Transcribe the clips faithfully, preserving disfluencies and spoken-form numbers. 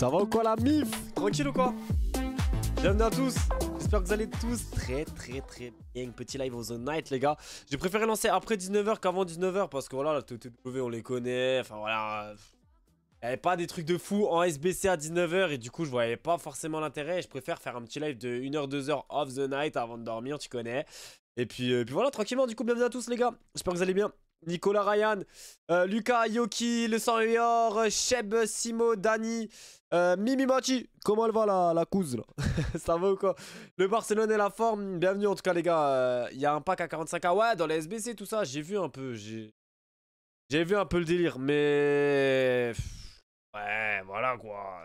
Ça va ou quoi la mif? Tranquille ou quoi? Bienvenue à tous. J'espère que vous allez tous très très très bien. Petit live au The Night les gars. J'ai préféré lancer après dix-neuf heures qu'avant dix-neuf heures parce que voilà, la T T W on les connaît. Enfin voilà. Il n'y avait pas des trucs de fou en S B C à dix-neuf heures et du coup je voyais pas forcément l'intérêt. Je préfère faire un petit live de une heure deux heures off The Night avant de dormir, tu connais. Et puis, euh, puis voilà, tranquillement, du coup, bienvenue à tous les gars. J'espère que vous allez bien. Nicolas, Ryan, euh, Lucas, Yoki, Le Sangrior, Sheb, Simo, Dani, euh, Mimi Mati. Comment elle va la, la couse là? Ça va ou quoi? Le Barcelone et la forme. Bienvenue en tout cas les gars. Il euh, y a un pack à quarante-cinq K. Ouais, dans les S B C, tout ça, j'ai vu un peu. J'ai j'ai vu un peu le délire, mais... Ouais, voilà quoi.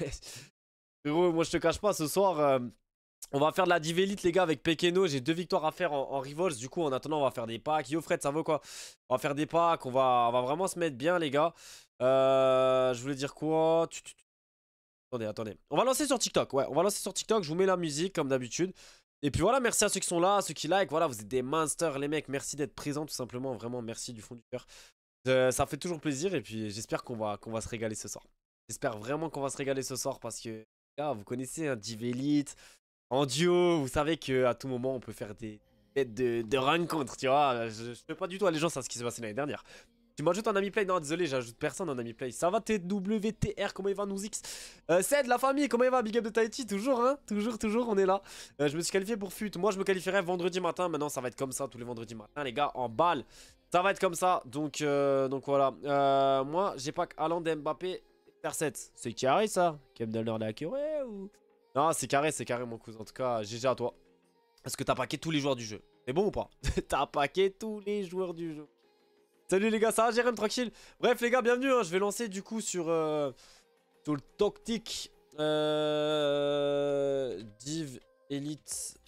Frérot, moi je te cache pas, ce soir... Euh... On va faire de la div elite les gars avec Pekeno. J'ai deux victoires à faire en, en Revolts. Du coup en attendant on va faire des packs. Yo Fred ça vaut quoi? On va faire des packs. On va, on va vraiment se mettre bien les gars. euh, Je voulais dire quoi? Attendez attendez. On va lancer sur TikTok. Ouais on va lancer sur TikTok. Je vous mets la musique comme d'habitude. Et puis voilà, merci à ceux qui sont là, à ceux qui like. Voilà, vous êtes des monsters les mecs. Merci d'être présents tout simplement. Vraiment merci du fond du cœur. euh, Ça fait toujours plaisir. Et puis j'espère qu'on va, qu'on va se régaler ce soir. J'espère vraiment qu'on va se régaler ce soir. Parce que là vous connaissez un hein, div elite en duo, vous savez qu'à tout moment on peut faire des têtes de, de rencontres, tu vois. Je, je fais pas du tout allégeance à ce qui s'est passé l'année dernière. Tu m'ajoutes un ami play? Non, désolé, j'ajoute personne en ami play. Ça va T W T R, comment il va nous X? euh, Ced, la famille, comment il va? Big up de Tahiti, toujours, hein? Toujours, toujours, on est là. Euh, je me suis qualifié pour F U T. Moi, je me qualifierai vendredi matin. Maintenant, ça va être comme ça tous les vendredis matin, les gars, en balle. Ça va être comme ça. Donc, euh, donc voilà. Euh, moi, j'ai pas qu'Haaland, Mbappé, R sept. C'est carré ça? Kemdalner l'a curé ou. Non, c'est carré, c'est carré, mon cousin. En tout cas, G G à toi. Est-ce que t'as packé tous les joueurs du jeu? C'est bon ou pas? T'as packé tous les joueurs du jeu. Salut les gars, ça va, Jérém, tranquille? Bref, les gars, bienvenue. Hein. Je vais lancer du coup sur, euh, sur le tactique. Euh, Div Elite.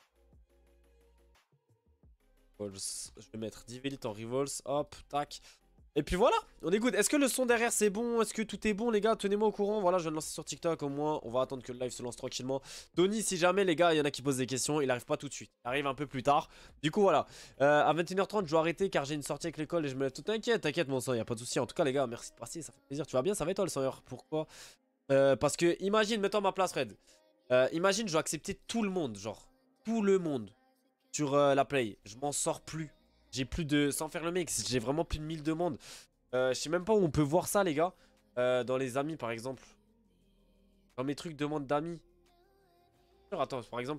Je vais mettre Div Elite en Revolts. Hop, tac. Et puis voilà, on est good. Est-ce que le son derrière c'est bon? Est-ce que tout est bon les gars? Tenez-moi au courant. Voilà, je viens de lancer sur TikTok au moins. On va attendre que le live se lance tranquillement. Tony, si jamais les gars, il y en a qui posent des questions, il arrive pas tout de suite. Il arrive un peu plus tard. Du coup voilà, euh, à vingt et une heures trente je dois arrêter car j'ai une sortie avec l'école et je me lève tout. T'inquiète, t'inquiète mon sang, il n'y a pas de souci. En tout cas les gars, merci de passer, ça fait plaisir. Tu vas bien? Ça va et toi le sang? Pourquoi? euh, Parce que imagine, mets-toi à ma place Red. euh, Imagine, je dois accepter tout le monde, genre tout le monde sur euh, la play. Je m'en sors plus. J'ai plus de... Sans faire le mec, j'ai vraiment plus de mille demandes. Euh, je sais même pas où on peut voir ça les gars. euh, Dans les amis par exemple. Dans mes trucs demande d'amis. Attends par exemple.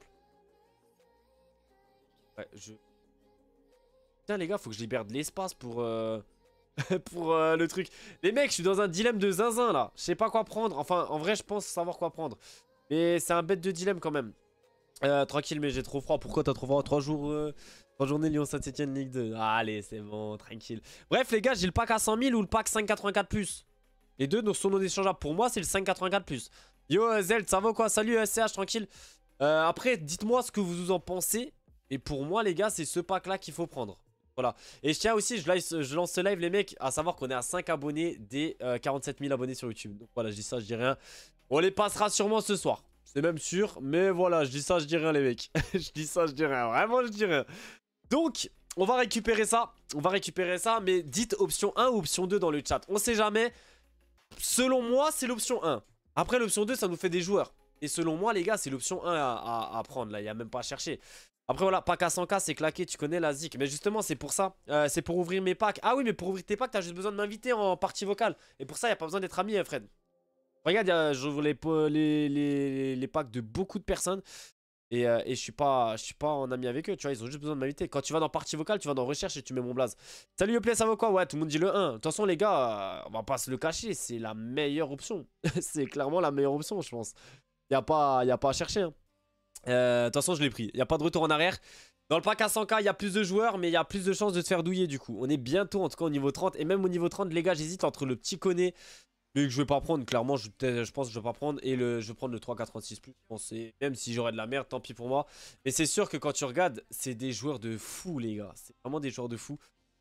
Ouais je... Putain les gars faut que je libère de l'espace pour euh... Pour euh, le truc. Les mecs je suis dans un dilemme de zinzin là. Je sais pas quoi prendre. Enfin en vrai je pense savoir quoi prendre. Mais c'est un bête de dilemme quand même. euh, Tranquille mais j'ai trop froid. Pourquoi t'as trop froid? trois jours euh... trois journées Lyon-Saint-Etienne Ligue deux. Ah, allez, c'est bon, tranquille. Bref, les gars, j'ai le pack à cent mille ou le pack cinq quatre-vingt-quatre plus. Les deux sont non échangeables. Pour moi, c'est le cinq quatre-vingt-quatre plus. Yo, euh, Zeld, ça va quoi? Salut, S C H, tranquille. Euh, après, dites-moi ce que vous en pensez. Et pour moi, les gars, c'est ce pack-là qu'il faut prendre. Voilà. Et je tiens aussi, je, live, je lance ce live, les mecs, à savoir qu'on est à cinq abonnés des euh, quarante-sept mille abonnés sur YouTube. Donc voilà, je dis ça, je dis rien. On les passera sûrement ce soir. C'est même sûr. Mais voilà, je dis ça, je dis rien, les mecs. Je dis ça, je dis rien. Vraiment, je dis rien. Donc, on va récupérer ça. On va récupérer ça. Mais dites option un ou option deux dans le chat. On sait jamais. Selon moi, c'est l'option un. Après, l'option deux, ça nous fait des joueurs. Et selon moi, les gars, c'est l'option un à, à, à prendre. Là, il n'y a même pas à chercher. Après, voilà, pack à cent K, c'est claqué. Tu connais la zik. Mais justement, c'est pour ça. Euh, c'est pour ouvrir mes packs. Ah oui, mais pour ouvrir tes packs, t'as juste besoin de m'inviter en partie vocale. Et pour ça, il n'y a pas besoin d'être ami, hein, Fred. Regarde, j'ouvre les, les, les, les packs de beaucoup de personnes. Et, euh, et je suis pas je suis pas en ami avec eux, tu vois, ils ont juste besoin de m'inviter. Quand tu vas dans partie vocale, tu vas dans recherche et tu mets mon blaze. Salut Yoplay, ça va quoi? Ouais, tout le monde dit le un. De toute façon les gars, euh, on va pas se le cacher, c'est la meilleure option. C'est clairement la meilleure option, je pense. Y a pas, y a pas à chercher hein. euh, De toute façon je l'ai pris, y a pas de retour en arrière. Dans le pack à cent K, il y a plus de joueurs, mais il y a plus de chances de te faire douiller du coup. On est bientôt en tout cas au niveau trente. Et même au niveau trente, les gars, j'hésite entre le petit Koné, mais que je vais pas prendre, clairement, je, je pense que je vais pas prendre. Et le, je vais prendre le trois quatre-vingt-six plus. Même si j'aurais de la merde, tant pis pour moi. Mais c'est sûr que quand tu regardes, c'est des joueurs de fou, les gars. C'est vraiment des joueurs de fou.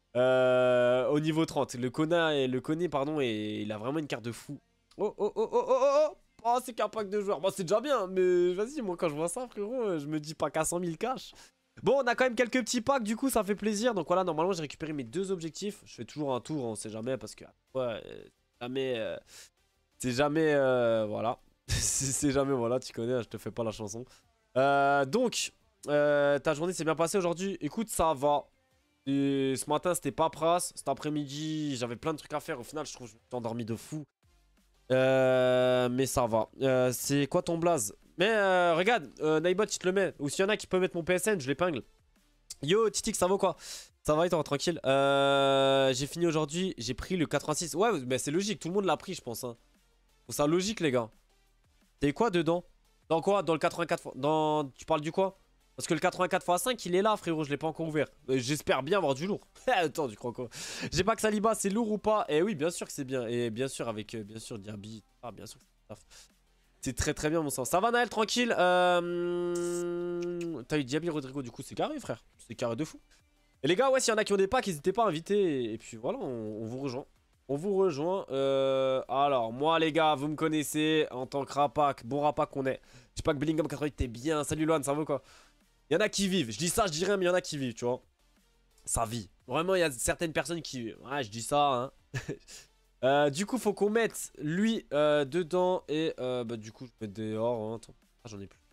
Euh, au niveau trente, le Kona, le Koné, pardon, et il a vraiment une carte de fou. Oh, oh, oh, oh, oh, oh, oh. Oh, c'est qu'un pack de joueurs. Bon, c'est déjà bien, mais vas-y, moi, quand je vois ça, frérot, je me dis pas qu'à cent mille cash. Bon, on a quand même quelques petits packs, du coup, ça fait plaisir. Donc voilà, normalement, j'ai récupéré mes deux objectifs. Je fais toujours un tour, on sait jamais, parce que ouais, jamais. Euh, C'est jamais... Euh, voilà. C'est jamais... Voilà, tu connais, je te fais pas la chanson. Euh, donc, euh, ta journée s'est bien passée aujourd'hui. Écoute, ça va. Et ce matin, c'était pas pras. Cet après-midi, j'avais plein de trucs à faire. Au final, je trouve que je me suis endormi de fou. Euh, mais ça va. Euh, c'est quoi ton blaze? Mais euh, regarde, euh, Nightbot, il te le met. Ou s'il y en a qui peuvent mettre mon P S N, je l'épingle. Yo, Titix, ça va quoi? Ça va et toi, tranquille. Euh, j'ai fini aujourd'hui, j'ai pris le quatre-vingt-six. Ouais, mais c'est logique, tout le monde l'a pris, je pense. Hein. Faut ça logique, les gars. T'es quoi dedans? Dans quoi? Dans le quatre-vingt-quatre... Dans... Tu parles du quoi? Parce que le quatre-vingt-quatre fois cinq, il est là, frérot, je l'ai pas encore ouvert. Euh, J'espère bien avoir du lourd. Attends, tu crois quoi? J'ai pas que Saliba, c'est lourd ou pas? Eh oui, bien sûr que c'est bien. Et bien sûr, avec, euh, bien sûr, Diaby. Ah, bien sûr que c'est C'est très très bien, mon sang. Ça va, Naël, tranquille. Euh... T'as eu Diaby, Rodrigo, du coup, c'est carré, frère. C'est carré de fou. Et les gars, ouais, s'il y en a qui ont des packs, n'hésitez pas à inviter. Et puis voilà, on, on vous rejoint. On vous rejoint. Euh... Alors, moi, les gars, vous me connaissez en tant que rapac. Bon rapac qu'on est. Je sais pas que Bellingham quatre-vingt-huit, t'es bien. Salut, Loan, ça va quoi? Il y en a qui vivent. Je dis ça, je dis rien, mais il y en a qui vivent, tu vois. Ça vit. Vraiment, il y a certaines personnes qui vivent. Ouais, je dis ça, hein. euh, du coup, faut qu'on mette lui euh, dedans. Et euh, bah, du coup, je vais mettre dehors. Hein. Attends. Ah, j'en ai plus.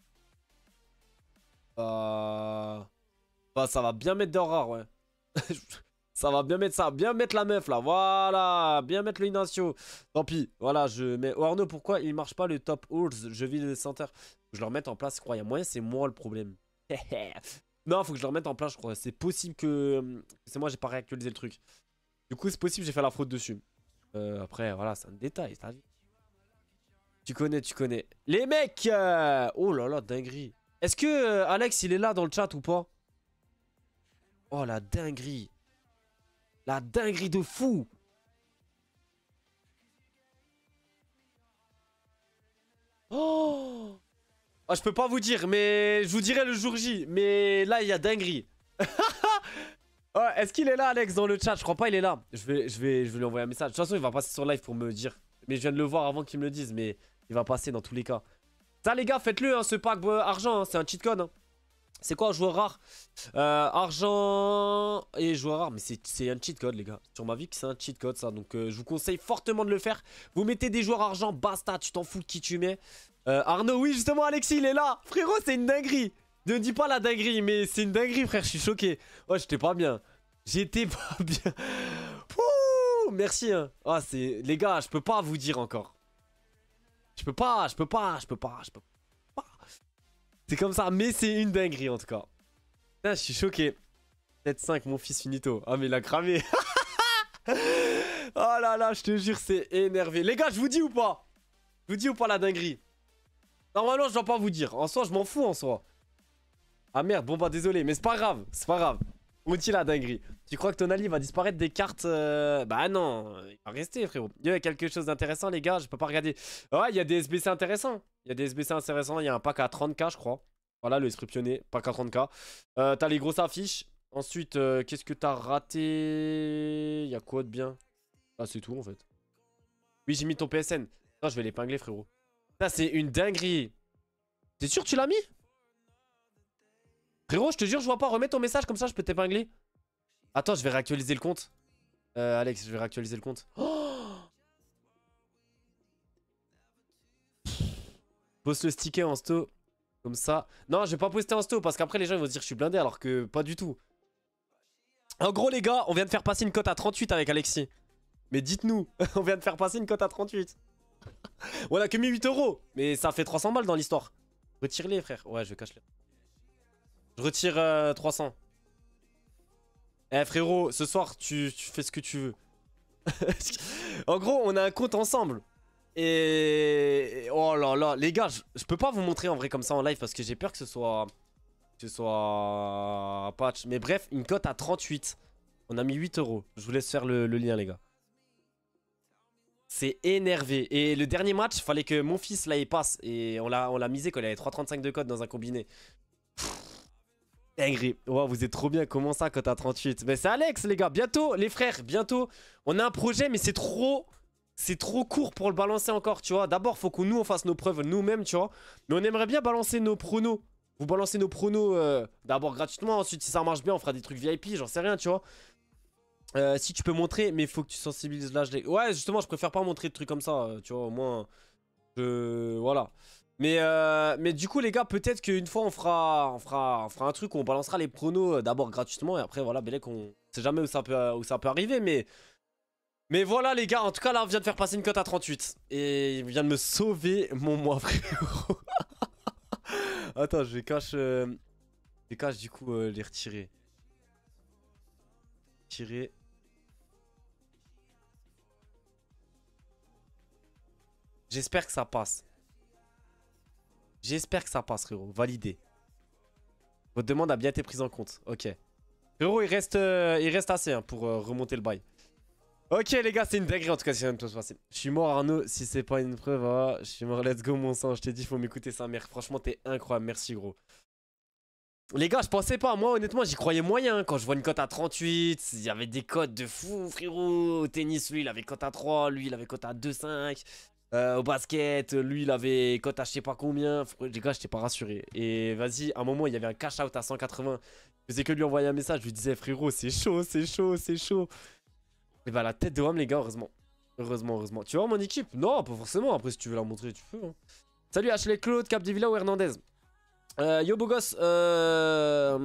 Euh... Bah, ça va bien mettre dehors rare, ouais. Ça va bien mettre ça. Bien mettre la meuf, là. Voilà. Bien mettre le Inacio. Tant pis. Voilà, je mets. Oh, Arnaud, pourquoi il marche pas le top Urs? Je vis le center. Je le remette en place, je crois. Il y a moyen, c'est moi le problème. Non, faut que je le remette en place, je crois. C'est possible que... C'est moi, j'ai pas réactualisé le truc. Du coup, c'est possible, j'ai fait la fraude dessus. Euh, après, voilà, c'est un détail, ça. Tu connais, tu connais. Les mecs euh... Oh là là, dinguerie. Est-ce que euh, Alex, il est là dans le chat ou pas? Oh, la dinguerie. La dinguerie de fou. Oh Oh, je peux pas vous dire, mais je vous dirai le jour J. Mais là, il y a dinguerie. Oh, est-ce qu'il est là, Alex, dans le chat? Je crois pas, il est là. Je vais, je vais, je vais lui envoyer un message. De toute façon, il va passer sur live pour me dire. Mais je viens de le voir avant qu'il me le dise. Mais il va passer dans tous les cas. Ça, les gars, faites-le, hein, ce pack euh, argent. Hein, c'est un cheat code. Hein. C'est quoi, joueur rare? euh, Argent et joueur rare. Mais c'est un cheat code, les gars. Sur ma vie, c'est un cheat code, ça. Donc, euh, je vous conseille fortement de le faire. Vous mettez des joueurs argent, basta. Tu t'en fous de qui tu mets. Euh, Arnaud, oui, justement, Alexis, il est là. Frérot, c'est une dinguerie. Ne dis pas la dinguerie, mais c'est une dinguerie, frère. Je suis choqué. Oh, j'étais pas bien. J'étais pas bien. Pouh, merci. Hein. Ah, c'est... Les gars, je peux pas vous dire encore. Je peux pas, je peux pas, je peux pas, je peux pas. C'est comme ça, mais c'est une dinguerie, en tout cas. Putain, je suis choqué. sept cinq, mon fils finito. Ah, mais il a cramé. Oh là là, je te jure, c'est énervé. Les gars, je vous dis ou pas? Je vous dis ou pas la dinguerie? Normalement, je dois pas vous dire. En soi, je m'en fous en soi. Ah merde, bon bah désolé, mais c'est pas grave. C'est pas grave. On dit la dinguerie. Tu crois que Tonali va disparaître des cartes euh... Bah non, il va rester, frérot. Il y a quelque chose d'intéressant, les gars. Je peux pas regarder. Ouais, il y a des S B C intéressants. Il y a des S B C intéressants. Il y a un pack à trente K, je crois. Voilà, le esprit pionnier. Pack à trente K. Euh, t'as les grosses affiches. Ensuite, euh, qu'est-ce que t'as raté? Il y a quoi de bien? Ah, c'est tout en fait. Oui, j'ai mis ton P S N. Non, je vais l'épingler, frérot. Ça, c'est une dinguerie. T'es sûr que tu l'as mis? Frérot, je te jure, je vois pas. Remets ton message comme ça, je peux t'épingler. Attends, je vais réactualiser le compte. Euh, Alex, je vais réactualiser le compte. Oh, poste le sticker en sto. Comme ça. Non, je vais pas poster en sto parce qu'après les gens ils vont se dire que je suis blindé alors que pas du tout. En gros, les gars, on vient de faire passer une cote à trente-huit avec Alexis. Mais dites-nous, on vient de faire passer une cote à trente-huit. On a que mis huit euros. Mais ça fait trois cents balles dans l'histoire. Retire-les, frère. Ouais, je cache les. Je retire euh, trois cents. Eh frérot, ce soir, tu, tu fais ce que tu veux. En gros, on a un compte ensemble. Et... Oh là là, les gars, je, je peux pas vous montrer en vrai comme ça en live parce que j'ai peur que ce soit... Que ce soit... Patch. Mais bref, une cote à trente-huit. On a mis huit euros. Je vous laisse faire le, le lien, les gars. C'est énervé. Et le dernier match, fallait que mon fils là il passe. Et on l'a misé quand il avait trois virgule trente-cinq de code dans un combiné. Dinguerie. Wow, vous êtes trop bien. Comment ça, quand t'as trente-huit? Mais c'est Alex, les gars. Bientôt, les frères, bientôt. On a un projet, mais c'est trop... C'est trop court pour le balancer encore, tu vois. D'abord, faut que nous, on fasse nos preuves nous-mêmes, tu vois. Mais on aimerait bien balancer nos pronos. Vous balancez nos pronos euh, d'abord gratuitement. Ensuite, si ça marche bien, on fera des trucs V I P, j'en sais rien, tu vois. Euh, si tu peux montrer, mais il faut que tu sensibilises l'âge des... Ouais, justement, je préfère pas montrer de trucs comme ça, euh, tu vois, au moins... Je... Voilà. Mais, euh, mais du coup, les gars, peut-être qu'une fois, on fera, on, fera, on fera un truc où on balancera les pronos euh, d'abord gratuitement, et après, voilà, Belek, on sait jamais où ça peut, où ça peut arriver, mais... Mais voilà, les gars, en tout cas, là, on vient de faire passer une cote à trente-huit. Et il vient de me sauver mon mois, frérot. Attends, je vais cache... Euh... Je vais cache, du coup, euh, les retirer. Tirer... J'espère que ça passe. J'espère que ça passe, frérot. Validé. Votre demande a bien été prise en compte. Ok. Frérot, il reste, euh, il reste assez hein, pour euh, remonter le bail. Ok, les gars, c'est une dinguerie en tout cas. Si ça vient de se passer. Je suis mort, Arnaud. Si c'est pas une preuve, ah, je suis mort. Let's go, mon sang. Je t'ai dit, faut m'écouter sa mère. Franchement, t'es incroyable. Merci, gros. Les gars, je pensais pas. Moi, honnêtement, j'y croyais moyen. Quand je vois une cote à trente-huit, il y avait des cotes de fou, frérot. Au tennis, lui, il avait cote à trois. Lui, il avait cote à deux cinq. Euh, au basket, lui, il avait cote à je sais pas combien. Les gars, j'étais pas rassuré. Et vas-y, à un moment, il y avait un cash out à cent quatre-vingts. Je faisais que lui envoyer un message. Je lui disais, frérot, c'est chaud, c'est chaud, c'est chaud. Et bah, la tête de Wam, les gars, heureusement. Heureusement, heureusement. Tu vois mon équipe? Non, pas forcément. Après, si tu veux la montrer, tu peux. Hein. Salut, Ashley Claude, Capdevila ou Hernandez? euh, Yo, beau gosse. Euh...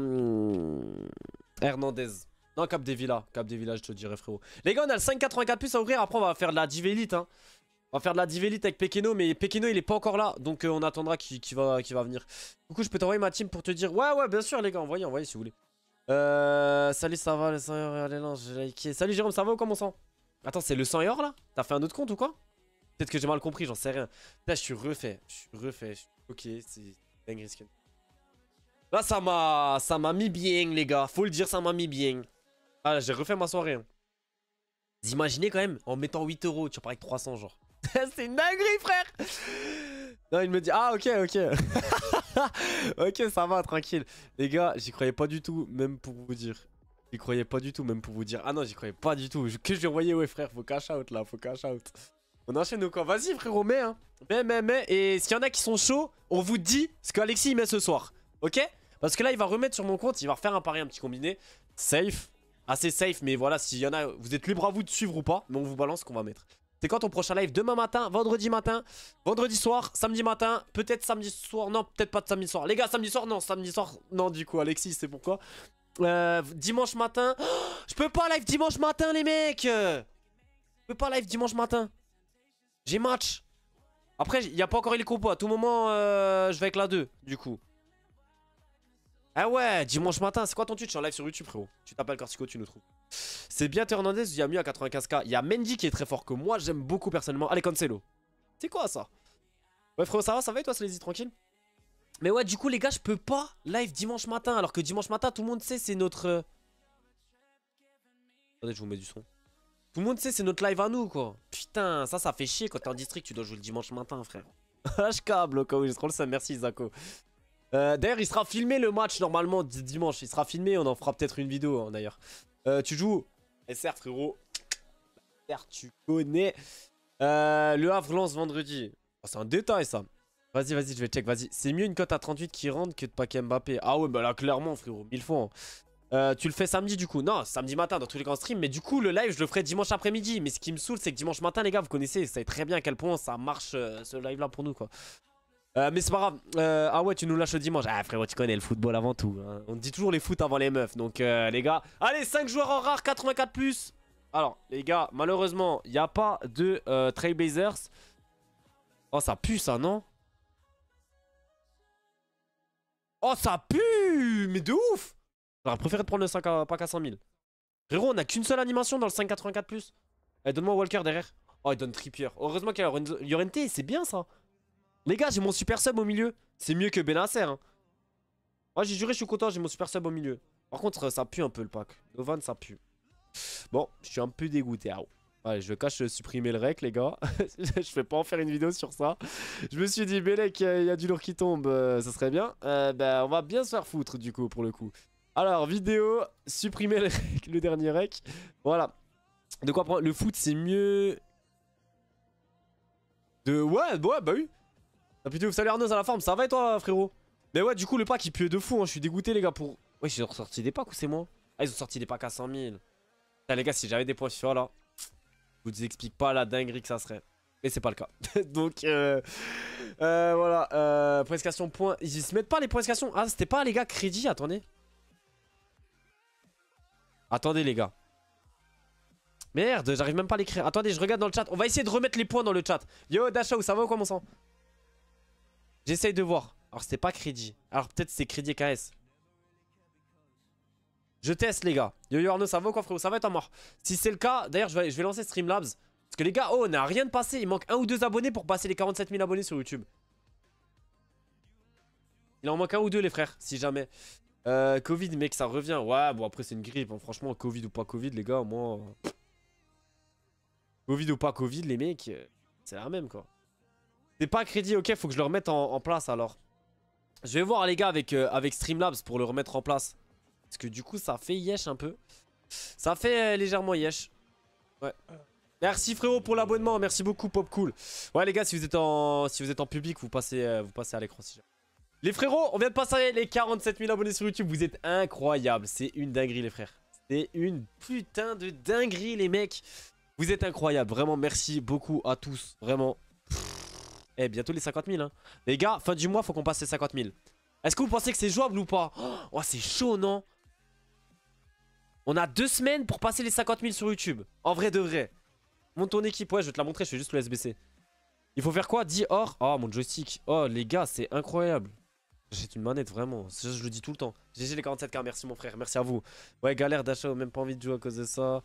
Hernandez. Non, Capdevila. Capdevila, je te dirais, frérot. Les gars, on a le cinq quatre-vingt-quatre plus à ouvrir. Après, on va faire de la Div Elite. Hein. On va faire de la Div Elite avec Pekeno, mais Pekeno il est pas encore là, donc euh, on attendra qu'il qu'il va, qu'il va venir. Du coup, je peux t'envoyer ma team pour te dire. Ouais, ouais, bien sûr, les gars, envoyez, envoyez si vous voulez. Euh, salut, ça va, le sang et or, allez, non, j'ai liké. Salut Jérôme, ça va ou comment ça? Attends, c'est le sang et or là? T'as fait un autre compte ou quoi? Peut-être que j'ai mal compris, j'en sais rien. Là, je suis refait, je suis refait. Je suis... Ok, c'est dingue risqué. Là, ça m'a ça m'a mis bien, les gars. Faut le dire, ça m'a mis bien. Ah, j'ai refait ma soirée. Hein. Vous imaginez quand même, en mettant huit euros, tu parles avec trois cents, genre. C'est une dinguerie, frère. Non, il me dit, ah, ok, ok. Ok, ça va, tranquille. Les gars, j'y croyais pas du tout, même pour vous dire. J'y croyais pas du tout, même pour vous dire. Ah non, j'y croyais pas du tout. Que je lui envoyais, ouais, frère, faut cash out, là, faut cash out. On enchaîne ou quoi? Vas-y, frérot, mets, hein. Mets, mets, mets. Et s'il y en a qui sont chauds, on vous dit ce qu'Alexis, il met ce soir. Ok? Parce que là, il va remettre sur mon compte, il va refaire un pari, un petit combiné. Safe. Assez safe, mais voilà, s'il y en a, vous êtes libre à vous de suivre ou pas, mais on vous balance ce qu'on va mettre. C'est quand ton prochain live? Demain matin, vendredi matin, vendredi soir, samedi matin, peut-être samedi soir, non, peut-être pas de samedi soir. Les gars, samedi soir, non, samedi soir, non, du coup, Alexis, c'est pourquoi. Euh, dimanche matin, oh, je peux pas live dimanche matin, les mecs. Je peux pas live dimanche matin. J'ai match. Après, il n'y a pas encore eu les compos, à tout moment, euh, je vais avec la deux, du coup. Ah ouais, dimanche matin, c'est quoi ton tweet? Je suis en live sur YouTube, frérot. Tu t'appelles Corsico, tu nous trouves. C'est bien Hernandez, il y a mieux à quatre-vingt-quinze K. Il y a Mendy qui est très fort que moi, j'aime beaucoup personnellement. Allez, Cancelo. C'est quoi ça? Ouais, frérot, ça va, ça va et toi, Sleazy, tranquille? Mais ouais, du coup, les gars, je peux pas live dimanche matin. Alors que dimanche matin, tout le monde sait, c'est notre. Euh... Attendez, je vous mets du son. Tout le monde sait, c'est notre live à nous, quoi. Putain, ça, ça fait chier quand t'es en district, tu dois jouer le dimanche matin, frère. H câble, au cas où j'ai trop le seum. Merci, Zako. Euh, d'ailleurs, il sera filmé le match normalement dimanche. Il sera filmé, on en fera peut-être une vidéo hein, d'ailleurs. Euh, tu joues S R, frérot. S R, tu connais. Euh, le Havre lance vendredi. Oh, c'est un détail ça. Vas-y, vas-y, je vais check. Vas-y, c'est mieux une cote à trente-huit qui rentre que de paquet Mbappé. Ah ouais, bah là, clairement, frérot, mille fois. Hein. Euh, tu le fais samedi du coup? Non, samedi matin dans tous les grands streams. Mais du coup, le live, je le ferai dimanche après-midi. Mais ce qui me saoule, c'est que dimanche matin, les gars, vous connaissez, vous savez très bien à quel point ça marche euh, ce live là pour nous, quoi. Euh, mais c'est pas grave. Euh, ah ouais, tu nous lâches le dimanche. Ah frérot, tu connais le football avant tout. Hein. On dit toujours les foot avant les meufs. Donc euh, les gars. Allez, cinq joueurs en rare, quatre-vingt-quatre plus. Alors, les gars, malheureusement, il n'y a pas de euh, Trailblazers. Oh, ça pue ça, non? Oh, ça pue! Mais de ouf! J'aurais préféré prendre le cinq à, pack à cent mille. Frérot, on a qu'une seule animation dans le cinq quatre-vingt-quatre plus. Eh, donne-moi Walker derrière. Oh, il donne Trippier. Heureusement qu'il y a Llorente, c'est bien ça. Les gars, j'ai mon super sub au milieu. C'est mieux que Benacer. Hein. Moi, j'ai juré, je suis content, j'ai mon super sub au milieu. Par contre, ça pue un peu le pack. Novan, ça pue. Bon, je suis un peu dégoûté. Ah, allez, je cache supprimer le rec, les gars. Je vais pas en faire une vidéo sur ça. Je me suis dit, Belek, il y a du lourd qui tombe, euh, ça serait bien. Euh, ben, on va bien se faire foutre, du coup, pour le coup. Alors, vidéo, supprimer le, rec, le dernier rec. Voilà. De quoi prendre? Le foot, c'est mieux. De. Ouais, ouais, bah oui. Ah putain, salut Arnaud à la forme, ça va et toi frérot? Mais ouais, du coup le pack il pue de fou, hein. Je suis dégoûté les gars pour... Ouais, j'ai ressorti des packs ou c'est moi? Ah, ils ont sorti des packs à cent mille. Putain, les gars, si j'avais des points FIFA là, je vous explique pas la dinguerie que ça serait. Mais c'est pas le cas. Donc, euh, euh, voilà. Euh, prestation points. Ils se mettent pas les prescations. Ah, c'était pas les gars crédit. Attendez. Attendez, les gars. Merde, j'arrive même pas à l'écrire. Attendez, je regarde dans le chat. On va essayer de remettre les points dans le chat. Yo, Dachao, ça va ou quoi, mon sang? J'essaye de voir. Alors, c'était pas crédit. Alors, peut-être c'est crédit K S. Je teste, les gars. Yo, yo, Arnaud, ça va ou quoi, frérot? Ça va être en mort. Si c'est le cas, d'ailleurs, je vais, je vais lancer Streamlabs. Parce que les gars, oh, on n'a rien de passé. Il manque un ou deux abonnés pour passer les quarante-sept mille abonnés sur YouTube. Il en manque un ou deux, les frères, si jamais. Euh, Covid, mec, ça revient. Ouais, bon, après, c'est une grippe. Hein. Franchement, Covid ou pas Covid, les gars, moi. Covid ou pas Covid, les mecs, c'est la même, quoi. C'est pas crédit, ok, faut que je le remette en, en place alors. Je vais voir, les gars, avec, euh, avec Streamlabs pour le remettre en place. Parce que du coup, ça fait yesh un peu. Ça fait euh, légèrement yesh. Ouais. Merci frérot pour l'abonnement, merci beaucoup Pop Cool. Ouais les gars, si vous êtes en, si vous êtes en public, vous passez, euh, vous passez à l'écran. Si les frérots, on vient de passer les quarante-sept mille abonnés sur YouTube, vous êtes incroyables. C'est une dinguerie les frères. C'est une putain de dinguerie les mecs. Vous êtes incroyables, vraiment merci beaucoup à tous, vraiment. Eh bientôt les cinquante mille hein. Les gars, fin du mois, faut qu'on passe les cinquante mille. Est-ce que vous pensez que c'est jouable ou pas? Oh c'est chaud non? On a deux semaines pour passer les cinquante mille sur YouTube. En vrai de vrai. Monte ton équipe, ouais, je vais te la montrer, je fais juste le S B C. Il faut faire quoi? dix or. Oh, mon joystick. Oh, les gars, c'est incroyable. J'achète une manette, vraiment. Ça, je le dis tout le temps. G G les quarante-sept K, merci mon frère, merci à vous. Ouais, galère d'achat, même pas envie de jouer à cause de ça.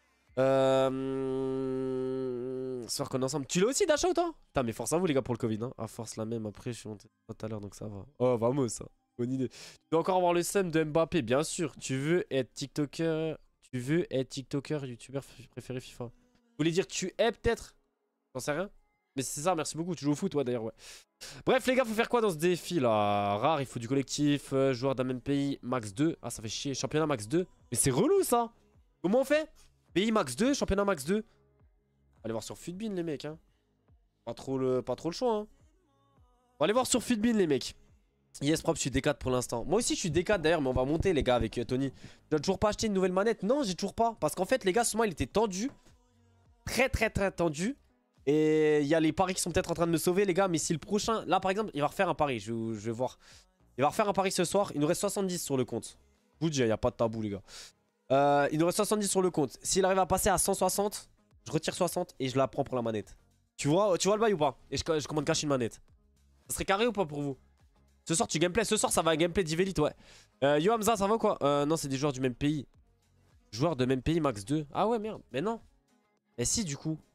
Euh... Soir qu'on est ensemble. Tu l'as aussi d'achat ou toi? Putain, mais force à vous, les gars, pour le Covid. Hein. À force la même, après, je suis monté tout à l'heure, donc ça va. Oh, vamos, ça. Bonne idée. Tu dois encore avoir le seum de Mbappé, bien sûr. Tu veux être TikToker. Tu veux être TikToker, YouTuber préféré FIFA. Vous voulez dire tu es peut-être? J'en sais rien. Mais c'est ça, merci beaucoup. Tu joues au foot, ouais, d'ailleurs, ouais. Bref, les gars, faut faire quoi dans ce défi là? Rare, il faut du collectif. Euh, joueur d'un même pays, max deux. Ah, ça fait chier. Championnat max deux. Mais c'est relou ça. Comment on fait? Pays max deux, championnat max deux. Allez voir sur Futbin, les mecs. Hein. Pas, trop le... Pas trop le choix. Hein. On va aller voir sur Futbin, les mecs. Yes, propre, je suis D quatre pour l'instant. Moi aussi, je suis D quatre d'ailleurs, mais on va monter, les gars, avec euh, Tony. Tu n'as toujours pas acheté une nouvelle manette? Non, j'ai toujours pas. Parce qu'en fait, les gars, ce moment, il était tendu. Très très très tendu. Et il y a les paris qui sont peut-être en train de me sauver les gars. Mais si le prochain, là par exemple, il va refaire un pari, je vais, je vais voir. Il va refaire un pari ce soir, il nous reste soixante-dix sur le compte. Je vous dis, il n'y a pas de tabou les gars. euh, Il nous reste soixante-dix sur le compte. S'il arrive à passer à cent soixante, je retire soixante et je la prends pour la manette. Tu vois, tu vois le bail ou pas? Et je, je commande cash une manette. Ça serait carré ou pas pour vous? Ce soir tu gameplay, ce soir ça va un gameplay d'Ivelite ouais. euh, Yo Hamza, ça va quoi? euh, Non, c'est des joueurs du même pays. Joueurs de même pays max deux. Ah ouais merde, mais non. Mais si du coup.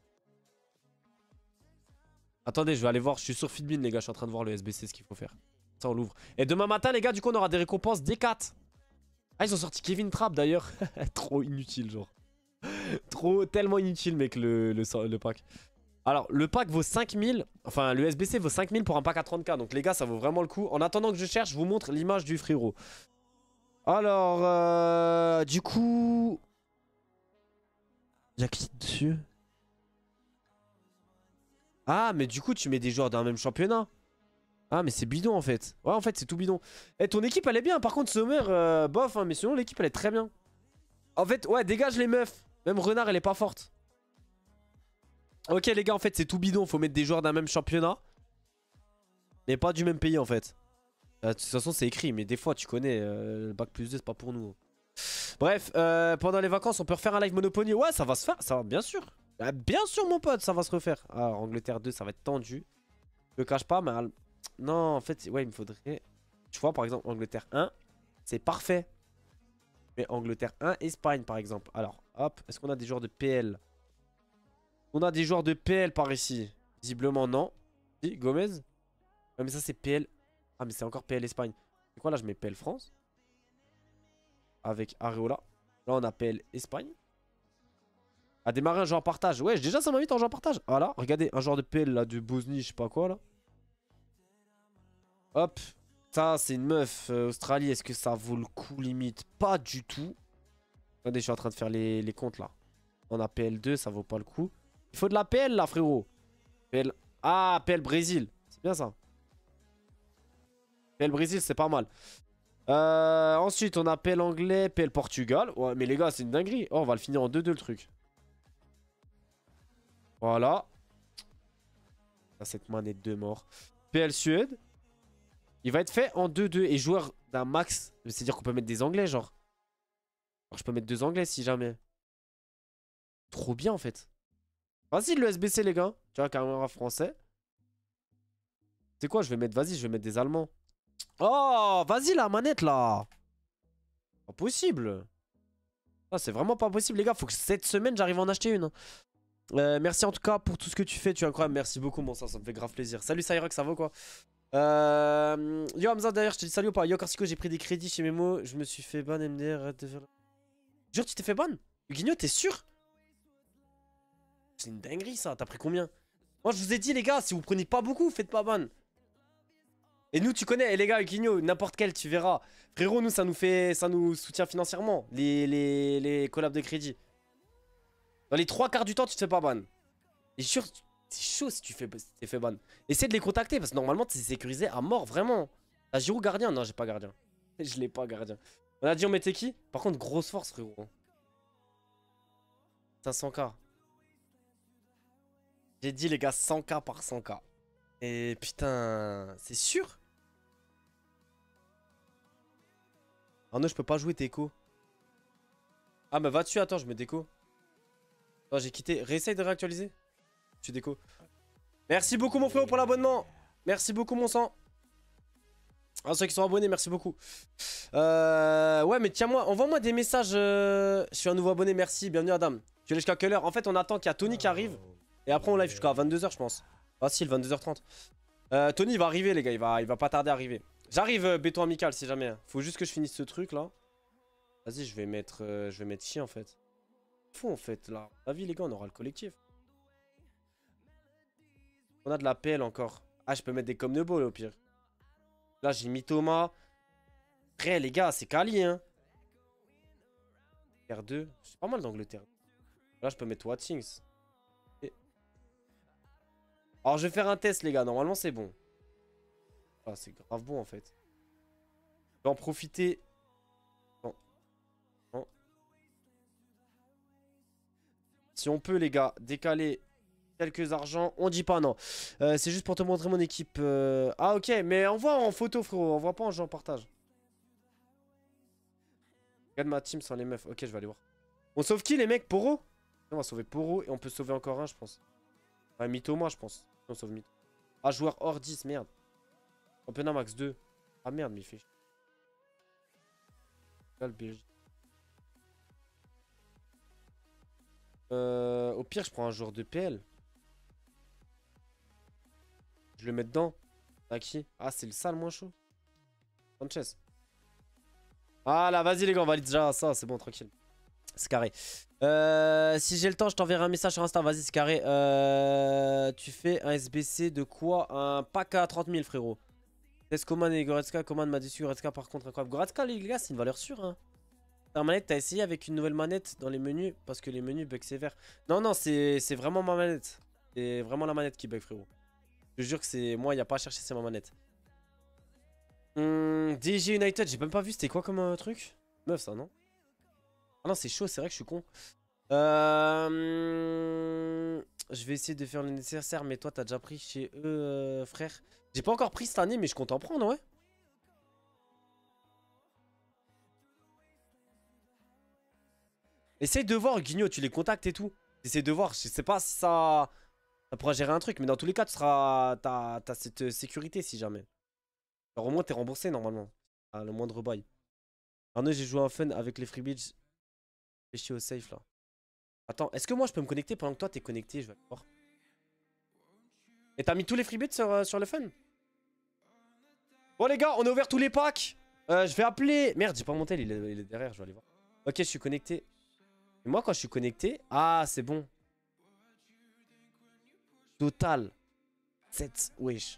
Attendez, je vais aller voir, je suis sur Fitbin les gars, je suis en train de voir le S B C ce qu'il faut faire. Ça on l'ouvre. Et demain matin les gars, du coup on aura des récompenses D quatre. Ah ils ont sorti Kevin Trapp d'ailleurs. Trop inutile genre. Trop, tellement inutile mec le, le, le pack. Alors le pack vaut cinq mille. Enfin le S B C vaut cinq mille pour un pack à trente K. Donc les gars ça vaut vraiment le coup. En attendant que je cherche, je vous montre l'image du frérot. Alors euh, du coup... Y'a qui dessus? Ah mais du coup tu mets des joueurs d'un même championnat. Ah mais c'est bidon en fait. Ouais en fait c'est tout bidon. Eh ton équipe elle est bien. Par contre Sommer euh, bof hein, mais sinon l'équipe elle est très bien. En fait ouais dégage les meufs. Même Renard elle est pas forte. Ok les gars en fait c'est tout bidon. Faut mettre des joueurs d'un même championnat. Mais pas du même pays en fait. euh, De toute façon c'est écrit. Mais des fois tu connais euh, le bac plus deux c'est pas pour nous. Bref euh, pendant les vacances on peut refaire un live Monopoly. Ouais ça va se faire. Ça va bien sûr. Ah, bien sûr mon pote ça va se refaire. Ah Angleterre deux ça va être tendu. Je le cache pas mais... Non en fait ouais il me faudrait... Tu vois par exemple Angleterre un. C'est parfait. Mais Angleterre un, Espagne par exemple. Alors hop, est-ce qu'on a des joueurs de P L? On a des joueurs de P L par ici. Visiblement non. Si Gomez. Ouais mais ça c'est P L. Ah mais c'est encore P L Espagne. C'est quoi là je mets P L France. Avec Areola. Là on a P L Espagne. A démarrer un joueur partage. Ouais, déjà ça m'invite en joueur partage. Voilà, regardez, un joueur de P L là, de Bosnie, je sais pas quoi là. Hop. Ça, c'est une meuf euh, Australie. Est-ce que ça vaut le coup limite? Pas du tout. Regardez, je suis en train de faire les, les comptes là. On a P L deux, ça vaut pas le coup. Il faut de la P L là, frérot. P L... Ah, P L Brésil. C'est bien ça. P L Brésil, c'est pas mal. Euh, ensuite, on a P L anglais, P L Portugal. Ouais, mais les gars, c'est une dinguerie. Oh, on va le finir en deux deux le truc. Voilà. Ah, cette manette de mort. P L Suède. Il va être fait en deux deux. Et joueur d'un max. C'est-à-dire qu'on peut mettre des anglais, genre. Alors, je peux mettre deux anglais si jamais. Trop bien, en fait. Vas-y, le S B C, les gars. Tu vois, caméra français. C'est quoi, je vais mettre... Vas-y, je vais mettre des Allemands. Oh, vas-y, la manette, là. Pas possible. Ah, c'est vraiment pas possible, les gars. Faut que cette semaine, j'arrive à en acheter une. Euh, merci en tout cas pour tout ce que tu fais. Tu es incroyable. Merci beaucoup, mon sang. Ça me fait grave plaisir. Salut, Cyrox, ça va quoi? euh... Yo, Hamza, d'ailleurs, je te dis salut ou pas? Yo, Corsico, j'ai pris des crédits chez Memo. Je me suis fait ban M D R. Arrête de faire... Jure, tu t'es fait ban? Guignot, t'es sûr? C'est une dinguerie, ça. T'as pris combien? Moi, je vous ai dit, les gars, si vous prenez pas beaucoup, faites pas ban. Et nous, tu connais, et les gars, Guignot, n'importe quel, tu verras. Frérot, nous, ça nous fait, ça nous soutient financièrement, les, les, les collabs de crédit. Dans les trois quarts du temps, tu te fais pas ban. Et sûr, c'est chaud si tu fais, si t'es fait ban. Essaie de les contacter, parce que normalement, c'est sécurisé à mort, vraiment. T'as Giroud gardien? Non, j'ai pas gardien. Je l'ai pas gardien. On a dit on mettait qui? Par contre, grosse force, frérot. cinq cents K. J'ai dit, les gars, cent K par cent K. Et putain, c'est sûr? Ah non, je peux pas jouer déco. Ah, mais va dessus, attends, je me déco. Non, j'ai quitté. Réessaye de réactualiser. Je suis déco. Merci beaucoup, mon frérot, pour l'abonnement. Merci beaucoup, mon sang. Ah, ceux qui sont abonnés, merci beaucoup. Euh, ouais, mais tiens-moi, envoie-moi des messages. Euh... Je suis un nouveau abonné, merci. Bienvenue, Adam. Tu es jusqu'à quelle heure? En fait, on attend qu'il y a Tony qui arrive. Et après, on live jusqu'à vingt-deux heures, je pense. Facile, vingt-deux heures trente. Euh, Tony, il va arriver, les gars. Il va, il va pas tarder à arriver. J'arrive, euh, béton amical, si jamais. Faut juste que je finisse ce truc là. Vas-y, je vais mettre euh, je vais mettre chi en fait. Fou en fait là. La vie, les gars, on aura le collectif. On a de la P L encore. Ah, je peux mettre des comme de ball au pire. Là, j'ai mis Thomas. Après, les gars, c'est Kali, hein. R deux. C'est pas mal d'Angleterre. Là, je peux mettre Watkins. Et... Alors, je vais faire un test, les gars. Normalement, c'est bon. Ah, c'est grave bon en fait. Je vais en profiter. Non. Non. Si on peut, les gars, décaler quelques argents. On dit pas non. Euh, c'est juste pour te montrer mon équipe. Euh... Ah, ok. Mais envoie en photo, frérot. Envoie pas en jeu en partage. Regarde ma team sans les meufs. Ok, je vais aller voir. On sauve qui, les mecs? Poro? On va sauver Poro et on peut sauver encore un, je pense. Ouais, Mythoma, je pense. On sauve Mytho. Ah, joueur hors dix, merde. Championnat max deux. Ah merde, mais il fait chier. Là, le Belgique. Euh, au pire, je prends un joueur de P L. Je le mets dedans. À qui? Ah, c'est le sale moins chaud. Sanchez. Ah là, vas-y les gars, on valide déjà ça. C'est bon, tranquille. C'est carré. Euh, si j'ai le temps, je t'enverrai un message sur Insta. Vas-y, c'est carré. Euh, tu fais un S B C de quoi? Un pack à trente mille, frérot. Test Coman et Goretzka. Coman m'a déçu. Goretzka, par contre, incroyable. Goretzka, les gars, c'est une valeur sûre. Hein. Ta manette, t'as essayé avec une nouvelle manette dans les menus parce que les menus bug sévère. Non, non, c'est vraiment ma manette. C'est vraiment la manette qui bug, frérot. Je te jure que c'est moi, il n'y a pas à chercher, c'est ma manette. Hum, D G United, j'ai même pas vu, c'était quoi comme euh, truc? Meuf, ça, non? Ah non, c'est chaud, c'est vrai que je suis con. Euh... Je vais essayer de faire le nécessaire, mais toi, t'as déjà pris chez eux, euh, frère. J'ai pas encore pris cette année, mais je compte en prendre, ouais. Essaye de voir, Guignot, tu les contactes et tout. Essaye de voir, je sais pas si ça... Ça pourra gérer un truc, mais dans tous les cas, tu seras... T'as cette sécurité si jamais. Alors au moins, t'es remboursé normalement. À le moindre bail. Arnaud, j'ai joué un fun avec les freebies. Fais chier au safe là. Attends, est-ce que moi je peux me connecter pendant que toi t'es connecté? Je vais voir. Et t'as mis tous les freebies sur, euh, sur le fun? Bon les gars, on a ouvert tous les packs. Euh, je vais appeler... Merde, j'ai pas monté, il est, il est derrière, je vais aller voir. Ok, je suis connecté. Et moi quand je suis connecté... Ah, c'est bon. Total. sept. Wesh.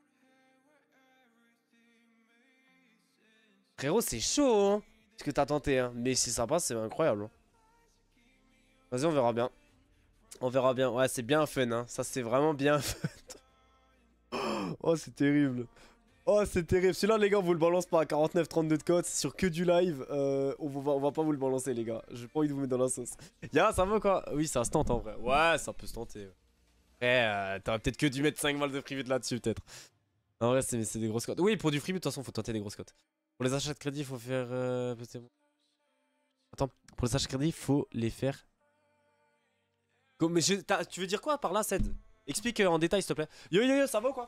Frérot, c'est chaud, hein. Ce que t'as tenté, hein. Mais si ça passe, c'est incroyable. Hein. Vas-y, on verra bien. On verra bien. Ouais, c'est bien fun, hein. Ça, c'est vraiment bien fun. Oh, c'est terrible. Oh, c'est terrible. Celui-là, les gars, on vous le balance pas à quarante-neuf trente-deux de code. C'est sur que du live. Euh, on, va, on va pas vous le balancer, les gars. J'ai pas envie de vous mettre dans la sauce. Ya, ça va quoi? Oui, ça se tente en vrai. Ouais, ça peut se tenter. Après, euh, t'aurais peut-être que dû mettre cinq balles de free là-dessus, peut-être. En vrai, c'est des grosses cotes. Oui, pour du free de toute façon, faut tenter des grosses cotes. Pour les achats de crédit, faut faire. Euh... Attends, pour les achats de crédit, faut les faire. Mais je... tu veux dire quoi par là, Ced? Explique en détail, s'il te plaît. Yo yo yo, ça va ou quoi?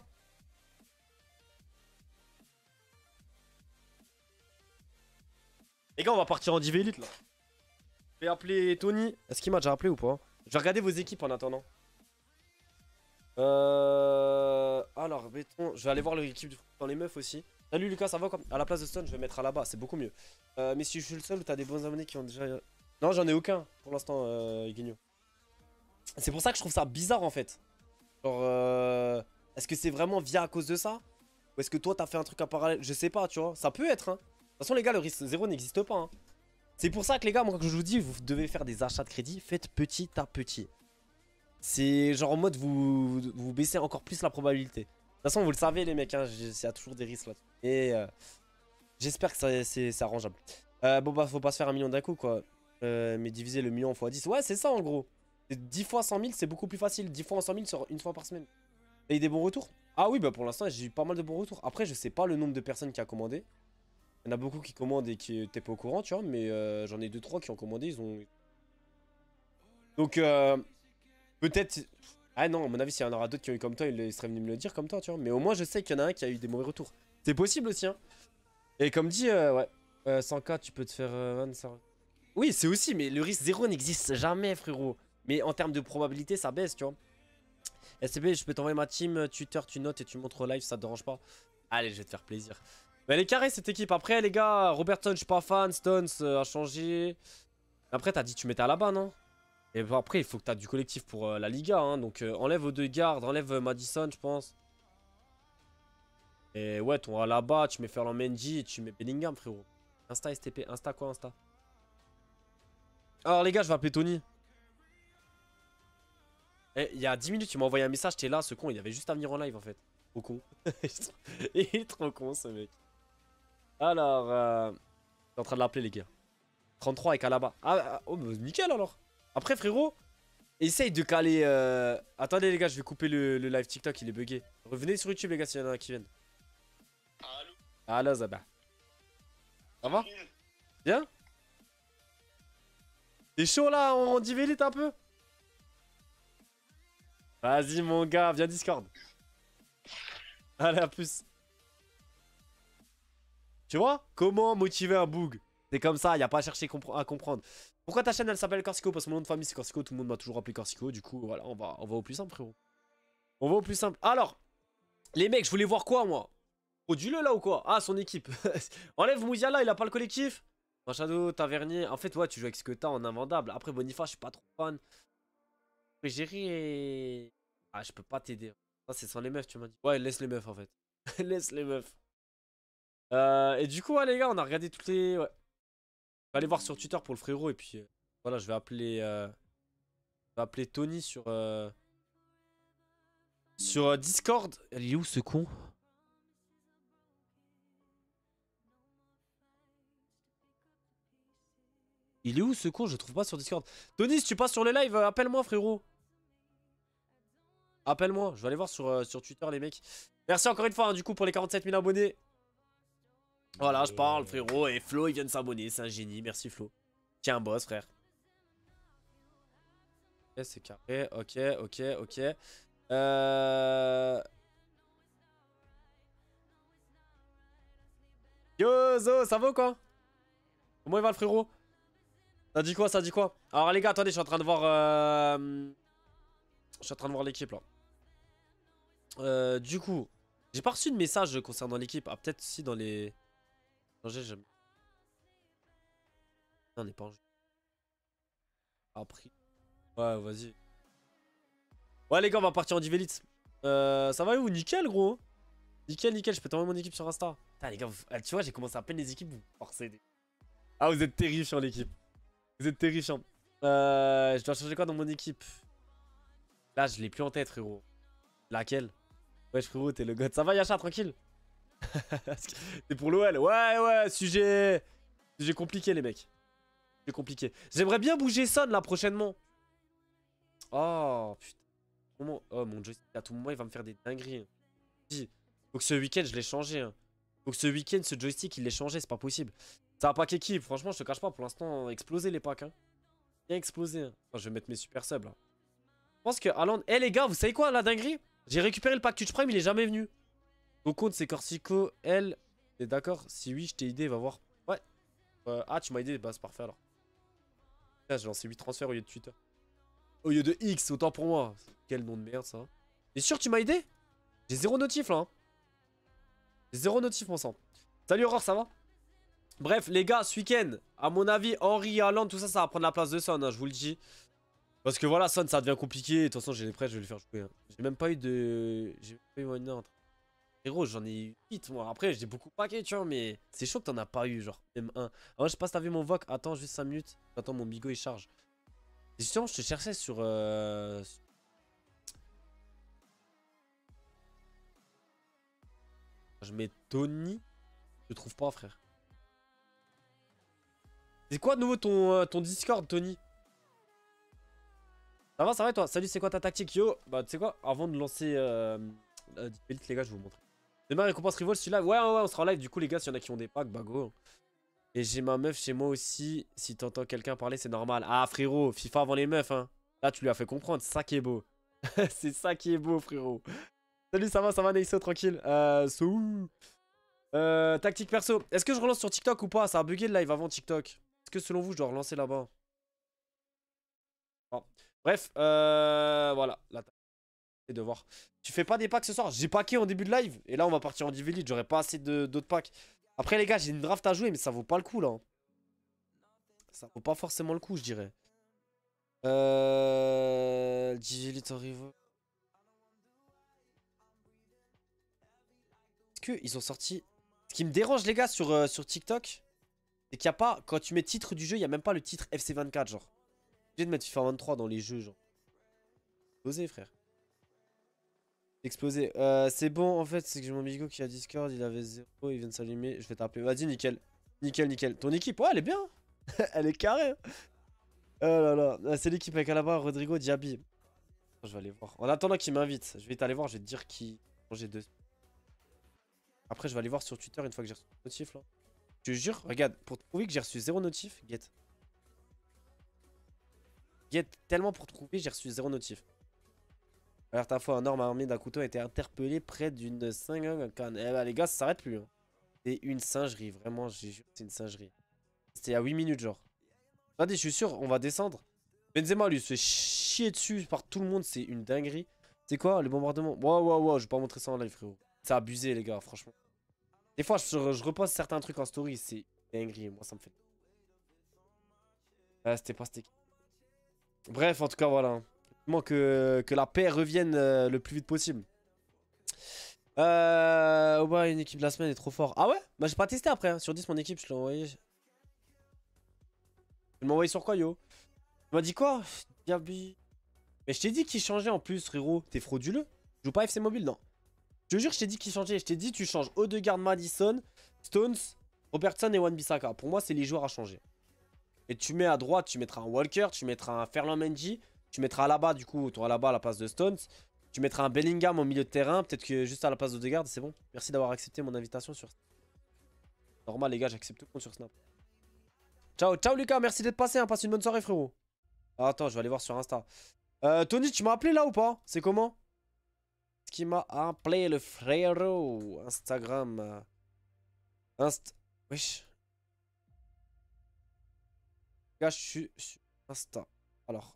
Les gars, on va partir en div Elite là. Je vais appeler Tony. Est-ce qu'il m'a déjà appelé ou pas? Je vais regarder vos équipes en attendant. Euh... Alors, béton. Je vais aller voir l'équipe du dans les meufs aussi. Salut Lucas, ça va quoi? À la place de Stone, je vais mettre à là-bas, c'est beaucoup mieux. Euh, mais si je suis le seul ou t'as des bons abonnés qui ont déjà. Non, j'en ai aucun pour l'instant, euh, Guigno. C'est pour ça que je trouve ça bizarre en fait. Genre, euh... est-ce que c'est vraiment via à cause de ça? Ou est-ce que toi t'as fait un truc en parallèle? Je sais pas, tu vois. Ça peut être, hein. De toute façon, les gars, le risque zéro n'existe pas, hein. C'est pour ça que les gars, moi, quand je vous dis, vous devez faire des achats de crédit, faites petit à petit. C'est genre en mode, vous, vous baissez encore plus la probabilité. De toute façon, vous le savez, les mecs, hein, il y a toujours des risques là. Et euh, j'espère que c'est arrangeable. Euh, bon, bah, faut pas se faire un million d'un coup, quoi. Euh, mais diviser le million fois dix. Ouais, c'est ça, en gros. dix fois cent mille, c'est beaucoup plus facile. dix fois cent mille sur une fois par semaine. T'as eu des bons retours? Ah oui, bah pour l'instant, j'ai eu pas mal de bons retours. Après, je sais pas le nombre de personnes qui a commandé. Il y en a beaucoup qui commandent et qui étaient pas au courant, tu vois. Mais euh, j'en ai deux trois qui ont commandé, ils ont... Donc, euh, peut-être... Ah non, à mon avis, s'il y en aura d'autres qui ont eu comme toi, ils seraient venus me le dire comme toi, tu vois. Mais au moins, je sais qu'il y en a un qui a eu des mauvais retours. C'est possible aussi, hein. Et comme dit, euh, ouais, euh, cent K, tu peux te faire euh, vingt-cinq. Oui, c'est aussi, mais le risque zéro n'existe jamais, frérot. Mais en termes de probabilité, ça baisse, tu vois. S C P, je peux t'envoyer ma team Twitter, tu notes et tu montres au live, ça te dérange pas? Allez, je vais te faire plaisir. Mais elle est carrée cette équipe. Après, les gars, Robertson, je suis pas fan. Stones euh, a changé. Après, t'as dit que tu mettais à la bas, non? Et bon, après, il faut que t'as du collectif pour euh, la Liga. Hein, donc, euh, enlève vos deux gardes, enlève euh, Madison, je pense. Et ouais, ton à la bas, tu mets Ferland Mendy et tu mets Bellingham, frérot. Insta S T P. Insta quoi, Insta? Alors, les gars, je vais appeler Tony. Eh, il y a dix minutes, tu m'as envoyé un message. T'es là, ce con. Il avait juste à venir en live, en fait. Trop con. Il est trop con, ce mec. Alors, euh... je suis en train de l'appeler, les gars. trente-trois avec Alaba. Ah, ah, oh, bah, nickel alors. Après, frérot, essaye de caler. Euh... Attendez, les gars, je vais couper le, le live TikTok, il est bugué. Revenez sur YouTube, les gars, s'il y en a qui viennent. Allô. Allô, Zaba. Ça va? Bien? T'es chaud là, on divelite un peu? Vas-y, mon gars, viens Discord. Allez, à plus. Tu vois? Comment motiver un bug? C'est comme ça, il n'y a pas à chercher compre à comprendre. Pourquoi ta chaîne elle s'appelle Corsico? Parce que mon nom de famille c'est Corsico, tout le monde m'a toujours appelé Corsico. Du coup, voilà, on va, on va au plus simple, frérot. On va au plus simple. Alors, les mecs, je voulais voir quoi, moi? Produis-le là ou quoi? Ah, son équipe. Enlève Mouziala, il a pas le collectif. Machado, Tavernier. En fait, ouais, tu joues avec ce que t'as en invendable. Après, Boniface, je suis pas trop fan. Géry et. Ah, je peux pas t'aider. Ça, c'est sans les meufs, tu m'as dit. Ouais, laisse les meufs en fait. Laisse les meufs. Euh, et du coup, ouais, les gars, on a regardé toutes les. Ouais. Je vais aller voir sur Twitter pour le frérot et puis. Euh, voilà, je vais appeler. Euh, je vais appeler Tony sur. Euh, sur euh, Discord. Il est où ce con? Il est où ce con? Je le trouve pas sur Discord. Tony, si tu passes sur le live, euh, appelle-moi, frérot. Appelle-moi. Je vais aller voir sur, euh, sur Twitter, les mecs. Merci encore une fois, hein, du coup, pour les quarante-sept mille abonnés. Voilà, je parle, frérot. Et Flo, il vient de s'abonner. C'est un génie. Merci, Flo. Tiens, boss, frère. Ok, c'est carré. Ok, ok, ok. Euh... Yo, Zo, ça va ou quoi? Comment il va, le frérot? Ça dit quoi, ça dit quoi? Alors, les gars, attendez, je suis en train de voir... Euh... Je suis en train de voir l'équipe, là. Euh, du coup, j'ai pas reçu de message concernant l'équipe. Ah, peut-être si dans les... Non, j'ai jamais... Non, on n'est pas en jeu. Après. Ouais, vas-y. Ouais, les gars, on va partir en div Elite. Euh, ça va où? Nickel, gros. Nickel, nickel. Je peux t'envoyer mon équipe sur Insta. Putain, les gars, vous... tu vois, j'ai commencé à peine les équipes. Vous forcez. Des... Ah, vous êtes terrifiants, l'équipe. Vous êtes terrifiants. Euh, je dois changer quoi dans mon équipe? Là, je l'ai plus en tête, frérot. Laquelle? Wesh, frérot, t'es le god. Ça va, Yacha, tranquille? C'est pour l'O L. Ouais, ouais, sujet... Sujet compliqué, les mecs. Sujet compliqué. J'aimerais bien bouger Son, là, prochainement. Oh, putain. Comment... Oh, mon joystick, à tout moment, il va me faire des dingueries. Faut que ce week-end, je l'ai changé. Hein. Faut que ce week-end, ce joystick, il l'ait changé, c'est pas possible. C'est un pack équipe, franchement, je te cache pas, pour l'instant, explosé les packs. Hein. Bien explosé. Hein. Enfin, je vais mettre mes super subs, là. Je pense que Haaland... Eh, les gars, vous savez quoi, la dinguerie? J'ai récupéré le pack Touch Prime, il est jamais venu. Au compte, c'est Corsico, L. T'es d'accord? Si oui, je t'ai aidé, va voir. Ouais. Euh, ah, tu m'as aidé, bah c'est parfait alors. Là, j'ai lancé huit transferts au lieu de Twitter. Au lieu de X, autant pour moi. Quel nom de merde ça. T'es sûr tu m'as aidé? J'ai zéro notif là. Hein. J'ai zéro notif mon sang. Salut Aurore, ça va? Bref, les gars, ce week-end, à mon avis, Henry, Haaland, tout ça, ça va prendre la place de Son, hein, je vous le dis. Parce que voilà, Son, ça devient compliqué. De toute façon, j'ai les prêts, je vais le faire jouer. Hein. J'ai même pas eu de. J'ai pas eu une entre. Héros, j'en ai eu huit moi. Après, j'ai beaucoup paqué, tu vois, mais c'est chaud que t'en as pas eu, genre, même un. Alors, je sais pas si t'as vu mon voc. Attends juste cinq minutes. Attends, mon bigot il charge. Et justement, je te cherchais sur. Euh... Je mets Tony. Je trouve pas, frère. C'est quoi de nouveau ton, euh, ton Discord, Tony? Ça va, ça va et toi? Salut, c'est quoi ta tactique? Yo, bah, tu sais quoi? Avant de lancer. Euh... Euh, les gars, je vais vous montrer. Demain, récompense Rivol, celui-là. Ouais, ouais, ouais, on sera en live. Du coup, les gars, s'il y en a qui ont des packs, bah go. Et j'ai ma meuf chez moi aussi. Si t'entends quelqu'un parler, c'est normal. Ah, frérot, FIFA avant les meufs, hein. Là, tu lui as fait comprendre. C'est ça qui est beau. C'est ça qui est beau, frérot. Salut, ça va, ça va, Neiso, tranquille. Euh, sou. Euh, tactique perso. Est-ce que je relance sur TikTok ou pas? Ça a bugué le live avant TikTok. Est-ce que selon vous, je dois relancer là-bas? Bon. Bref, euh, voilà. La de voir. Tu fais pas des packs ce soir? J'ai packé en début de live. Et là, on va partir en Div-Elite. J'aurais pas assez d'autres packs. Après, les gars, j'ai une draft à jouer, mais ça vaut pas le coup, là. Ça vaut pas forcément le coup, je dirais. Euh... Div-Elite en Rivo. Est-ce qu'ils ont sorti... Ce qui me dérange, les gars, sur, euh, sur TikTok, c'est qu'il n'y a pas... Quand tu mets titre du jeu, il n'y a même pas le titre F C vingt-quatre, genre. J'ai de mettre FIFA vingt-trois dans les jeux, genre. Explosé, frère. Explosé. Euh, c'est bon, en fait, c'est que j'ai mon bigot qui a Discord, il avait zéro, il vient de s'allumer. Je vais t'appeler. Vas-y, nickel. Nickel, nickel. Ton équipe, ouais, elle est bien. Elle est carrée. Hein. Oh là là. C'est l'équipe avec Alaba, Rodrigo, Diaby. Je vais aller voir. En attendant qu'il m'invite, je vais t'aller voir, je vais te dire qui. J'ai deux. Après, je vais aller voir sur Twitter une fois que j'ai reçu le notif là. Je te jure, regarde, pour te prouver que j'ai reçu zéro notif, get. Get, tellement pour te prouver, j'ai reçu zéro notif. Alors, ta fois, un homme armé d'un couteau a été interpellé près d'une singe. Eh bah, les gars, ça s'arrête plus. Hein. C'est une singerie, vraiment, j'ai jure, c'est une singerie. C'était à huit minutes, genre. Regardez, je suis sûr, on va descendre. Benzema, lui, se fait chier dessus par tout le monde, c'est une dinguerie. C'est quoi, le bombardement? Wow, wow, wow, je vais pas montrer ça en live, frérot. C'est abusé, les gars, franchement. Des fois, je, je repose certains trucs en story, c'est dinguerie, moi, ça me fait. Ah, c'était pas stick. Bref, en tout cas, voilà. Que, que la paix revienne euh, le plus vite possible. Euh... Oh bah, une équipe de la semaine est trop fort. Ah ouais? Bah, j'ai pas testé après. Hein. Sur dix, mon équipe, je l'ai envoyé. Tu m'as envoyé sur quoi, yo? Tu m'as dit quoi? Gabi. Mais je t'ai dit qu'il changeait en plus, frérot. T'es frauduleux? Tu joues pas F C Mobile, non? Je te jure, je t'ai dit qu'il changeait. Je t'ai dit, tu changes Odegaard, Madison, Stones, Robertson et Wan-Bissaka. Pour moi, c'est les joueurs à changer. Et tu mets à droite, tu mettras un Walker, tu mettras un Ferland Mendy, tu mettras là-bas, du coup, tu auras là-bas à la place de Stones. Tu mettras un Bellingham au milieu de terrain, peut-être que juste à la place d'Odegaard, c'est bon. Merci d'avoir accepté mon invitation sur... Normal, les gars, j'accepte tout le monde sur Snap. Ciao, ciao Lucas, merci d'être passé, hein. Passe une bonne soirée, frérot. Ah, attends, je vais aller voir sur Insta. Euh, Tony, tu m'as appelé là ou pas? C'est comment? Ce qui m'a appelé le frérot. Instagram. Euh... Inst... Wesh. Gars, je suis sur Insta. Alors.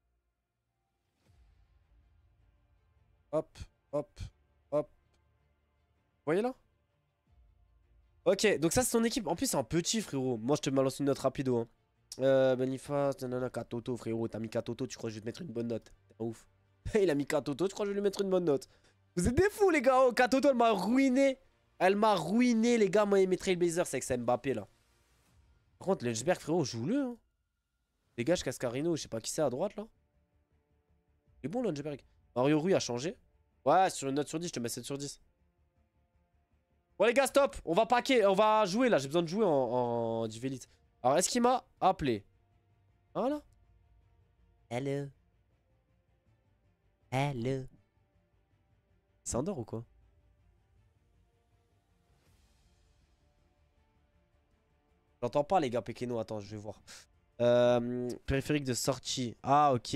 Hop, hop, hop. Vous voyez là? Ok, donc ça c'est son équipe. En plus, c'est un petit, frérot. Moi, je te balance une note rapido. Hein. Euh, Boniface, nanana, Katoto, frérot. T'as mis Katoto, tu crois que je vais te mettre une bonne note? T'es un ouf. Il a mis Katoto, tu crois que je vais lui mettre une bonne note? Vous êtes des fous, les gars. Oh, Katoto, elle m'a ruiné. Elle m'a ruiné, les gars. Moi, et mes Trailblazers, c'est avec ça Mbappé, là. Par contre, Lensberg, frérot, joue-le. Hein. Dégage Cascarino, je sais pas qui c'est à droite, là. Il est bon, Lensberg. Mario Rui a changé. Ouais, sur une note sur dix, je te mets sept sur dix. Bon les gars, stop. On va paquer, on va jouer là. J'ai besoin de jouer en, en Divelite. Alors, est-ce qu'il m'a appelé? Voilà. Hello. Hello. Il s'endort ou quoi? J'entends pas les gars Pekino, attends je vais voir. Euh, périphérique de sortie. Ah ok.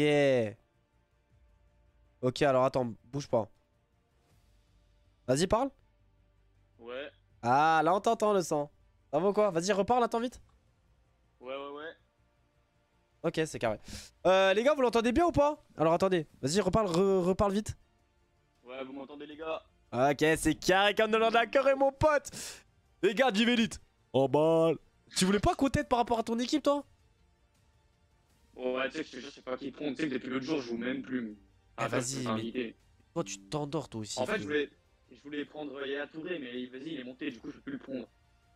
Ok alors attends, bouge pas. Vas-y parle. Ouais. Ah là on t'entend le sang. Ça va ou quoi? Vas-y reparle, attends vite. Ouais ouais ouais. Ok c'est carré. Euh, les gars vous l'entendez bien ou pas? Alors attendez, vas-y reparle, re- reparle vite. Ouais vous m'entendez les gars? Ok c'est carré comme de l'accord et mon pote. Les gars d'Ivelite. En balle. Tu voulais pas côté par rapport à ton équipe toi? Ouais tu sais que je te jure je sais pas qui prend, tu sais que depuis l'autre jour je joue même plus. Eh vas-y mais toi tu t'endors toi aussi. En fait je voulais, je voulais prendre Yaya Touré mais vas-y il est monté du coup je peux plus le prendre.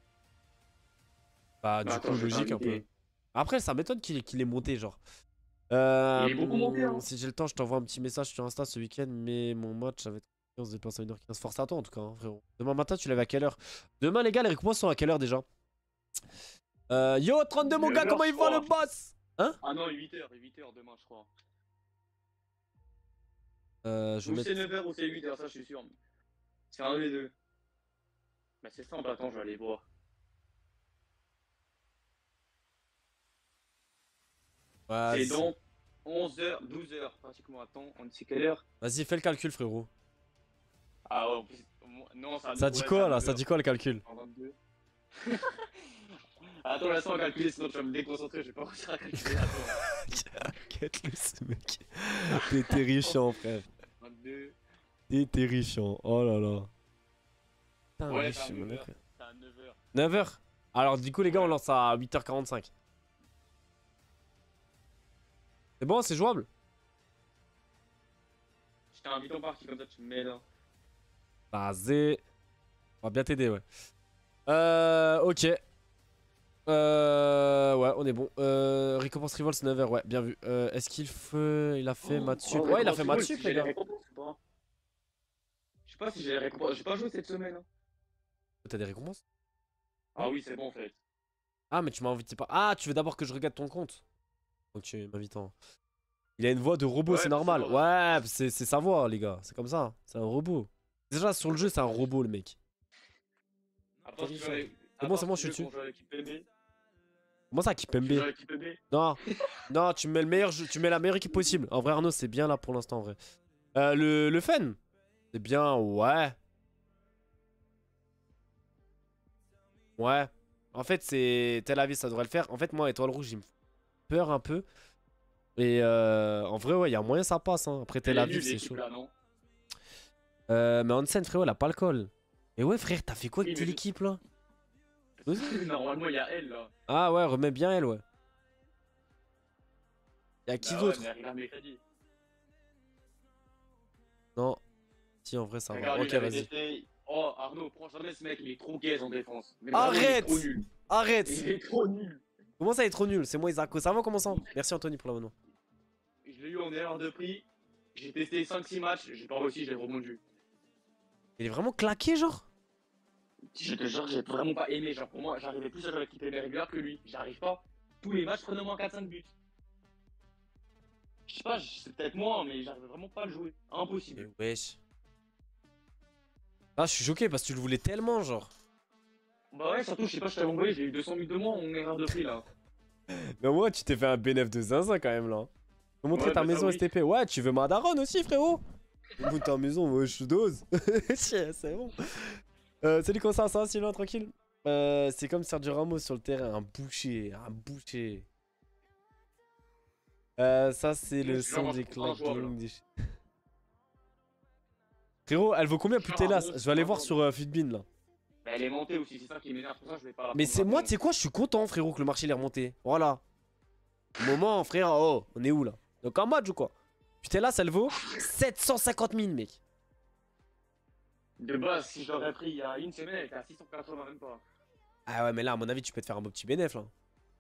Bah, du Bah, attends, coup, je vais logique un peu. t'inviter. Après, ça m'étonne qu'il qu'il ait monté, genre. Euh, Il est beaucoup monté, hein. Si j'ai le temps, je t'envoie un petit message sur Insta ce week-end, mais mon match, ça va être quinze dépenses à une heure quinze. Force à toi, en tout cas, hein, frérot. Demain matin, tu lèves à quelle heure? Demain, les gars, les récompenses sont à quelle heure déjà? euh, Yo, trente-deux, mon gars, comment il va le boss? Hein? Ah non, huit heures, huit heures demain, je crois. Euh, je Ou vais c'est mettre... neuf heures ou c'est huit heures, ça je suis sûr. C'est un des deux. Bah c'est simple, attends, je vais aller voir. C'est Vas-y, dans onze heures, douze heures, pratiquement. Attends, on c'est quelle heure? vas-y, fais le calcul, frérot. Ah ouais, en plus, non, ça Ça dit quoi, là? Ça dit quoi, le calcul? vingt-deux. Attends, laisse-moi calculer, sinon tu vas me déconcentrer, je vais pas réussir à calculer. Attends. Quête-le, ce mec. T'es terrifiant, frère. vingt-deux. T'es terrifiant. Oh là là. Putain, Ouais, riche, c'est à mon neuf heures. mec. C'est à neuf heures. neuf heures. Alors, du coup, les gars, on lance à huit heures quarante-cinq. C'est bon, c'est jouable? Je t'ai invité en partie, comme ça tu me mets là. Vas-y. On va bien t'aider, ouais. Euh, ok. Euh, ouais, on est bon. Euh, récompense Rivals neuf heures, ouais, bien vu. Euh, Est-ce qu'il fait... Il a fait Oh, Matsup? oh, Ouais, il a récompense fait Rivals, Matsup, si les j'ai les gars. récompenses ou pas? Je sais pas si j'ai les récompenses. J'ai pas joué cette semaine. Hein. T'as des récompenses? Ah oui, c'est bon en fait. Ah, mais tu m'as invité pas. Ah, tu veux d'abord que je regarde ton compte? Donc tu m'invites en... Il a une voix de robot, Ouais, c'est mais normal. c'est pas- Ouais, c'est c'est sa voix, les gars. C'est comme ça. C'est un robot. Déjà, sur le jeu, c'est un robot, le mec. Attends, si tu Terrifiant. veux avec- C'est bon, attends, c'est bon, si je tu suis veux dessus. qu'on joue avec I P B. Comment ça, Tu Kipembe? joues avec I P B? Non, non, tu me mets le meilleur jeu- tu mets la meilleure équipe possible. En vrai, Arnaud, c'est bien là pour l'instant, en vrai. Euh, le, le Fen, c'est bien, ouais. Ouais. En fait, c'est Tel Aviv, ça devrait le faire. En fait, moi, Étoile Rouge, il me fait peur un peu. Et euh, en vrai, ouais, il y a moyen ça passe. Hein. Après Tel Elle est Aviv, nulle c'est l'équipe chaud. là, non? Euh, mais Hansen, frérot, elle a pas le col. Et ouais, frère, t'as fait quoi Oui, avec mais- l'équipe là? Normalement, il y a elle là. Ah ouais, remets bien elle, ouais. Y'a qui Bah d'autre? ouais, mais regarde mes crédits. Non. Si, en vrai, ça va. Regarde, lui, Ok, il avait vas-y. testé. Oh, Arnaud, prends jamais ce mec, il est trop gaze en défense. Mais Arrête! vraiment, il est trop nul. Arrête! Il est trop nul. Comment ça, il est trop nul? C'est moi, Isaac. Ça va, comment ça? Merci, Anthony, pour l'abonnement. Je l'ai eu en erreur de prix. J'ai testé cinq six matchs, j'ai pas réussi, j'ai remondu. Il est vraiment claqué, genre? Je te jure, j'ai vraiment pas aimé. Genre, pour moi, j'arrivais plus à jouer avec I P B régulière que lui. J'arrive pas. Tous les matchs prenaient au moins quatre cinq buts. Je sais pas, c'est peut-être moi, mais j'arrivais vraiment pas à le jouer. Et Impossible. wesh. Ah, je suis choqué parce que tu le voulais tellement, genre. Bah ouais, surtout, je sais pas, je t'avais envoyé, j'ai eu deux cent mille de moins en erreur de prix là. Mais au moins, tu t'es fait un bénéf de zinzin quand même, là. Faut montrer Ouais, ta bah ça, maison oui. S T P. Ouais, tu veux ma daronne aussi, frérot? Écoute ta maison, ouais, je dose. C'est bon. Euh, salut, comment ça, ça va, Sylvain, tranquille? Euh, c'est comme Sergio Ramos sur le terrain, un boucher, un boucher. Euh, ça, c'est le Je suis son vraiment des injouable. claquings des... Frérot, elle vaut combien, Je suis Putella? Ramos, Je vais aller voir Ramos. sur euh, Fitbin, là. Bah, elle est montée aussi, c'est ça qui m'énerve, pour ça je vais pas la Mais prendre c'est moi, maintenant. tu sais quoi, je suis content, frérot, que le marché il est remonté. Voilà. Au moment, frère, oh, on est où, là? Donc en match ou quoi? Putella, ça le vaut sept cent cinquante mille, mec. De base, si je l'aurais pris il y a une semaine, elle était à six cent quatre-vingts, même pas. Ah ouais, mais là, à mon avis, tu peux te faire un beau petit bénéf, là.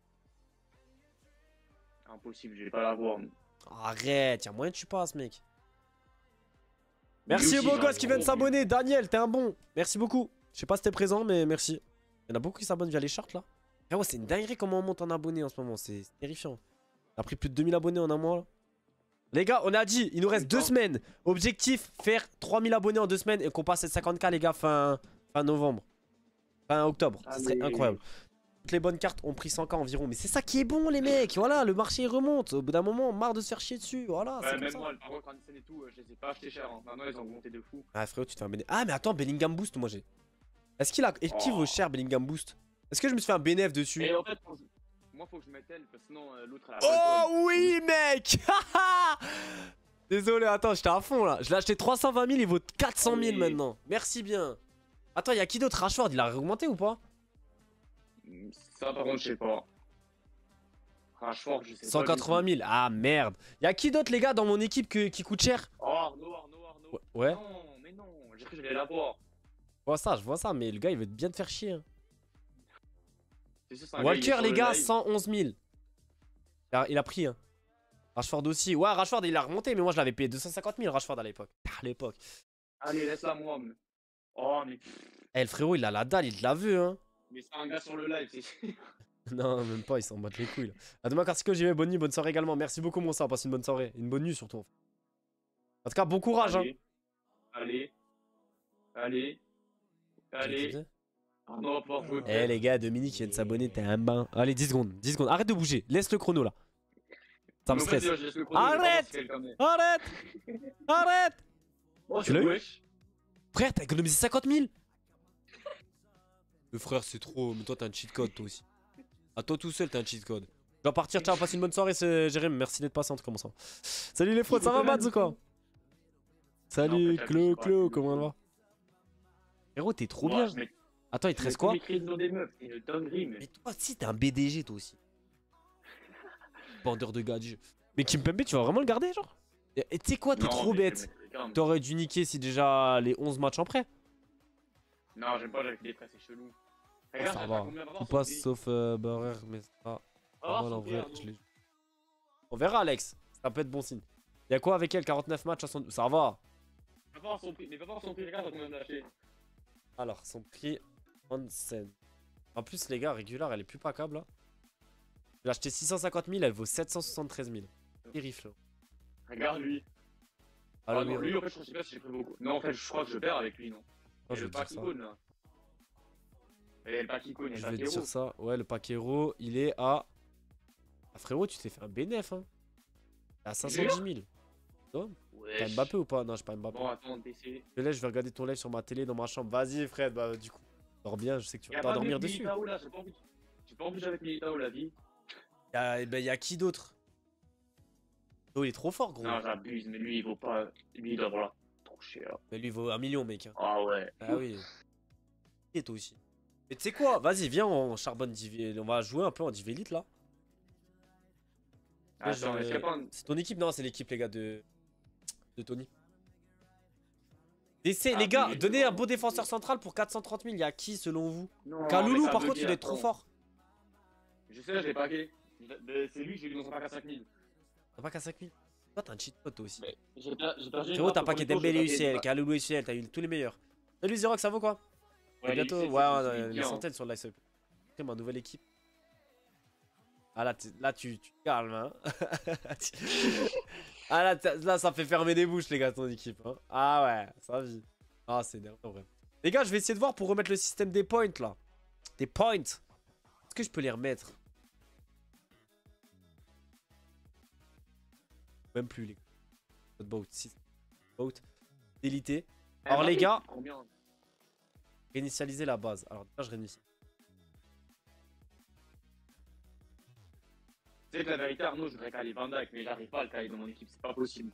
Impossible, je vais pas l'avoir. Arrête, y'a moyen que tu passes, mec. Merci Lui au aussi, beau j'en ai gosse qui vient de vraiment s'abonner. Daniel, t'es un bon. Merci beaucoup. Je sais pas si t'es présent, mais merci. Il y en a beaucoup qui s'abonnent via les charts là. Ah ouais, c'est une dinguerie comment on monte en abonnés en ce moment. C'est terrifiant. On a pris plus de deux mille abonnés en un mois là. Les gars, on a dit, il nous reste deux semaines. Objectif, faire trois mille abonnés en deux semaines et qu'on passe à cinquante K, les gars, fin, fin novembre. Fin octobre. Ce serait incroyable. Toutes les bonnes cartes ont pris cent K environ. Mais c'est ça qui est bon, les mecs. Voilà, le marché il remonte. Au bout d'un moment, marre de se faire chier dessus. Voilà. Ouais, même moi, par contre, Anderson et tout, je les ai pas achetés cher. Hein. Maintenant, ils ont augmenté de fou. Ah, frérot, tu t'es un bénéf. Ah, mais attends, Bellingham Boost, moi j'ai. Est-ce qu'il a. Est-ce qu'il vaut cher, Bellingham Boost? Est-ce que je me suis fait un bénéf dessus? Et en fait, moi, faut que je mette elle, parce que sinon, euh, l'autre, elle a pas. Oh oui, mec. Désolé, attends, j'étais à fond là. Je l'ai acheté trois cent vingt mille, il vaut quatre cent mille oui. Maintenant. Merci bien. Attends, y'a qui d'autre? Rashford, il a augmenté ou pas? Ça, par contre, je sais pas. Rashford, je sais cent quatre-vingt mille. Ah merde. Y'a qui d'autre, les gars, dans mon équipe que, qui coûte cher? Oh, Arnaud, Arnaud, Arnaud. Ouais. Non, mais non, j'ai cru que j'allais l'avoir. Je vois ça, je vois ça, mais le gars, il veut bien te faire chier. Hein. Sûr, Walker, gars, les gars, cent onze mille. Il a, il a pris, hein. Rashford aussi. Ouais, Rashford, il a remonté, mais moi, je l'avais payé deux cent cinquante mille, Rashford, à l'époque. À l'époque. Allez, laisse-la moi. Mais... Oh, mais... Eh, le frérot, il a la dalle, il l'a vu, hein. Mais c'est un gars sur le live, c'est... Non, même pas, il s'en bat les couilles, là. À demain, Carcico, j'y vais. Bonne nuit, bonne soirée également. Merci beaucoup, mon sang. Passe une bonne soirée. Une bonne nuit, surtout. En tout cas, bon courage, allez. hein. Allez. Allez. Allez. Ah non, pas jouer. Eh, les gars, Dominique, il vient de s'abonner, t'es un bain. Allez, dix secondes, dix secondes. Arrête de bouger. Laisse le chrono, là. Ça me stresse. Arrête. Arrête. Arrête. Oh, tu l'as eu? Frère, t'as économisé cinquante mille. Le frère, c'est trop. Mais toi, t'as un cheat code, toi aussi. À toi tout seul, t'as un cheat code. Je dois partir. Ciao, passe une bonne soirée, c'est Jérémy. Merci d'être patient, comment ça va? Salut les fraudes, ça va, Mads ou quoi? Salut, Clo, Clo, comment ça va? Héros, t'es trop bien. Attends, il te reste quoi? Mais toi, si, t'es un B D G, toi aussi. Bandeur de gadgets. Mais Kimpembe, tu vas vraiment le garder, genre? Et tu sais quoi, t'es trop bête. T'aurais dû niquer si déjà les onze matchs en prêt. Non, j'aime pas, j'avais des prêts, c'est chelou. Regarde, ça va. On passe sauf euh, Barrère, mais ça. Ah, en vrai, je l'ai. On verra, Alex. Ça peut être bon signe. Y'a quoi avec elle? quarante-neuf matchs, soixante... Ça va. Mais pas voir son prix, mais pas voir son prix, regarde combien de lâcher. Alors, son prix on scène. En plus, les gars, régulière, elle est plus pas câble là. J'ai acheté six cent cinquante mille, elle vaut sept cent soixante-treize mille. Terrif là. Regarde lui. Alors, ah, non, lui, en fait, je sais pas si j'ai pris beaucoup. Non, en fait, je crois que je perds avec lui, non. Non, je vais te dire ça. Là. Et le pack icône, je vais te dire ça. Ouais, le pack héros, il est à. Ah, frérot, tu t'es fait un bénéf, hein. À cinq cent dix mille. Non? T'as Mbappé ou pas? Non, j'ai pas Mbappé. Bon, attends, D C. Je laisse, je vais regarder ton live sur ma télé dans ma chambre. Vas-y, Fred, bah, du coup. Dors bien, je sais que tu vas pas dormir dessus. J'ai pas envie avec Militao, la vie. Y'a bah, y a qui d'autre? Oh, il est trop fort, gros. Non, j'abuse, mais lui, il vaut pas. Lui, il doit avoir trop cher. Mais lui, il vaut un million, mec. Hein. Ah ouais. Ah oui. Et toi aussi. Mais tu sais quoi? Vas-y, viens, on charbonne Div... On va jouer un peu en Div Elite là. Ah, je... un... C'est ton équipe? Non, c'est l'équipe, les gars, de. De Tony. Laissez, ah, les gars, donnez un beau défenseur central pour quatre cent trente mille. Y'a qui selon vous? Kaloulou, par contre, il doit être trop fort. Je sais, je l'ai packé. C'est lui que j'ai eu dans son pack à cinq mille. T'as pack à cinq mille? Toi, t'as un cheat code toi aussi. Frérot, t'as packé Dembélé U C L, Kaloulou U C L, t'as eu tous les meilleurs. Salut Zerox, ça vaut quoi? Ouais, bientôt, ouais, les centaines sur le live. C'est ma nouvelle équipe. Ah là, là tu, tu te calmes, hein. Ah là, là, ça fait fermer des bouches, les gars, ton équipe. Hein. Ah ouais, ça vit. Ah, c'est énervant, en vrai. Les gars, je vais essayer de voir pour remettre le système des points, là. Des points. Est-ce que je peux les remettre? Même plus, les gars. Boat, six. Boat. Délité. Alors, les gars, réinitialiser la base. Alors, déjà, je réinitie. Tu sais que la vérité, Arnaud, je voudrais caler Van Dijk, mais j'arrive pas à le caler dans mon équipe, c'est pas possible.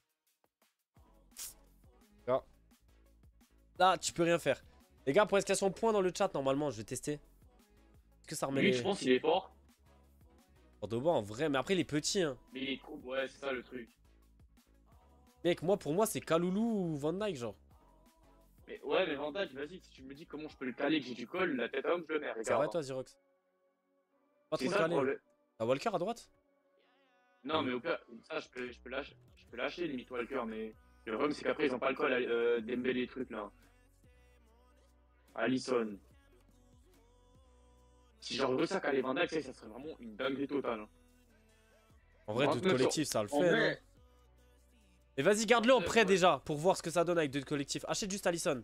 Là. Là, tu peux rien faire. Les gars, pour exclamation point dans le chat, normalement, je vais tester. Est-ce que ça remet Lui, les... je pense qu'il est fort. Cordoba, en vrai, mais après, il est petit, hein. Mais il est trop... Ouais, c'est ça le truc. Mec, moi, pour moi, c'est Kaloulou ou Van Dijk, genre. Mais ouais, mais Van Dijk, vas-y, si tu me dis comment je peux le caler, que j'ai du col, la tête à homme, je le mets. C'est vrai, toi, Zirox? Pas trop calé. T'as Walker à droite? Non, mais au pire, ça, je peux, je peux lâcher, je peux lâcher limite Walker, mais le problème, c'est qu'après, ils ont pas le col à euh, Dembélé et trucs là. Alisson. Si genre Rusak allait Van Dijk, ça serait vraiment une dinguerie totale. Hein. En vrai, d'autres collectifs, ça le En fait, vrai, non? Et vas-y, garde-le en Ouais, prêt ouais. déjà, pour voir ce que ça donne avec d'autres collectifs. Achète juste Alisson.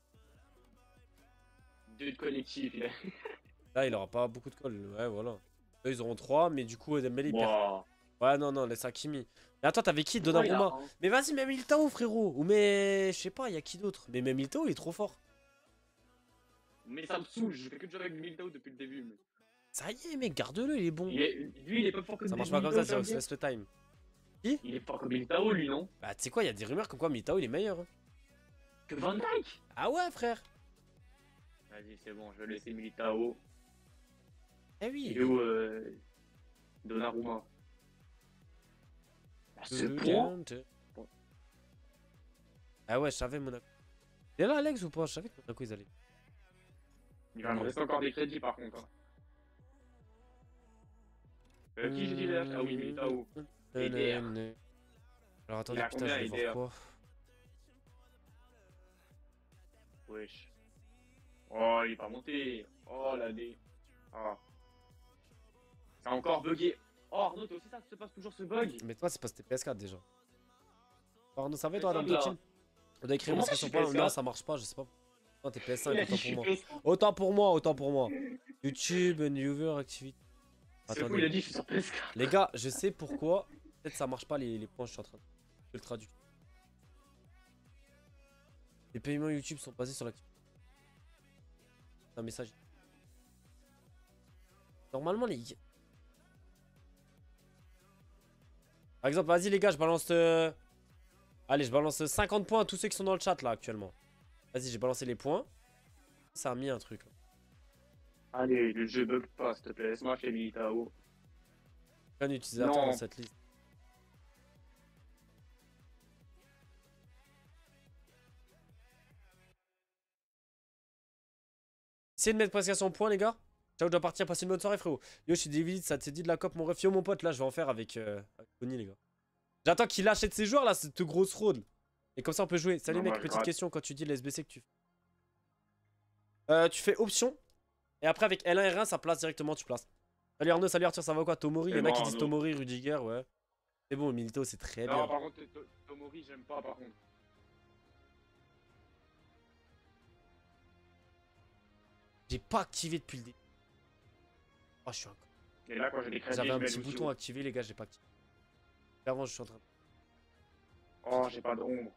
deux collectifs. Il a... Là, il aura pas beaucoup de calls. Ouais, voilà. Eux, ils auront trois, mais du coup, Dembélé, il perd. Wow. Ouais, non, non, laisse Hakimi. Mais attends, t'avais qui? Pourquoi il a Donnarumma. un Mais vas-y, même Militao, frérot. Ou mais. Je sais pas, il y a qui d'autre? Mais même Militao, il est trop fort. Mais ça me saoule, je fais que de jouer avec Militao depuis le début. Mais... Ça y est, mec, garde-le, il est bon. Il est... Lui, il est pas fort que Ça marche Militao, pas comme ça, ça veut Xerox, dire laisse le time. Il est fort que Militao, lui, non? Bah, tu sais quoi, il y a des rumeurs comme quoi Militao, il est meilleur. hein. Que Van Dijk. Ah ouais, frère. Vas-y, c'est bon, je vais laisser Militao. Eh oui. Et où euh... Donnarumma. À ce point. Ah ouais, je savais Monaco. Il est là, Alex, ou pas? Je savais que Monaco, ils allaient. Il va me rester encore des crédits par contre. hein. Euh, qui j'ai dit là? Ah oui, Militao. Et D R. Alors attendez, Il a putain, combien, je vais E D R? voir quoi. Wesh. Oh, il est pas monté. Oh, la D. Ah. Ça a encore bugué. Oh, Arnaud, toi aussi, ça se passe toujours ce bug? Mais toi, c'est pas c'était P S quatre déjà. Arnaud, ça va Mais toi, ça, Adam là. Tokin? On doit écrire Comment une je suis description. P S quatre? Non, ça marche pas, je sais pas. Non, t'es P S cinq, Il a autant dit, je pour suis moi. P S quatre. Autant pour moi, autant pour moi. YouTube, Newer, Activity. C'est fou, Attendez. il a dit, je suis sur P S quatre. Les gars, je sais pourquoi. Peut-être ça marche pas les, les points, je suis en train de je le traduire. Les paiements YouTube sont basés sur l'activité. Un message. Normalement, les. Par exemple, vas-y les gars, je balance. Euh... Allez, je balance cinquante points à tous ceux qui sont dans le chat là actuellement. Vas-y, j'ai balancé les points. Ça a mis un truc là. Allez, le jeu bug pas, s'il te plaît. Laisse-moi chez Militao. Aucun utilisateur Non. dans cette liste. Essayez de mettre prestation point, les gars. Ciao, je dois partir. Passer une bonne soirée, frérot. Yo, je suis David. Ça t'est dit de la cop, mon ref. Yo, mon pote, là, je vais en faire avec, euh, avec Tony, les gars. J'attends qu'il achète ses joueurs, là, cette grosse fraude. Et comme ça, on peut jouer. Salut, Non, mec. moi, je Petite gratte. question. Quand tu dis le S B C que tu fais. Euh, tu fais option. Et après, avec L un R un, ça place directement. Tu places. Salut Arnaud, salut Arthur, ça va quoi? Tomori. Il y en a C'est qui bon, disent Arnaud. Tomori, Rudiger, ouais. C'est bon, Milito, c'est très Non, bien. par contre, To- Tomori, j'aime pas, par contre. J'ai pas activé depuis le début. Oh, je suis un con. Et là, quand j'ai des crédits, J'avais je un mets petit le bouton sous. activé, les gars, j'ai pas activé. Avant, je suis en train de. Oh, j'ai pas d'ombre.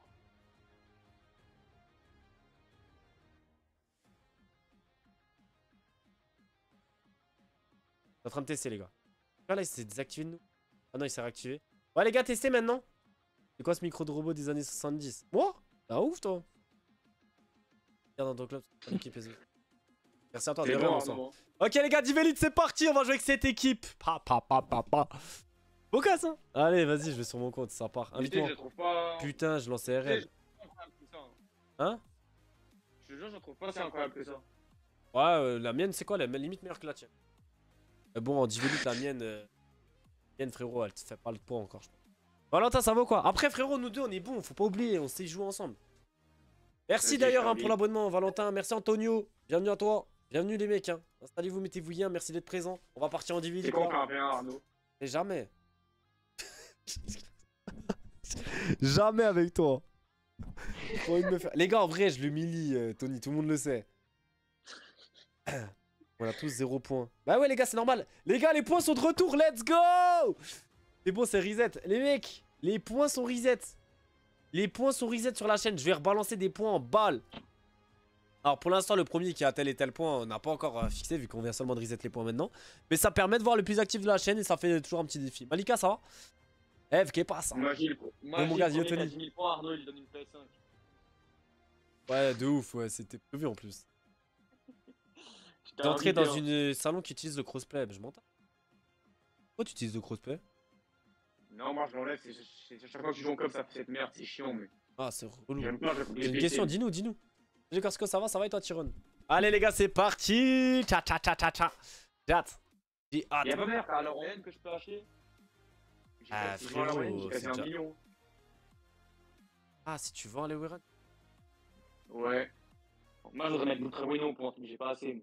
Je suis en train de tester, les gars. Ah là, il s'est désactivé de nous. Ah non, il s'est réactivé. Ouais, les gars, testez maintenant. C'est quoi ce micro de robot des années soixante-dix? Moi? Ah ouf, toi. Regarde dans ton club. c'est l'équipe S B. Merci à toi, de C'est rien, bon, mon sang. Arnaud. Ok, les gars, Divelite, c'est parti. On va jouer avec cette équipe. Pa, pa, pa, pa, pa. Beau casse, hein. Allez, vas-y, je vais sur mon compte, ça part. Mais tu sais, Invite-moi. je trouve pas. Putain, je lance Tu sais, R L. je trouve pas incroyable que ça. Hein? Je te jure, je trouve pas si incroyable que ça. Ouais, euh, la mienne, c'est quoi? La limite meilleure que la tienne. Euh, bon, en Divelite, la mienne. Euh... mienne, frérot, elle te fait pas le poids encore, je pense. Valentin, ça va quoi? Après, frérot, nous deux, on est bons. Faut pas oublier, on sait jouer ensemble. Merci Ok, d'ailleurs hein, Charlie. pour l'abonnement, Valentin. Merci Antonio. Bienvenue à toi. Bienvenue les mecs. Hein. Installez-vous, mettez-vous bien. Merci d'être présent. On va partir en C'est Divelite. quoi, on fait un V un, Arnaud? Et jamais. Jamais avec toi. Faut envie de me faire- Les gars, en vrai, je l'humilie, euh, Tony. Tout le monde le sait. On a tous zéro point. Bah ouais, les gars, c'est normal. Les gars, les points sont de retour. Let's go. C'est bon, c'est reset. Les mecs, les points sont reset. Les points sont reset sur la chaîne. Je vais rebalancer des points en balles. Alors pour l'instant, le premier qui a tel et tel point, on n'a pas encore euh, fixé vu qu'on vient seulement de reset les points maintenant. Mais ça permet de voir le plus actif de la chaîne et ça fait toujours un petit défi. Malika, ça va? Eve, qu'est pas ça? Moi, j'ai le Moi, Oh, mon j'ai gars, le premier qui a Yotoni. dix mille points, Arnaud, il donne une P S cinq. Ouais, de ouf, ouais, c'était prévu en plus. Je t'ai T'es entré invité, dans hein. une salon qui utilise le crossplay, je m'entends. Pourquoi tu utilises le crossplay? Non, moi, je l'enlève. c'est- c'est- Chaque fois que tu joues en club, ça fait cette merde. C'est chiant, mais. Ah, c'est relou. J'aime pas, je trouve J'ai les une P C. question, dis-nous, dis-nous. Salut Corsico, ça va, ça va et toi, Tyrone? Allez les gars, c'est parti. Tcha tcha tcha tcha tcha. J'ai hâte. J'ai hâte. Y'a pas meilleur à la Royenne que je peux acheter? J'ai Ah, cassé- j'ai vendu à la Royenne, frérot, j'ai cassé c'est un déjà- million. Ah, si tu vends les Warren. Ouais. Moi, je voudrais mettre Butraoui en pointe, mais j'ai pas assez.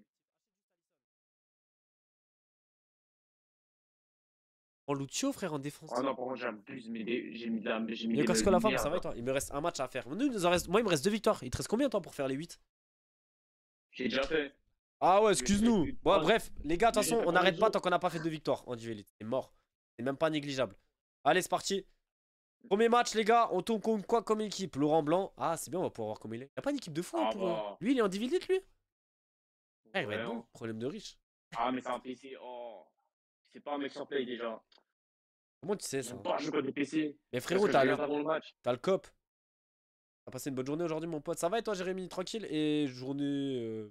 Oh, Lucio, frère, en défense. Oh non, par contre, j'abuse, mais des- j'ai mis, de la... j'ai mis des Newcastle la femme, ça va et merde. toi? Il me reste un match à faire. Nous, il nous en reste... Moi, il me reste deux victoires. Il te reste combien, toi, pour faire les huit? J'ai déjà fait. Ah ouais, J'ai fait excuse-nous. plus de Bon, trois- bref, les gars, de toute mais j'ai façon, fait on combien n'arrête de pas jours? tant qu'on n'a pas fait de victoire en Duvelite. C'est mort. C'est même pas négligeable. Allez, c'est parti. Premier match, les gars. On tourne comme quoi comme équipe? Laurent Blanc. Ah, c'est bien, on va pouvoir voir comment il est. Y a pas une équipe de fou hein, Ah pour eux. bah. Lui, il est en Duvelite, lui? Ah, il va Ouais, être bon. hein. Problème de riche. Ah, mais c'est un P C. Oh. C'est pas un mec sur play déjà. Comment tu sais ça? J'aime pas jouer contre des P C. Mais Parce frérot, que je t'as le... regarde avant le match. t'as le cop. T'as passé une bonne journée aujourd'hui, mon pote. Ça va et toi, Jérémy? Tranquille? Et journée. euh,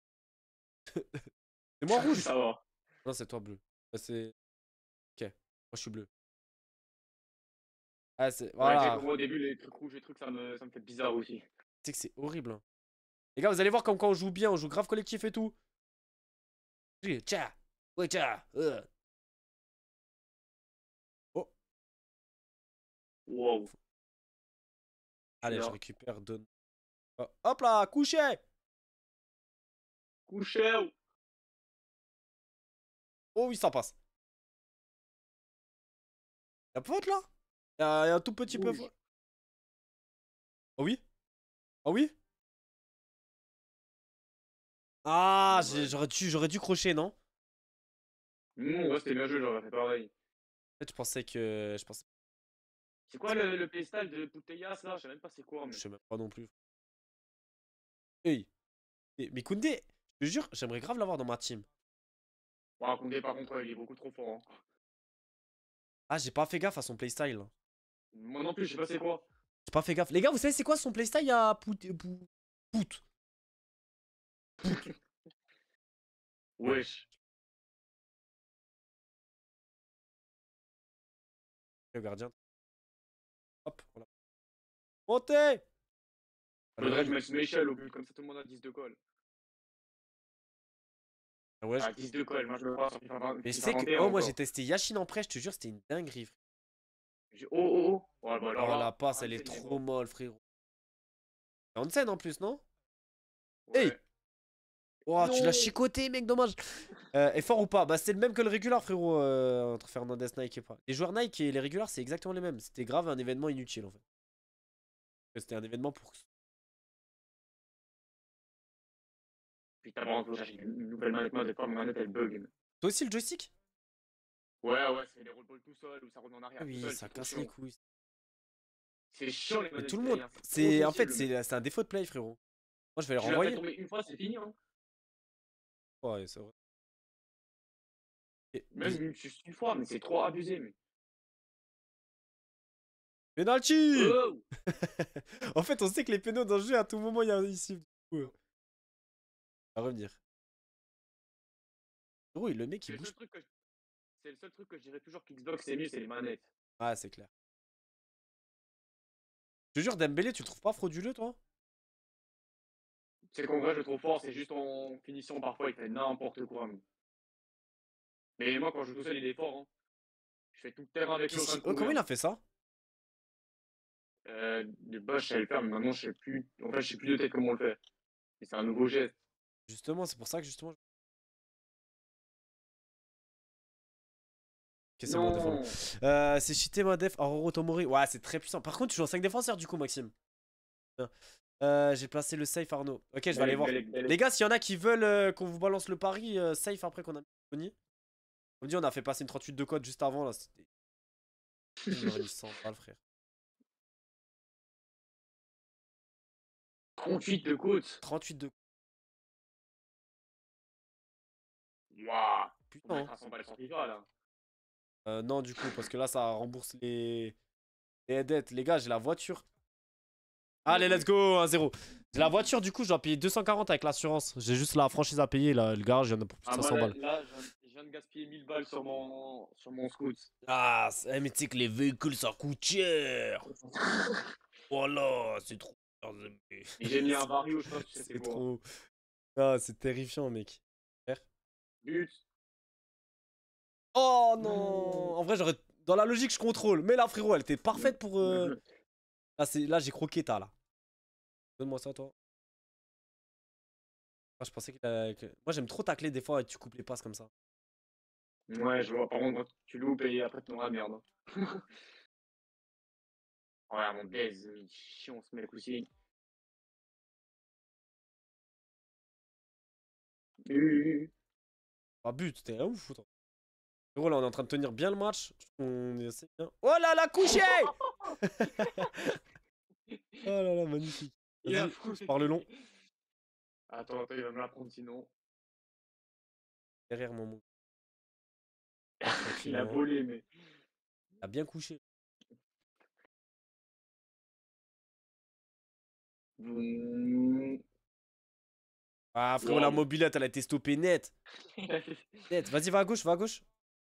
C'est moi rouge? Ça va. Non, c'est toi bleu. Ah, c'est. Ok. Moi, je suis bleu. Ah, c'est. Ouais, tu sais, Voilà. pour moi, au début, les trucs rouges, les trucs, ça me, ça me fait bizarre aussi. Tu sais que c'est horrible. Hein. Les gars, vous allez voir comme quand on joue bien, on joue grave collectif et tout. Oui, Tcha. Ouais, tcha. euh. Oh. Wow. Allez, je Là. récupère. Donne. Oh, hop là, couché. Couché. Oh oui, ça passe. Y'a faute là? Y'a y a un tout petit peu Rouge. faute. Oh oui? Oh oui? Ah, j'ai- Ouais. j'aurais dû, j'aurais dû crocher, non? Mmh, ouais, c'était bien joué, j'aurais fait pareil. En fait, je pensais que. Je pensais. C'est quoi le, le playstyle de Putellas là? Je sais même pas c'est quoi, mais. Je sais même pas non plus. Hey. Mais mais Koundé, je te jure, j'aimerais grave l'avoir dans ma team. Ouais, Koundé, par contre, ouais, il est beaucoup trop fort. Hein. Ah, j'ai pas fait gaffe à son playstyle. Là. Moi non plus, je sais pas c'est quoi. J'ai pas fait gaffe. Les gars, vous savez c'est quoi son playstyle à Pout... Pout... Pout. Wesh. Le gardien. Hop, voilà. Montez! Faudrait que je mette Michel au but, comme ça tout le monde a dix de colle. Ah ouais, je- Ah, dix de colle, moi je me vois sur FIFA vingt, Mais je FIFA sais que. vingt et un Oh, moi encore. j'ai testé Yashin en prêt, je te jure, c'était une dinguerie. Frère. J'ai- Oh oh oh. Ouais, bah alors Oh, la là. passe, elle est Hansen, il est trop mort. molle, frérot. C'est Hansen en plus, non? Hey! Ouais. Oh, tu l'as Non. chicoté, mec, dommage. Euh, est fort ou pas? Bah, c'est le même que le régular, frérot, euh, entre Fernandez, Nike et pas. Les joueurs Nike et les régulars, c'est exactement les mêmes. C'était grave un événement inutile, en fait. C'était un événement pour. Putain, bon, faut que j'achète une nouvelle manette, moi, des fois, ma manette elle bug. Toi aussi, le joystick? Ouais, ouais, c'est les rollballs tout seul ou ça roule en arrière Ah tout oui, seul. ça C'est trop casse chiant. les couilles. C'est chiant les Mais manettes tout le play, monde. hein. C'est trop C'est en fait, sensible. c'est c'est un défaut de play, frérot. Moi, je vais les Tu l'as fait renvoyer. tomber une fois, c'est fini. Hein. Ouais, c'est vrai. Et- Même juste une fois, mais c'est trop abusé. Mais... Penalty! Oh En fait, on sait que les pénaux dans le jeu, à tout moment, il y a ici. Du coup, euh, à revenir. Frérot, le mec, c'est il le bouge. seul truc que je... c'est le seul truc que je dirais toujours qu'Xbox c'est mieux, c'est les manettes. Ah, c'est clair. Je te jure, Dembélé, tu le trouves pas frauduleux, toi? C'est qu'en vrai, je le trouve fort, c'est juste en finition, parfois, il fait n'importe quoi. Mais... mais moi, quand je joue tout seul, il est fort. Hein. Je fais tout le terrain avec lui en Qu'est-ce train qu'il- de oh, comment courir. il a fait ça? Euh, de base, je savais le faire, mais maintenant, je sais plus. En fait, je sais plus de tête comment on le fait. Et c'est un nouveau geste. Justement, c'est pour ça que justement. Ok, c'est bon, défends-le. Non. Euh, c'est cheaté, ma def. Aurora Tomori. Ouais, c'est très puissant. Par contre, tu joues en cinq défenseurs, du coup, Maxime. Euh, J'ai placé le safe, Arnaud. Ok, je vais aller Belle, voir. belle, belle. Les gars, s'il y en a qui veulent euh, qu'on vous balance le pari, euh, safe après qu'on a mis Tony. Comme dit, on a fait passer une trente-huit de code juste avant là. C'était. Il aurait mis cent balles, frère. trente-huit de côte. trente-huit de. Waouh. Faut Putain. mettre Hein. à cent balles sur FIFA là. Euh, non, du coup, parce que là, ça rembourse les. Les dettes. Les gars, j'ai la voiture. Allez, let's go, un zéro. J'ai la voiture, du coup, je dois payer deux cent quarante avec l'assurance. J'ai juste la franchise à payer, là. Le garage, il y en a pour plus de Ah, cinq moi cents là, balles. là, je viens- je viens de gaspiller mille balles sur mon, sur mon scoot. Ah, c'est- mais tu sais que les véhicules, ça coûte cher. Voilà, c'est trop. Et j'ai mis un vario, je sais pas si tu sais c'est C'est quoi. trop. Ah, c'est terrifiant, mec. But. Oh non! En vrai, j'aurais. Dans la logique, je contrôle. Mais là, frérot, elle était parfaite pour. euh, Là, c'est... là j'ai croqué, t'as là. Donne-moi ça, toi. Ah, je pensais qu'il a... que- Moi, j'aime trop tacler des fois et tu coupes les passes comme ça. Ouais, je vois. Par contre, quand tu loupes et après, tu la merde. Ouais, mon Blaise, il est chiant, ce mec aussi. Euh, Ah, but, t'es un ouf, toi. Frérot, là, on est en train de tenir bien le match. On est assez bien. Oh là là, couché. Oh là là, magnifique. Il a Vas-y, foutu. par le long. Attends, attends, il va me la prendre sinon. Derrière mon mot. Ah, Il a tranquillement. volé, mais. Il a bien couché. Mm. Ah, frérot, la Wow. mobilette, elle a été stoppée net. Net. Vas-y, va à gauche, va à gauche.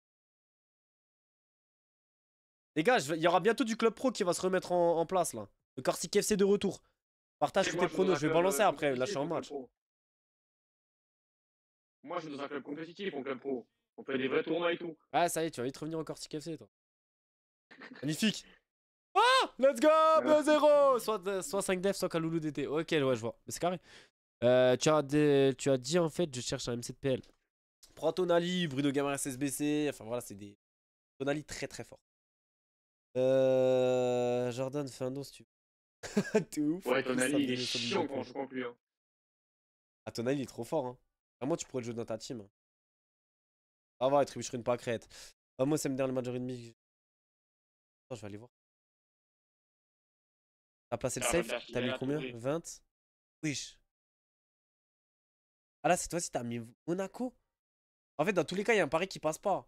Les gars, je vais- il y aura bientôt du Club Pro qui va se remettre en, en place, là. Le Corsic F C de retour. Partage Et tous moi, tes je suis dans pronos. un Je vais club balancer euh, après. Là, je suis compétitif, en au club match. pro. Moi, je suis dans un club compétitif, au club pro. On fait des vrais tournois et tout. Ah, ça y est, tu vas vite revenir au Corsic F C, toi. Magnifique. Let's go Euh, deux zéro. Soit, euh, soit cinq def, soit Kaloulou D T. Ok, ouais, je vois. Mais c'est carré. Euh, tu, as des... tu as dit, en fait, je cherche un M C de P L. Prends Tonali, Bruno Gamara S S B C. Enfin, voilà, c'est des... Tonali très très fort. Euh... Jordan, fais un dos si tu veux. T'es ouf. Ouais, Christophe Tonali, il est Denis, Sabine chiant quand Bacro. je joue contre lui. Hein. Ah, Tonali, il est trop fort, hein. Vraiment, tu pourrais le jouer dans ta team. Ah, va, être sur une pâquerette. Ah, moi, ça me dernier le match de ennemi. Attends, je vais aller voir. T'as placé le Ah, safe? Valdache, il T'as a mis la combien? tourée. vingt? Wesh. Ah là, cette fois-ci, t'as mis Monaco? En fait, dans tous les cas, il y a un pari qui passe pas.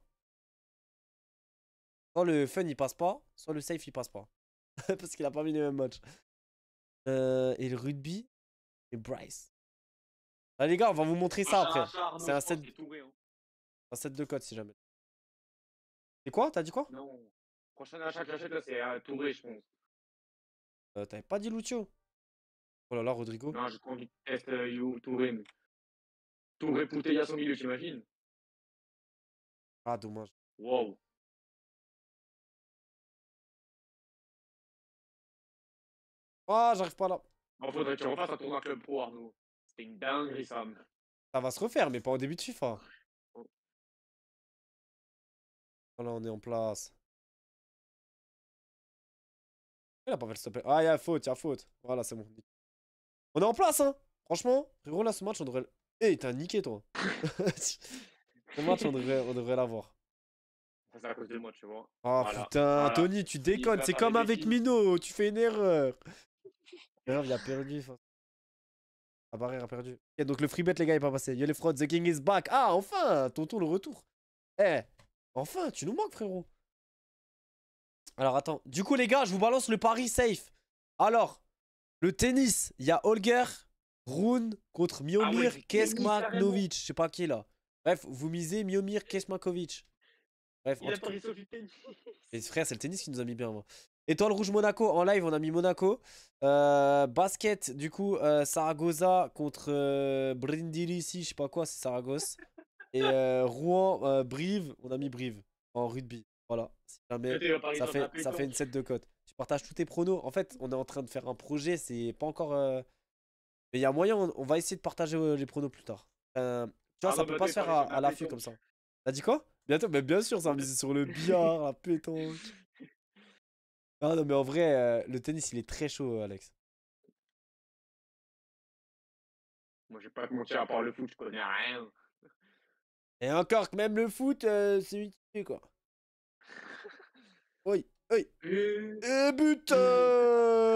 Soit le fun, il passe pas, soit le safe, il passe pas. Parce qu'il a pas mis les mêmes matchs. Euh, et le rugby, et Bryce. Ah, les gars, on va vous montrer ça Prochain après. achat, C'est Arnaud, un je pense set, qu'il est touré. Hein. un set de code si jamais. Et quoi? T'as dit quoi? Non. Prochain achat que j'achète, là, c'est à Touré, je pense. Euh, T'avais pas dit Lucio? Oh là là, Rodrigo. Non, j'ai trop envie de tester euh, You, Touré. Mais... Touré Pouteille à son milieu, t'imagines? Ah, dommage. Wow. Ah, j'arrive pas là. Bon, faudrait que tu refasses un tournoi club pro, Arnaud. C'était une dinguerie, ça. Ça va se refaire, mais pas au début de FIFA. Voilà, on est en place. Il a pas fait le stop. Ah, il y a faute, il y a faute. Voilà, c'est bon. On est en place, hein. Franchement, frérot, là, ce match, on devrait. Eh, t'as niqué, toi. Ce match, on devrait, on devrait l'avoir. Ça, c'est à cause de moi, tu vois. Ah, Voilà. putain, Voilà. Tony, tu Il déconnes. va C'est faire des comme avec bêtises. Mino. Tu fais une erreur. Grave, il a perdu. Enfin. Ah, Barrère a perdu. Ok, donc le free bet, les gars, est pas passé. Yo, les fraudes, The King is back. Ah, enfin, tonton, le retour. Eh, enfin, tu nous manques, frérot. Alors, attends. Du coup, les gars, je vous balance le pari safe. Alors, le tennis, il y a Holger Rune contre Ah ouais, Miomir du tennis, carrément. Keskmanovic. Je sais pas qui, là. Bref, vous misez Miomir Keskmakovic. Bref, en Il a tout cas. parié sur du tennis. Et frère, c'est le tennis qui nous a mis bien, moi. Étoile rouge Monaco, en live, on a mis Monaco. Euh, basket, du coup, euh, Saragossa contre euh, Brindisi, je sais pas quoi, c'est Saragosse. Et euh, Rouen, euh, Brive, on a mis Brive en rugby. Voilà, si jamais, Il va parier ça sur de la fait, ça fait pétanque. une set de cotes. Tu partages tous tes pronos. En fait, on est en train de faire un projet, c'est pas encore. euh, Mais il y a moyen, on, on va essayer de partager euh, les pronos plus tard. Euh, Tu vois, Ah ça non, peut bientôt, pas se il faire parier à, sur de à la l'affût comme pétanque. ça. T'as dit quoi? Bientôt? Mais bien sûr, ça va miser sur le billard, la pétanque. Ah non, mais en vrai, euh, le tennis, il est très chaud, euh, Alex. Moi, je vais pas te mentir, à part le foot, je connais rien. Et encore que même le foot, euh, c'est mitigé, quoi. Oui, oui. Euh, Et but euh. euh,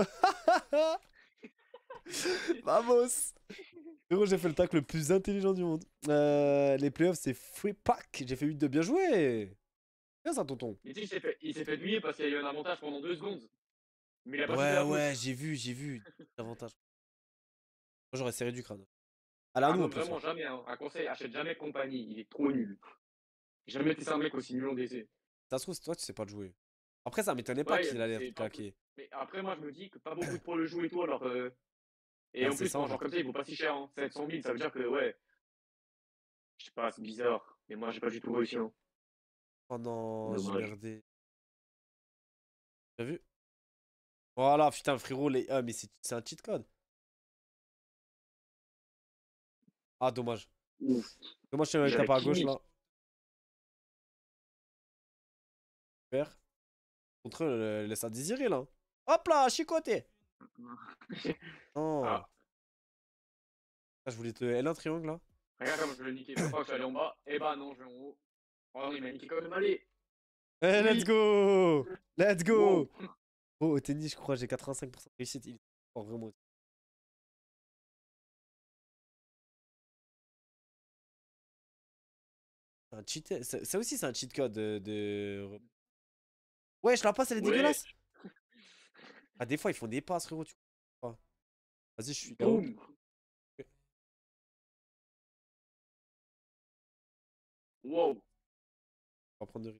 Vamos. Frérot, j'ai fait le tacle le plus intelligent du monde. Euh, les playoffs, c'est free pack. J'ai fait huit de bien joué. Bien ça, tonton. Et tu sais, il s'est fait, il s'est fait douiller parce qu'il y a eu un avantage pendant deux secondes. Mais il a pas shooté Ouais, la faute. ouais, j'ai vu, j'ai vu. Avantage. Moi, j'aurais serré du crâne. Allez, à Ah nous, non, en plus. Hein. vraiment, jamais. Hein. Un conseil, achète jamais compagnie. Il est trop nul. J'ai jamais été un mec aussi nul en D C. Ça se trouve, c'est toi, tu sais pas le jouer. Après, ça m'étonnait pas Ouais, qu'il allait c'est être pas fou. claqué. Mais après, moi, je me dis que pas beaucoup de pros le jouent et tout, alors. Euh... Et Ah, en c'est plus, ça, pour un en genre fait. comme ça, il vaut pas si cher. Hein. sept cent mille, ça veut dire que, ouais. Je sais pas, c'est bizarre. Mais moi, j'ai pas du tout réussi. Hein. Oh non, j'ai Dommage. merdé. T'as vu? Voilà, putain, frérot, les... Ah, mais c'est c'est un cheat code. Ah, dommage. Ouf. Dommage, je t'ai J'avais tapé à gauche Kimmich. là. Super. Contre eux, laisse à désirer là. Hop là, chicoté. Non. Ah, Ah, je voulais te L un triangle là. regarde comme je l'ai niqué. Je crois que je suis allé en bas. Eh bah non, je vais en haut. Oh non, il m'a niqué quand même. Allez. Eh, let's Oui. go! Let's Wow. go! Oh, au tennis, je crois, j'ai quatre-vingt-cinq pour cent de réussite. Il est fort, vraiment. C'est un cheat. Ça, ça aussi, c'est un cheat code de. de... Ouais, je la passe, elle est Ouais. dégueulasse. Ah, des fois, ils font des passes, frérot. Tu comprends pas. Vas-y, je suis down. Boum. Ok, Wow. on va prendre de risque.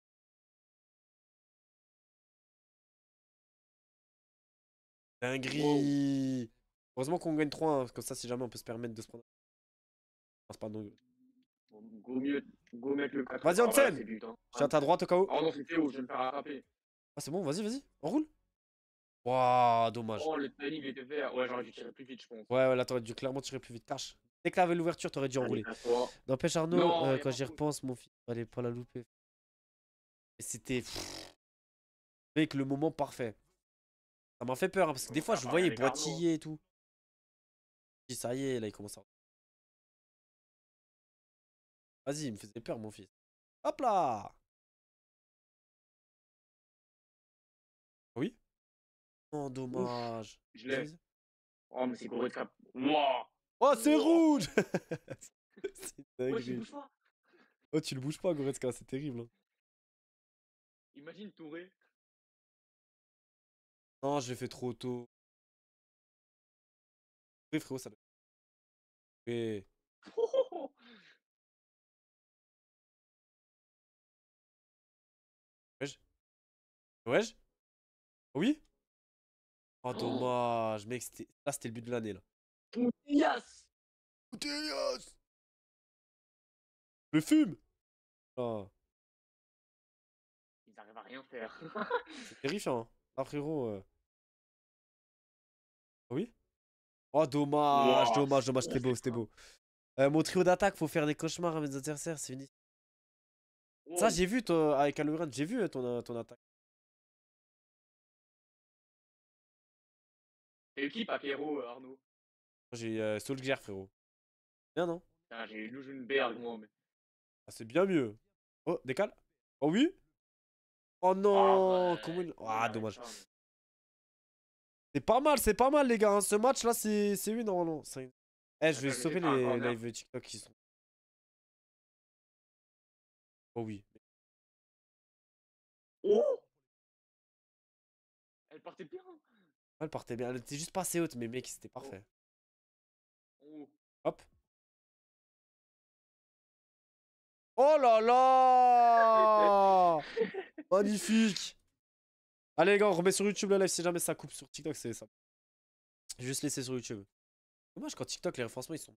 Wow. Dinguerie! Heureusement qu'on gagne trois, hein, comme ça, si jamais on peut se permettre de se prendre. Ah, c'est pas dingue. Go mieux. Go mettre le quatre. Vas-y, Ah voilà, Hansen! c'est but. Hein. Je suis à ta droite au cas où. Oh non, c'est Théo, je vais me faire attraper. Ah, c'est bon, vas-y, vas-y. On roule. Waouh, dommage. Oh, le timing il était vert. Ouais, j'aurais dû tirer plus vite, je pense. Ouais, ouais, là, t'aurais dû clairement tirer plus vite. Cache. Dès que t'avais l'ouverture, t'aurais dû Allez, enrouler. casse-toi. N'empêche, Arnaud, Non, euh, il a quand pas j'y foutu. repense, mon fils, fallait pas la louper. Et c'était. pff, Mec, le moment parfait. Ça m'a fait peur, hein, parce que des On va fois, faire je pareil voyais avec Arnaud. boitiller et tout. Je dis, ça y est, là, il commence à. Vas-y, il me faisait peur, mon fils. Hop là! Oui? Oh, Ouf, dommage. je Vas-y, l'ai. vas-y. Oh, mais c'est Goretzka. Wouah. Oh, c'est Wouah. rouge! C'est une Ouais, je dinguerie. bouge pas. Oh, tu le bouges pas, Goretzka, c'est terrible, hein. Imagine Touré. Non, je l'ai fait trop tôt. Oui, frérot, ça doit. Eh, wesh? Wesh? Oui? Oh, Oh, dommage, mec, c'était. Là, c'était le but de l'année, là. Yes. Putain, le fume! Ah, Ils arrivent à rien faire. c'est terrifiant, hein. Ah, frérot. euh, Oui? Oh, dommage, Wouah, dommage, c'est dommage, trop c'était beau, fait c'était ça. beau. Euh, mon trio d'attaque, faut faire des cauchemars à mes adversaires, c'est fini. Ça, Wow. j'ai vu, toi, avec Alorand, j'ai vu euh, ton, euh, ton attaque. T'es équipe à Pierrot, euh, Arnaud. Moi, j'ai euh, Solskjaer, frérot. Bien, non? Putain, j'ai Lujenberg, moi. Mais... Ah, c'est bien mieux. Oh, décale. Oh, oui? Oh Ah, non, comment ouais. il. Comment il Ah, arrête dommage. ça, mais... C'est pas mal, c'est pas mal, les gars, hein. Ce match-là, c'est c'est oui, normalement. C'est- Eh, je vais Attends, je vais essayer stopper de faire un les corner. live TikTok qui sont. Oh, oui. Oh, elle partait bien. Elle partait bien. Elle était juste pas assez haute, mais mec, c'était Oh, parfait. oh. Hop. Oh là là! Magnifique! Allez, les gars, on remet sur YouTube le live si jamais ça coupe sur TikTok, c'est ça. Je vais juste laisser sur YouTube. Dommage, quand TikTok, les référencements, ils sont.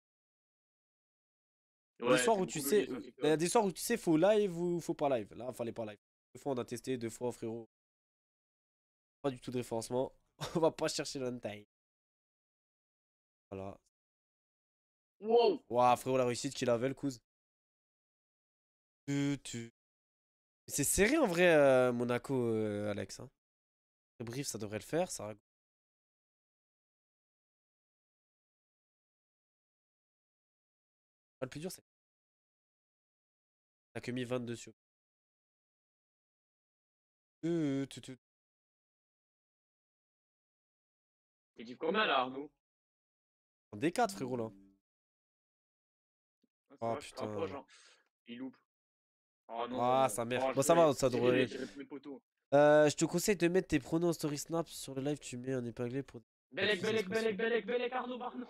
Il y a des Ouais, soirs c'est où tu beaucoup de sais. vues sur Il y a TikTok. des soirs où tu sais, faut live ou faut pas live. Là, fallait pas live. Deux fois, on a testé, deux fois, frérot. Pas du tout de référencement. On va pas chercher le time. Voilà. Wow. Waouh, frérot, la réussite qu'il avait, le cousin. Tu, tu. C'est serré en vrai, euh, Monaco, euh, Alex. Hein. Le brief, ça devrait le faire. Ça... Ah, le plus dur, c'est. T'as que mis vingt dessus. Tu, tu, tu. T'es dit combien là, Arnaud? En D quatre, frérot, là. Ah, ça Oh va, tu te rapproches, putain. hein. Il loupe. Oh Ah, non. sa mère. Oh, Bon, je ça va, voulais ça tirer, mais devrait. tirer tous mes poteaux. Euh, je te conseille de mettre tes pronos en story snap sur le live. Tu mets un épinglé pour Belek, diffuser ce Belek, Belek, possible. Belek, Belek, Arnaud, Arnaud.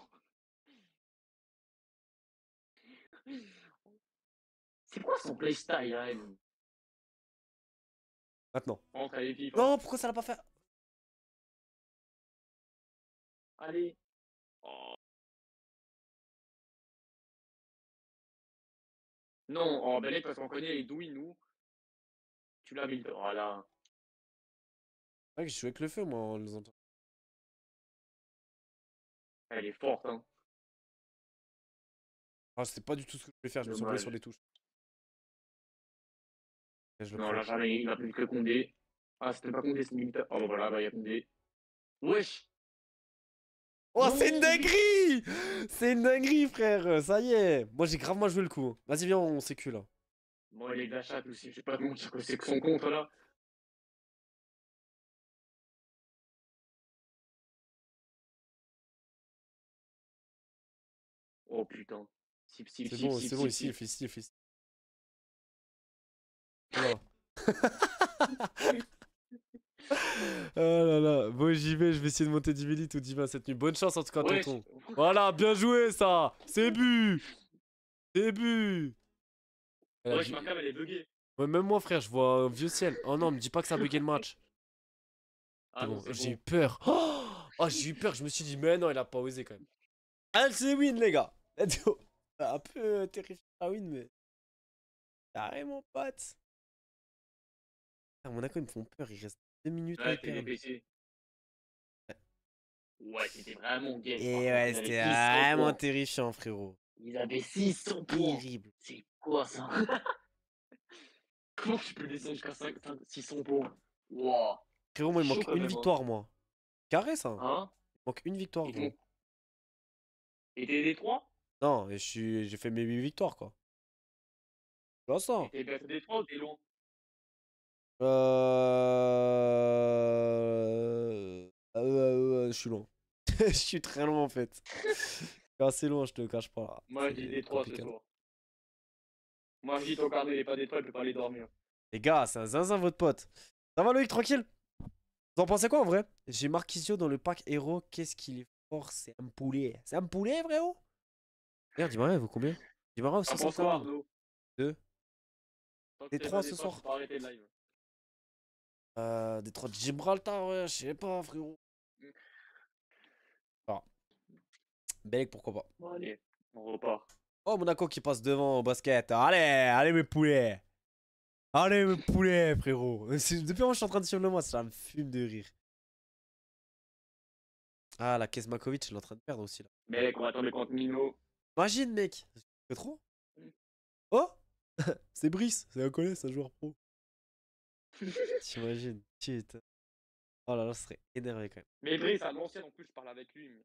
C'est quoi son playstyle, là, lui? Maintenant. Rentre à l'équipe, hein. Non, pourquoi ça l'a pas fait? Allez. Oh. Non, oh, Belek, parce qu'on connaît les douilles, nous. Tu l'as mis. Voilà. C'est vrai que je joue avec le feu, moi, en les entendant. Elle est forte, hein. Ah, c'était pas du tout ce que je voulais faire, je me suis Dommage. envoyé sur les touches. Et je le Non, prends. là, jamais, il a plus que Condé. Ah, c'était pas Condé, c'était Militaire. Oh, bah voilà, bah, il y a Condé. Wesh! Oh, Non! c'est une dinguerie! C'est une dinguerie, frère! Ça y est! Moi, j'ai gravement joué le coup. Vas-y, viens, on sécu là. Bon, il est de la chatte aussi, je sais pas comment dire que c'est que son compte là. Oh putain. Sip, sip, C'est sip, bon, sip, c'est bon, sip, ici, il sip. fait ici, il fait ici. Oh là. Oh là là. Bon, j'y vais, je vais essayer de monter dix minutes ou dix vingt cette nuit. Bonne chance en tout cas, Wesh! tonton. Voilà, bien joué ça! C'est but! C'est but! Elle a Wesh, dû... ma cam elle est buggée. Ouais, même moi, frère, je vois un vieux ciel. Oh non, me dis pas que ça a bugué le match. C'est Ah non, bon, c'est j'ai eu bon. peur. Oh, oh, j'ai eu peur, je me suis dit, mais non, il a pas osé quand même. Ah, c'est win, les gars. Let's go. Un peu euh, terrifiant à win, mais. Carrément, pote. À Monaco, ils me font peur, il reste deux minutes là, Ouais, ils t'es des perdent. P C. Ouais, c'était vraiment game par Et contre. ouais, Ils avaient c'était six cents vraiment points. terrifiant, frérot. Ils avaient six cents points. Terrible. C'est quoi ça? Comment tu peux descendre jusqu'à cinq, six cents points? Wow. Frérot, moi, il Chaud manque quand une même, hein. victoire, moi. Carré, ça. Hein? Il manque une victoire, Et gros. t'es et t'es des trois? Non, et je suis... j'ai fait mes huit victoires, quoi. Tu vois Et ça? t'es bientôt des trois ou t'es loin? Euh... euh, euh, euh, je suis loin. Je suis très loin, en fait. Je suis assez loin, je te le cache pas, là. Moi, je dis des C'est trois ce compliqué. soir. Moi, je dis ton carnet, il est pas des trois, il peut pas aller dormir. Les gars, c'est un zinzin, votre pote. Ça va, Loïc, tranquille? Vous en pensez quoi, en vrai? J'ai Marquisio dans le pack héros. Qu'est-ce qu'il est fort? C'est un poulet. C'est un poulet, frérot? Merde, Dimara, il vaut combien? Dimara, T'en soixante penses quoi, mille. Arnaud? Deux. Tant que Des t'es pas trois des ce trois, tu soir. peux arrêter le live. Euh, des trois de Gibraltar, ouais, je sais pas, frérot. Ah, Belek, pourquoi pas. Bon, allez, on repart. Oh, Monaco qui passe devant au basket. Allez, allez, mes poulets. Allez, mes poulets, frérot. C'est- Depuis moi, je suis en train de suivre le mois, ça me fume de rire. Ah, la Kesmakovic, il est en train de perdre aussi, là. Mec, on va tomber contre Mino. Imagine, mec. C'est trop. Oh, c'est Brice, c'est un collègue, c'est un joueur pro. T'imagines, putain. Oh là là, ça serait énervé quand même. Mais Brice, à l'ancienne, en plus, je parle avec lui. Mais,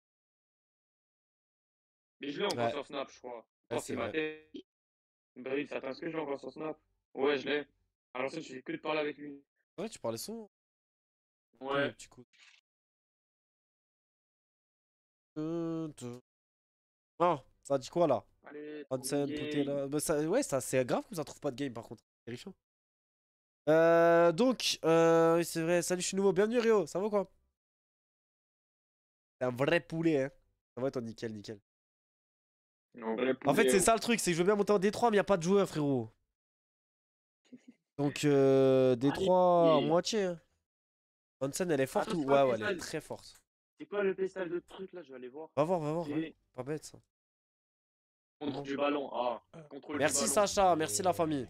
mais je l'ai encore Ouais, sur Snap, je crois. ouais Oh, c'est c'est ma vrai. tête. Brice, attends, est-ce que je l'ai encore sur Snap? Ouais, je l'ai. À l'ancienne, je fais que de parler avec lui. Ouais, tu parlais son. Oh, mes Ouais. petits coups. Tum, tum. Oh, ça dit quoi là? Allez, trouve une Hansen, Poutet game. là. Bah, ça, ouais, ça c'est grave que ça trouve pas de game par contre. Terrifiant. Euh, donc, euh, oui, c'est vrai. Salut, je suis nouveau. Bienvenue Rio, ça va quoi? C'est un vrai poulet, hein. Ça va toi, nickel, nickel. En vrai, En fait, poulet, c'est oh. ça le truc, c'est que je veux bien monter en D trois, mais y a pas de joueur, frérot. Donc, euh, Allez, D trois à et- moitié. Hein. Hansen, elle est forte Attends, ou. c'est Ouais, quoi le ouais, elle est playstyle? très forte. C'est quoi le playstyle de truc là? Je vais aller voir. Va voir, va voir, ouais. C'est Pas bête ça. contrôle du ballon. Ah, contrôle du Merci ballon. Sacha, merci la famille.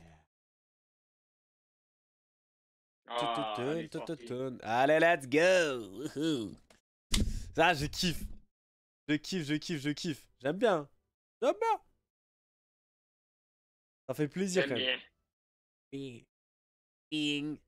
Ah, allez, c'est parti. Allez, let's go. Wouhou. Ça, je kiffe. Je kiffe, je kiffe, je kiffe. J'aime bien. J'aime bien. Ça fait plaisir J'aime quand même. bien. Bing. Bing.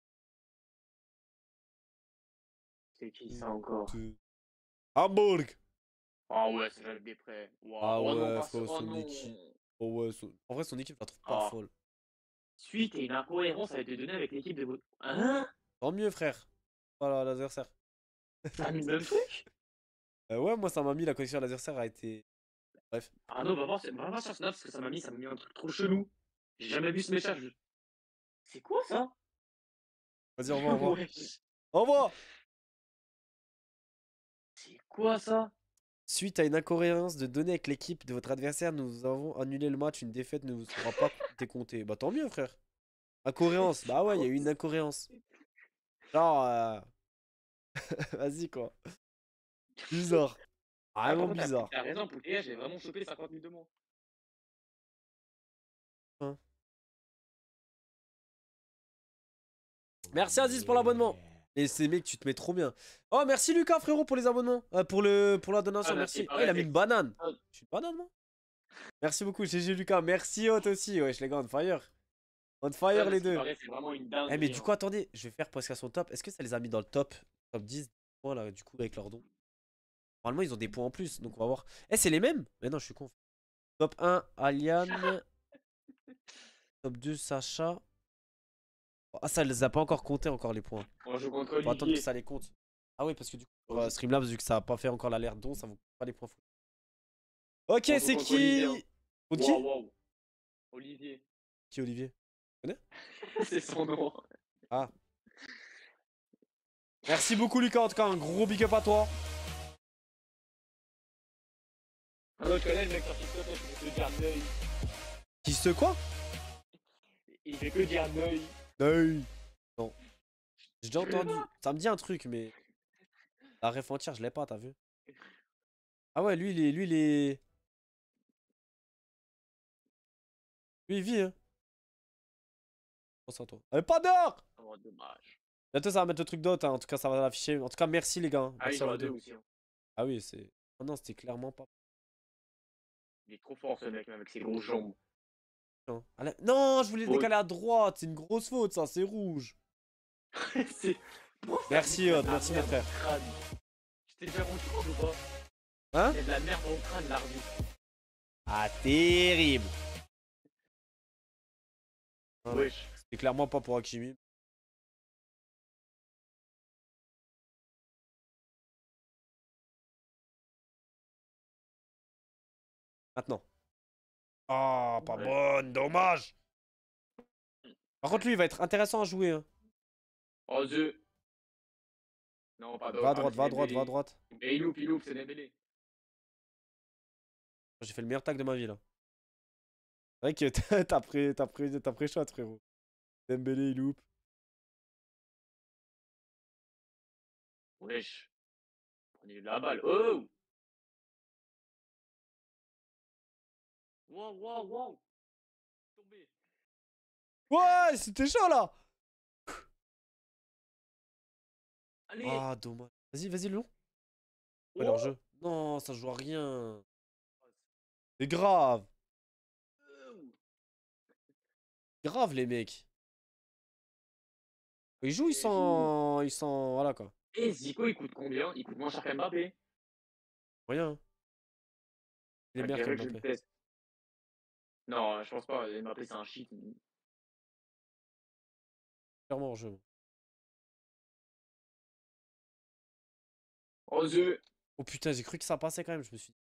C'est qui ça encore? Hamburg. Ah ouais, c'est Jacques Després. Wow. Ah Oh non, ouais, pas frérot, ce- oh son non. équipe. Oh ouais, son- en vrai, son équipe, je la trouve pas Ah. folle. Suite et une incohérence a été donnée avec l'équipe de votre. Hein? Tant mieux, frère. Voilà, l'adversaire. T'as mis le même truc? Euh, ouais, moi, ça m'a mis la connexion à l'adversaire a été. Bref. Ah non, va voir, va voir sur Snap parce que ça m'a mis, ça m'a mis un truc trop chelou. J'ai jamais vu ce message. C'est quoi ça? Vas-y, au revoir, au revoir. Wesh. Au revoir. C'est quoi ça? Suite à une incohérence de données avec l'équipe de votre adversaire, nous avons annulé le match. Une défaite ne vous sera pas décomptée. Bah tant mieux, frère. Incohérence. Bah ouais, il y a eu une incohérence. Genre, euh... vas-y quoi. Bizarre. Ah, Vraiment par contre, t'as- bizarre. T'as raison, Poulet, j'ai vraiment chopé cinquante mille de moins. Hein. Merci Aziz pour l'abonnement. Et ces mecs, tu te mets trop bien. Oh, merci Lucas, frérot, pour les abonnements. Euh, pour, le... pour la donation, Ah, merci. merci, Ah, il a mis pareil. une banane. Ah. Je suis une banane, moi. Merci beaucoup, G G Lucas. Merci Hot aussi. Wesh, les gars, on fire. On Ouais, fire parce les qu'il deux. paraît, c'est vraiment une Eh, mais dinguerie. du Hein. coup, attendez, je vais faire presque à son top. Est-ce que ça les a mis dans le top, top dix points là, du coup, avec leurs dons? Normalement, ils ont des points en plus, donc on va voir. Eh, c'est les mêmes? Mais non, je suis con. Top un, Aliane. Top deux, Sacha. Ah, ça les a pas encore compté encore les points. On joue contre Faut attendre que Olivier. ça les compte. Ah oui, parce que du coup, sur On euh, joue, Streamlabs, vu que ça a pas fait encore l'alerte don, ça vous compte pas les points fous. Ok, on joue c'est contre Olivier. Hein. qui? Contre qui? Waouh, waouh. Olivier. Qui, Olivier? Tu connais? c'est son nom. Ah. Merci beaucoup, Lucas. En tout cas, un gros big up à toi. Ah non, je connais le mec sur TikTok, il fait que dire Neuil. Qui se quoi? Il fait que dire Neuil. Hey. Non. J'ai déjà entendu. Ça me dit un truc, mais la ref entière, je l'ai pas, t'as vu? Ah ouais, lui, il est. Lui, il est. Lui, il vit, hein. Pense à toi. Allez, pas d'or! Oh, dommage. Bientôt, ça va mettre le truc d'autre, hein. En tout cas, ça va l'afficher. En tout cas, merci, les gars. Hein. Ah, il Merci à joue vous à deux deux. aussi. Hein. Ah oui, c'est. Oh non, c'était clairement pas. Il est trop fort ce mec, même avec ses grosses jambes. Hein. Allez- Non, je voulais le Faute. décaler à droite. C'est une grosse faute, ça. C'est rouge. c'est. Merci, Hot. Merci, mon frère. Crâne. Je t'ai déjà rendu compte ou pas? Hein? Il y a de la merde dans le crâne, l'arbitre. Ah, terrible. Ah non. Wesh. C'était clairement pas pour Hakimi. Maintenant. Ah, pas Ouais. bonne. Dommage. Par contre, lui, il va être intéressant à jouer. Hein. Oh, Dieu. Non, pas Va à d'or. Ah, mais droite, c'est va à droite, va à Dembélé. droite. Mais il loupe, il loupe, c'est Dembélé. J'ai fait le meilleur tag de ma vie, là. C'est vrai que t'as t'as pris, t'as pris, t'as pris shot, frérot. Dembélé, il loupe. Wesh. Prenez de la balle. Oh! Wow, wow, wow. Tombé. Ouais, c'était chaud, là. Allez. Ah, dommage. Vas-y, vas-y, le long. Ouais, leur Oh! jeu. Non, ça joue à rien. C'est grave. Oh. Grave, les mecs. Ils jouent, ils Et joue. sont. Ils sont. Voilà, quoi. Et Zico, il coûte combien? Il coûte moins cher qu'Mbappé. Rien. Hein. Il est On meilleur dirait que je le qu'Mbappé. teste. Non, je pense pas. Mbappé, c'est un shit. Clairement en jeu. Oh, Dieu. Oh putain, j'ai cru que ça passait quand même, je me suis dit.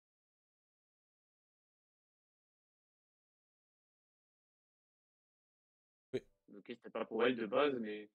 Oui. Ok, c'était pas pour elle de base, mais.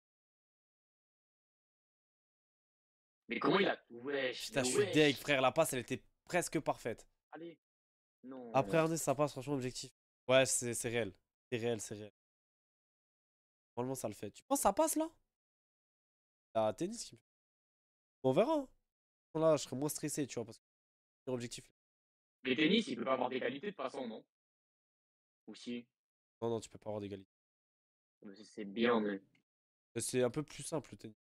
Mais comment il a. Wesh, Putain, mais je suis deg, wesh. frère. La passe, elle était presque parfaite. Allez. Après Non. un ça passe, franchement, objectif. Ouais, c'est c'est réel. C'est réel, c'est réel. Normalement, ça le fait. Tu penses que ça passe là? Ah, tennis qui me fait. On verra. Hein. Là, je serais moins stressé, tu vois, parce que c'est objectif. Mais tennis, il peut pas avoir d'égalité de toute façon, non? Ou si? Non, non, tu peux pas avoir d'égalité. C'est bien, mais. C'est un peu plus simple le tennis.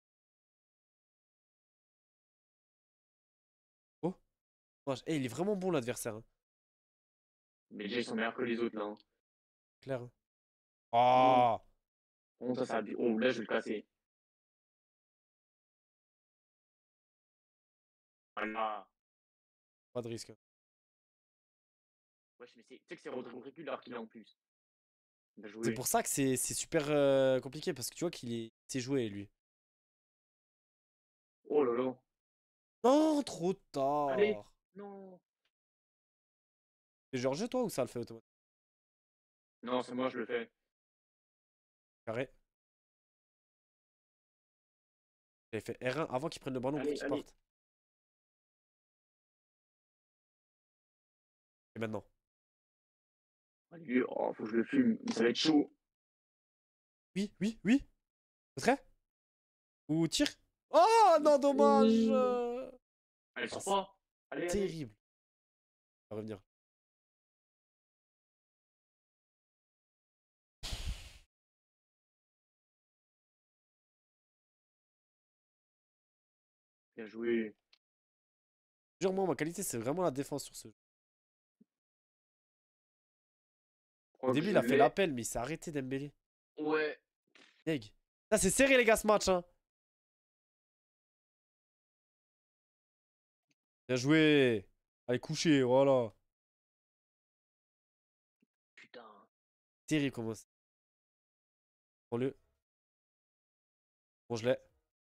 Oh, dommage. Eh, il est vraiment bon l'adversaire. Hein. Mais déjà, ils sont meilleurs que les autres, là. Hein. Clair. Hein. Oh, Ah, oh, ça, ça. Oh, là, je vais le casser. Voilà. pas de risque. Hein. Wesh, mais c'est. Tu sais que c'est Rodrigo Régular qu'il a en plus. Bien C'est joué. pour ça que c'est c'est super euh, compliqué, parce que tu vois qu'il est... il sait jouer, lui. Oh là là. Non, trop Allez. tard. Non. C'est Georges, toi, ou ça le fait automatiquement? Non, c'est moi, je le fais. Carré. J'avais fait R un avant qu'ils prennent le ballon pour Allez, qu'ils allez. partent. Et maintenant. Allez. Oh, faut que je le fume. Ça va être chaud. Oui, oui, oui. Retrait? Ou tir? Oh non, dommage. Ouh. euh. Allez, Ah, sur c'est pas. Allez, allez. terrible. On va revenir. Bien joué. Jure, moi, ma qualité, c'est vraiment la défense sur ce jeu. Au crois que début, je il a fait l'ai. l'appel, mais il s'est arrêté Dembélé. Ouais. Deg. Ça, c'est serré, les gars, ce match. Hein. Bien joué. Allez, coucher, voilà. Putain. Terrible comment c'est. Prends-le. Bon, je l'ai.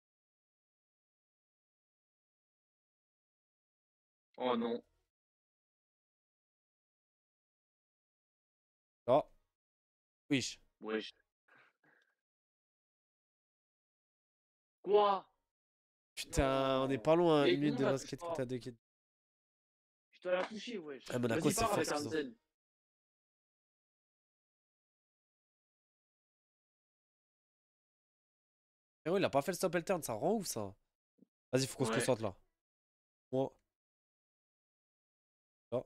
Oh non. Là. Wesh. Wesh. Quoi? Putain, on est Non. pas loin. Mais Une minute comment de ça touche basket pas? contre deux kills. Je dois la toucher, wesh. Ah, Monaco, Vas-y, c'est pars fort avec ce qu'ils ont. Hansen. Eh ouais, il a pas fait le stop and turn, ça rend ouf ça. Vas-y, faut qu'on se Ouais. concentre là. Moi. Là.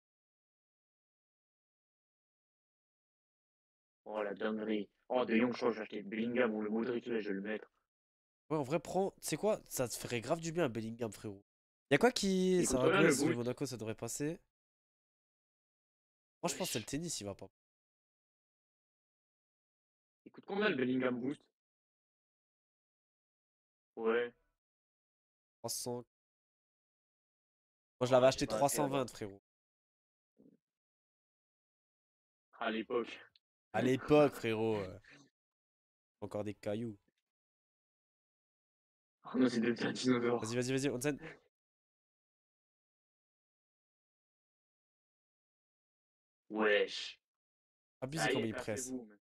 Oh la dinguerie. Oh, De Jong, je crois que j'ai acheté Bellingham ou le Modric, là, je vais le mettre. Ouais, en vrai, prends. Tu sais quoi? Ça te ferait grave du bien à Bellingham, frérot. Y'a quoi qui. Il coûte rien le Saragosse, le boot. Monaco, ça devrait passer. Moi, je pense que c'est le Wesh. tennis, il va pas. Il coûte combien le Bellingham Boost? Ouais. trois cents. Moi, je l'avais Oh, j'ai acheté pas assez trois cent vingt, alors. frérot. À l'époque. À l'époque, frérot. euh, Encore des cailloux. Oh non, c'est des petits Vas-y, dinosaures. vas-y, vas-y, Onsen. Wesh. Abusé Ça y comme est, il presse. cassez-vous.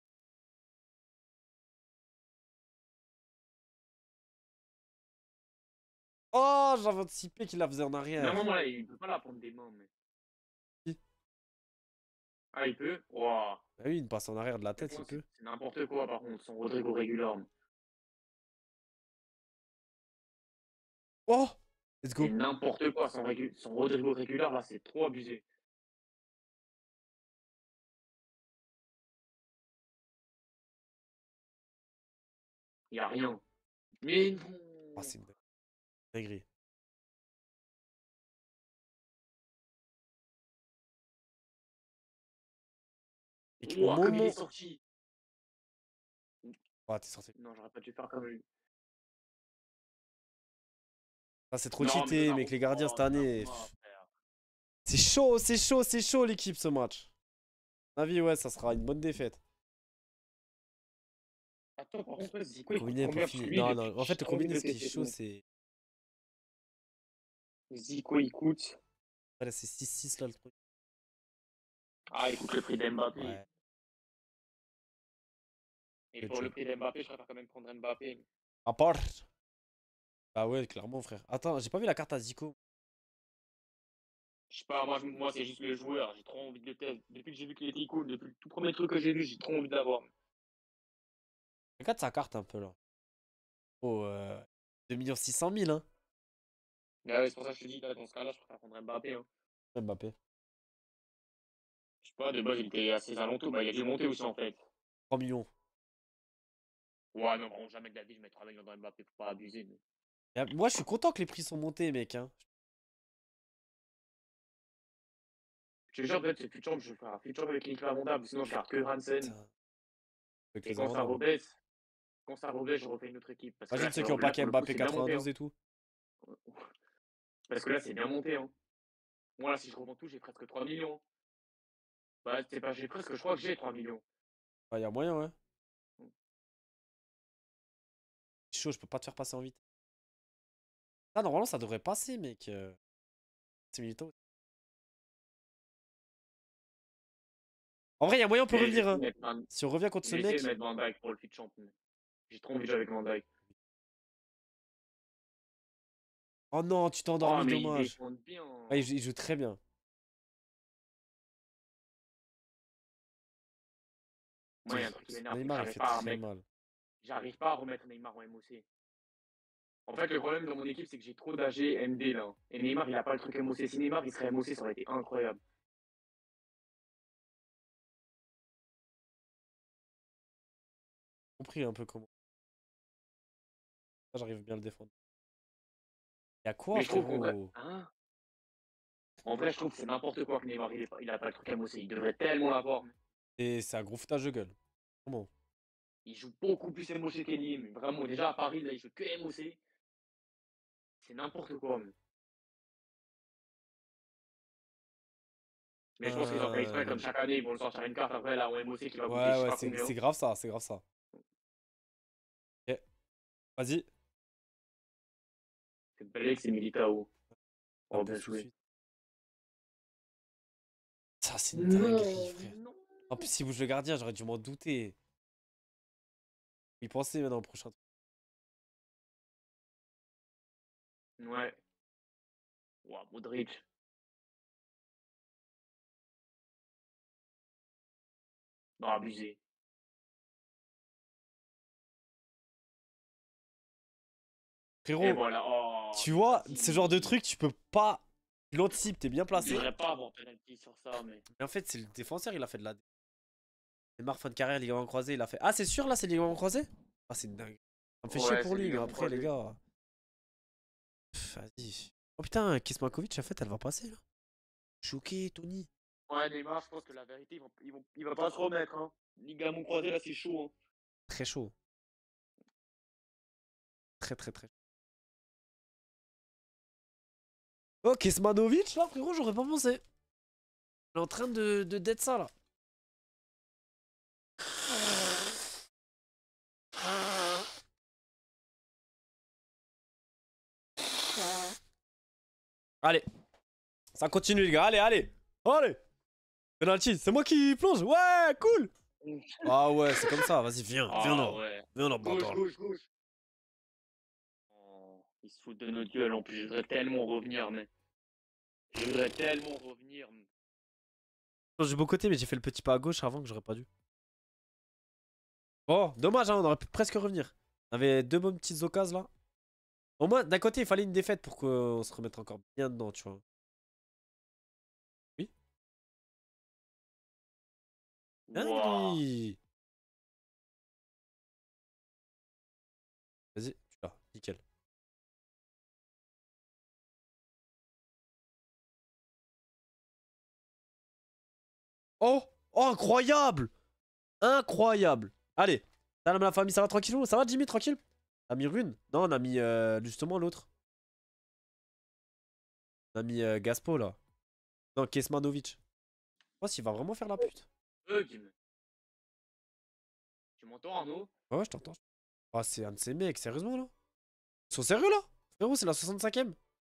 Oh, j'avais anticipé qu'il la faisait en arrière. Normalement, là, il peut pas la prendre des mains, mais. Qui? Ah, il peut? Waouh. Ah oui, une passe en arrière de la Mais tête, bon, il c'est peut. c'est n'importe quoi, par contre, son Rodrigo Regularm. Oh! Let's C'est go. n'importe quoi, son, régu- son Rodrigo Regular, là, c'est trop abusé. Y a rien. Mais Oh, non. c'est une dinguerie. Et au Ouah, comme il est moment. sorti. Ah, t'es sorti. Non, j'aurais pas dû faire comme lui. Ah, c'est trop Non, mais cheaté, mec. Donnarumma, Les gardiens cette oh, année. Donnarumma, pff. frère. C'est chaud, c'est chaud, c'est chaud l'équipe ce match. À mon avis, ouais, ça sera une bonne défaite. Attends, par contre, ouais, Le Zico, il coûte combiné pour combien? Parce que finir. lui, Non, depuis non. que En fait, j'ai le trop envie de combiné, le ce qui est tester, ce chaud, mec. c'est. Zico, il coûte. Voilà, c'est six six là le truc. Ah, il coûte le prix d'Mbappé. Ouais, Et c'est pour le chaud. prix d'Mbappé, je préfère quand même prendre Mbappé. À part. Ah ouais, clairement, frère. Attends, j'ai pas vu la carte à Zico. Je sais pas, moi, je- moi c'est juste le joueur. J'ai trop envie de le tester. Depuis que j'ai vu qu'il était cool, depuis le tout premier truc que j'ai vu, j'ai trop envie de l'avoir. Regarde sa carte un peu là. Oh, euh, deux millions six cent mille, hein. Ah ouais, c'est pour ça que je te dis, là, dans ce cas-là, je préfère prendre Mbappé. Hein. Mbappé. Je sais pas, de base, il était à ses alentours. Bah, il a dû monter aussi, en fait. trois millions. Ouais, non, vraiment, jamais de la vie, je mettrai avec dans Mbappé, faut pas abuser. Mais... Et, euh, moi, je suis content que les prix sont montés, mec. Hein. Je te jure, peut-être, c'est futur, je vais faire un futur avec Nicolas Lavanda, sinon je garde que Hansen. Putain, avec Et les quand ça avantages. rebaisse, quand ça rebaisse, je refais une autre équipe. Parce que Imagine là, ceux c'est- qui ont pas là qu'à pour le coup, Mbappé c'est bien monté. Hein. quatre-vingt-douze et tout. Parce que là, c'est bien monté. Hein. Moi, là, si je revends tout, j'ai presque trois millions. Bah, c'est pas, j'ai presque, je crois que j'ai trois millions. Ah, y a moyen, ouais. C'est chaud, je peux pas te faire passer en vite. Ah, normalement, ça devrait passer, mec. Euh, C'est militant. En vrai, y a moyen, on peut Mais j'ai revenir, essayé hein. de mettre Van, Si on revient contre ce j'ai essayé de mec. mettre Van Dijk pour le fit champ. mais J'ai trop envie de jouer avec Van Dijk. Oh non, tu t'es Oh, endormi, mais ils dommage. défendent bien. Ah, il joue, il joue très bien. Moi, il y a un truc qui m'énerve, c'est que Neymar, il j'arrive fait pas à très remettre, mal. j'arrive pas à remettre Neymar en M O C. En fait, le problème dans mon équipe, c'est que j'ai trop d'A G M D là. Et Neymar, il a pas le truc M O C. Si Neymar, il serait M O C, ça aurait été incroyable. Compris un peu comment. Ça, j'arrive bien à le défendre. Y'a quoi, Mais je trouve qu'en vrai, frérot? hein en vrai, je trouve que c'est n'importe quoi que Neymar, il, est pas, il a pas le truc M O C. Il devrait tellement l'avoir. Et c'est un gros foutage de gueule. Comment? Il joue beaucoup plus M O C qu'Elie, mais vraiment, déjà à Paris, là, il joue que M O C. C'est n'importe quoi, mais. Mais je pense qu'ils ont fait exprès, comme Euh... chaque année, ils vont le sortir une carte après, là, en M O C qui va coûter je Ouais, sais ouais, pas c'est combien. c'est grave ça, c'est grave ça. Ok, vas-y. C'est Belé, c'est Militao. La Oh, bien pose tout de joué. suite. Ça, c'est une dinguerie, Non, frère. non. En plus, si bouge le gardien, j'aurais dû m'en douter. Il pensait maintenant au prochain truc. Ouais. Ouah, Modric. Non, abusé. Et Frérot, voilà. Oh, tu mais vois, ce genre de vas-y. truc, tu peux pas. Tu l'anticipes, t'es bien Il placé. devrait pas avoir penalty sur ça, mais. Mais en fait, c'est le défenseur, il a fait de la. Neymar, fin de carrière, ligament croisé, il a fait. Ah, c'est sûr là, c'est ligament croisé? Ah, c'est une dingue. Ça me fait chier Ouais, pour c'est lui, mais ligament après, les croisé. gars. Pff, vas-y. Oh putain, Kismakovic, en fait, elle va passer là. Choqué, Tony. Ouais, Neymar, je pense que la vérité, ils vont, ils vont, il va pas se remettre, hein. Ligament croisé, là, c'est chaud, hein. Très chaud. Très, très, très chaud. Oh, Kismanovic, là, frérot, j'aurais pas pensé. Il est en train de, de dead ça là. Allez, ça continue, les gars. Allez, allez. Allez. Penalty, c'est moi qui plonge. Ouais, cool. Ah ouais, c'est comme ça. Vas-y, viens, viens Ah là. ouais. Viens là, Gauche, bâtard. gauche, gauche. Oh, ils se foutent de notre gueule, en plus, je voudrais tellement revenir, mais. Je voudrais tellement revenir. mais- J'ai beau côté, mais j'ai fait le petit pas à gauche avant que j'aurais pas dû. Oh, dommage, hein, on aurait pu presque revenir. On avait deux bonnes petites occasions là. Au moins, d'un côté, il fallait une défaite pour qu'on se remette encore bien dedans, tu vois. Oui. Wouah. Dinguerie. Vas-y, tu l'as, nickel. Oh, oh, incroyable. Incroyable. Allez, salam la famille, ça va tranquillou? Ça va, Jimmy, tranquille? On a mis Rune? Non, on a mis euh, justement l'autre. On a mis euh, Gaspo là. Non, Kesmanovic. Oh, s'il va vraiment faire la pute. Bug, mais- Tu m'entends, Arnaud? Ouais, ouais, je t'entends. Oh, c'est un de ces mecs, sérieusement là? Ils sont sérieux là? Frérot, c'est la soixante-cinquième.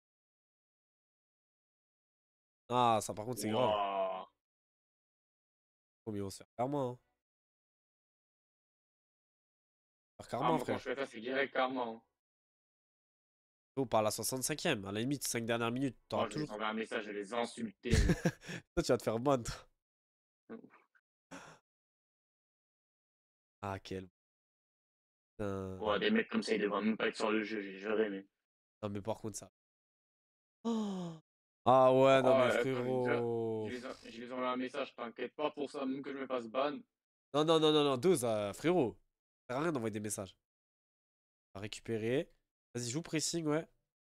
Ah, ça par contre, c'est grave. Wouah. Oh, mais ils vont se faire karma, hein. Faire Ah, karma, moi, quand frère. je fais ça, c'est direct karma, hein. Oh, par la soixante-cinquième. À la limite, cinq dernières minutes, t'auras Oh, je vais les toujours. envoyer un message, je vais les insulter, mais. Toi, tu vas te faire ban, toi. Ah, quel. Ouais, Putain. des mecs comme ça, ils devraient même pas être sur le jeu, j'ai juré, mais. Non, mais par contre, ça. Oh. Ah ouais, non, Oh, mais euh, comme une je frérot. les, en- je les envoie un message, t'inquiète pas pour ça, même que je me fasse ban. Non, non, non, non, non, Dose, euh, frérot. Ça sert à rien d'envoyer des messages. On va récupérer. Vas-y, joue pressing, ouais.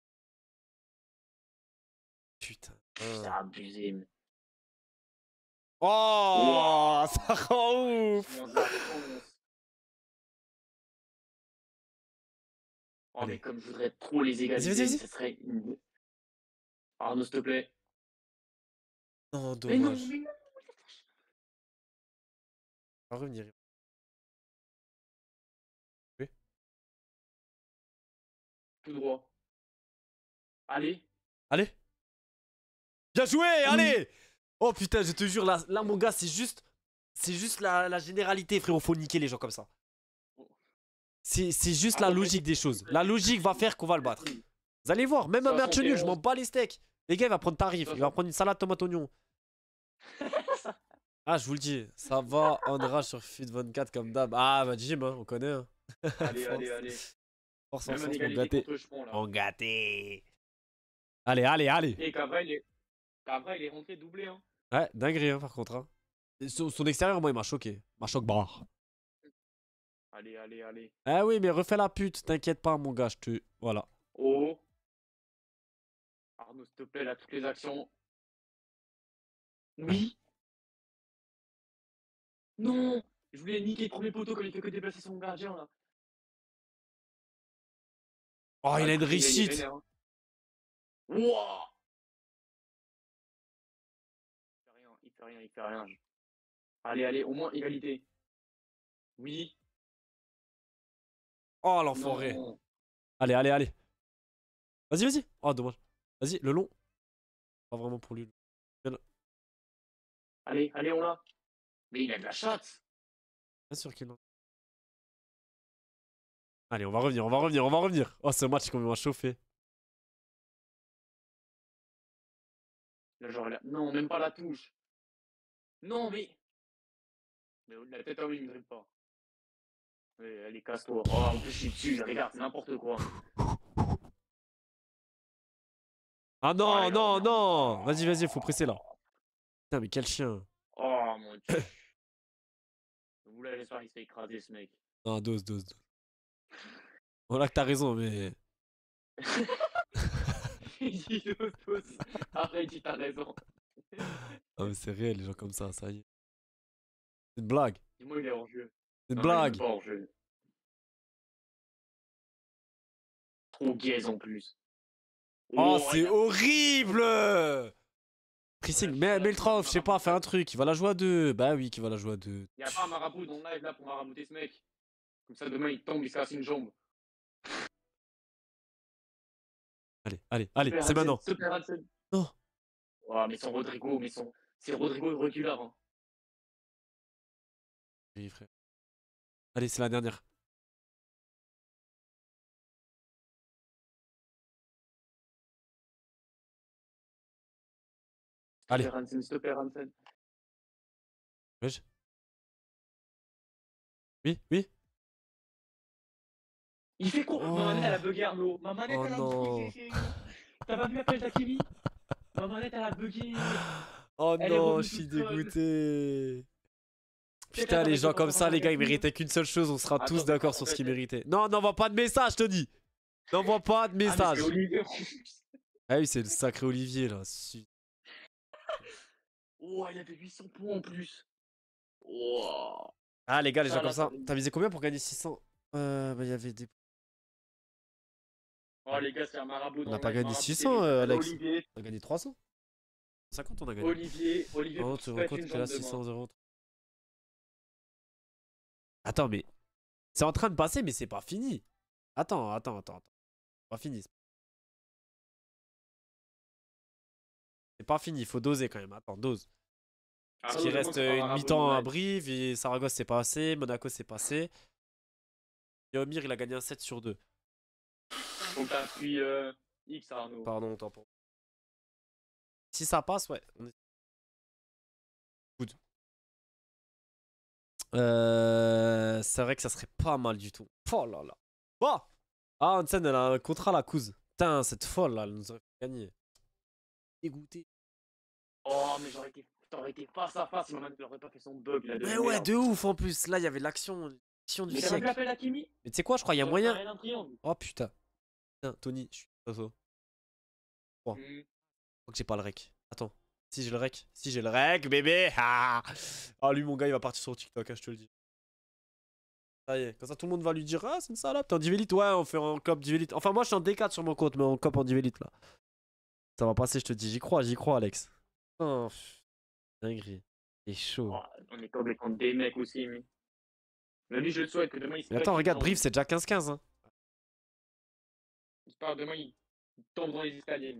Putain. Pff, c'est Hein. abusé, mais. Oh, Wouah! ça rend ouf. Comment de la fonce. Oh, mais Allez. comme je voudrais trop les Vas-y, vas-y, égaliser, mais vas-y. ce serait une. Arnaud, s'il te plaît. Non, Mais non, dommage. mais non! On va revenir. Oui. Tout droit. Allez. Allez. Bien joué, Oui. allez. Oh putain, je te jure, là, là mon gars, c'est juste. C'est juste la, la généralité, frérot. Faut niquer les gens comme ça. C'est c'est juste la Arnaud, logique des choses. La logique va faire qu'on va le battre. vas-y. Vous allez voir, même un match nul, je m'en soixante et onze. bats les steaks. Les gars, il va prendre tarif. Il va prendre une salade tomate oignon. Ah, je vous le dis, ça va, on rage sur Fit vingt-quatre comme d'hab. Ah, bah Jim, hein, on connaît. Hein. Allez, Force, allez, allez. force en Même en sens, mon égalité gâté. contre Chepon, là. Mon gâté. Allez, allez, allez. Et Cavra, il est... Cavra, il est rentré doublé, hein. Ouais, dinguerie, hein, par contre. Hein. Son, son extérieur, moi, il m'a choqué. Il m'a choqué barre. Allez, allez, allez. Ah oui, mais refais la pute, t'inquiète pas, mon gars, je te. Voilà. Oh. Arnaud, s'il te plaît, là, toutes les actions. Oui. Non! Je voulais niquer le premier poteau quand il fait que déplacer son gardien là. Oh, Ah, il le a une coup, il est réussite. vénère. Hein. Wouah! Il fait rien, il fait rien, il fait rien. Allez, allez, au moins égalité. Oui. Oh, l'enfoiré. Non. Allez, allez, allez. Vas-y, vas-y. Oh, dommage. Vas-y, le long. Pas vraiment pour lui. Bien Allez, allez, on l'a. Mais il a de la chatte. bien sûr qu'il en. Allez, on va revenir, on va revenir, on va revenir. Oh, ce match, comment il m'a chauffé. Là, genre, là. Non, même pas la touche. Non, mais. Mais la tête à oui, il ne dribble pas. Ouais, allez, casse-toi. Oh, en plus, je suis dessus, regarde, c'est n'importe quoi. Ah Oh, non, allez, on non, revient. non. Vas-y, vas-y, faut presser là. Oh, Putain, mais quel chien. oh mon dieu. Oula, j'espère qu'il se fait écraser, ce mec. Non, dose, dose, dose. Bon, là que t'as raison, mais. Il dit dos, dos. Après, il dit t'as raison. Ah, mais c'est réel, les gens comme ça, ça y est. C'est une blague. Dis-moi, il est hors jeu. C'est une Non, il est même blague. pas hors jeu. Trop gaze en plus. Oh, Oh, c'est il a. horrible. Voilà, Pressing, je suis mets, sûr, mets là, le tu vas trois off, faire je sais pas, marabout fais un live. truc. Il va la jouer à deux. Bah oui, qu'il va la jouer à deux. Il n'y a pas un marabout dans le live là pour marabouter ce mec. Comme ça, demain, il tombe, il se casse une jambe. Allez, allez, allez, Super c'est Hansen, maintenant. Super Hansen. Non. Oh, mais son Rodrigo, mais son. C'est Rodrigo reculard. Hein. Oui, frère. Allez, c'est la dernière. Allez. Super Hansen, Super Hansen. Wesh. Oui, oui. Il fait quoi? Ma manette, elle a Oh. bugué, Arnaud. Ma manette, Oh elle a non. bugué. T'as pas vu l'appel d'Akimi? Ma manette, elle a bugué. Oh Elle est non, revenue je suis toute seule. dégoûté. Peut-être Putain, attends, les mais gens comment comme on va ça, faire les un gars, ils calcul? méritaient qu'une seule chose. On sera tous Attends, mais d'accord comment sur on ce qu'ils fait? méritaient. Non, n'envoie pas de message, je te dis. N'envoie pas de Ah, mais c'est message. Olivier. Ah oui, c'est le sacré Olivier, là. Si. Oh, il avait huit cents points en plus. Oh. Ah, les gars, les gens Ça, comme là, ça ça. va. T'as misé combien pour gagner six cents? Euh, bah, il y avait des. Oh, les gars, c'est un marabout On dans n'a le pas live. gagné Marabout six T V, il cents, euh, s'appelle Alex. Olivier. On a gagné trois cents. cinquante, on a gagné. Olivier, Olivier, Oh, pour tu se vois mettre quoi, une t'es là jambe six demain. cents euros. Attends, mais. C'est en train de passer, mais c'est pas fini. Attends, attends, attends, attends. C'est pas fini. C'est pas fini, il faut doser quand même. Attends, dose. Parce Arnaud, qu'il demande reste c'est pas euh, une marabout dans mi-temps le à live. Brive, et Saragosse c'est passé, Monaco c'est passé. Et Omir il a gagné un sept sur deux. Faut que t'appuies euh, X, Arnaud. Pardon, autant pour. Si ça passe, ouais. On est... Good. Euh, c'est vrai que ça serait pas mal du tout. Oh là là. Oh ah, Hansen elle a un contrat la couse. Putain, cette folle là, elle nous aurait fait gagner. Dégoûté. Oh, mais j'aurais été, t'aurais été face à face si Maman n'aurait pas fait son bug là de Mais ouais, merde. de ouf en plus. Là, il y avait l'action l'action du Mais t'as pas vu siècle. l'appel à Kimi? Mais tu sais quoi, je crois qu'il y a Ça aurait fait moyen. un un triangle. Oh putain. Putain, Tony, je suis pas ça. Oh. Mm. Je crois que j'ai pas le rec. Attends. Si j'ai le rec. Si j'ai le rec, bébé. Ah, ah lui, mon gars, il va partir sur TikTok, hein, je te le dis. Ça y est. Comme ça, tout le monde va lui dire ah, c'est une salope. T'es en Divelite? Ouais, on fait en cop Divelite. Enfin, moi, je suis en D quatre sur mon compte, mais en cop en Divelite là. Ça va passer, je te dis. J'y crois, j'y crois, Alex. Oh, dinguerie. C'est chaud. Oh, on est tombé contre des mecs aussi, mais. Mais lui, je le souhaite que demain il se Mais pète attends, une regarde, jambe. Brive, c'est déjà quinze quinze. Hein. J'espère que demain il tombe dans les escaliers.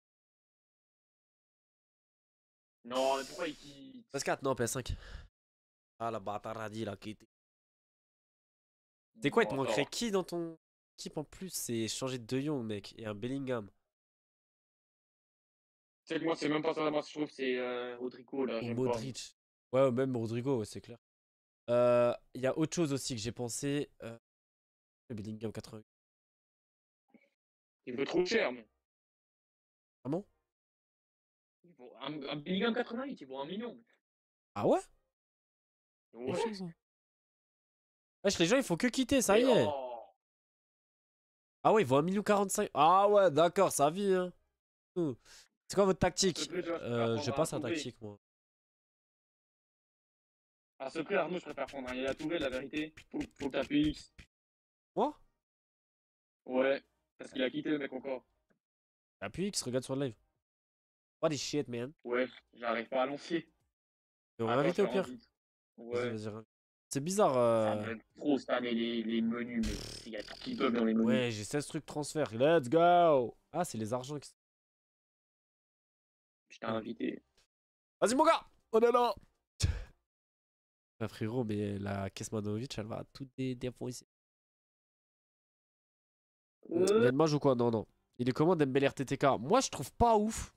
Non, mais pourquoi il quitte? P S quatre, non, P S cinq. Ah, la bâtaradi, là, qui était. C'est quoi, il te Bon, manquerait alors, qui dans ton équipe en plus? C'est changer de De Jong, mec, et un Bellingham. tu sais que moi, c'est même pas ça, moi, je trouve, c'est euh, Rodrigo là, Ou j'aime pas. Modric. Ouais, ou même Rodrigo, ouais, c'est clair. Euh, Il y a autre chose aussi que j'ai pensé. Euh, le Bellingham quatre-vingt-huit. Il veut trop cher, mais. Ah bon? Il vaut un, un Bellingham quatre-vingt-huit, il vaut un million. Ah ouais? Quelque Ouais. chose, hein. Wesh, les gens, il faut que quitter, ça Mais y est. oh! Ah ouais, il vaut un million quarante-cinq. Ah ouais, d'accord, ça vit, hein. Ouh. C'est quoi votre S'il te tactique? plaît, tu vas Euh, j'ai apprendre à pas sa sauver. tactique, moi. À ce prix, Arnaud, je préfère prendre un Yaya Touré, la vérité. Faut, faut que t'appuies X. Moi? Ouais, parce qu'il a quitté le mec encore. Appuie X, regarde sur le live. What is shit, man. Ouais, j'arrive pas à lancer. On va Attends, l'inviter je au te pire. invite. Vas-y, Ouais. vas-y. rein- C'est bizarre. Ça euh, bug trop cette année, les, les menus, mais il y a tout qui bug dans les menus. Ouais, j'ai seize trucs transfert. Let's go. Ah, c'est les argents qui. Je t'ai invité. Vas-y, mon gars. On est là. Ah, frérot, mais la Kesmanovic, elle va tout dé défoncer. Il y a Euh, une mage ou quoi? Non, non. Il est comment Dembélé R T T K? Moi, je trouve pas ouf.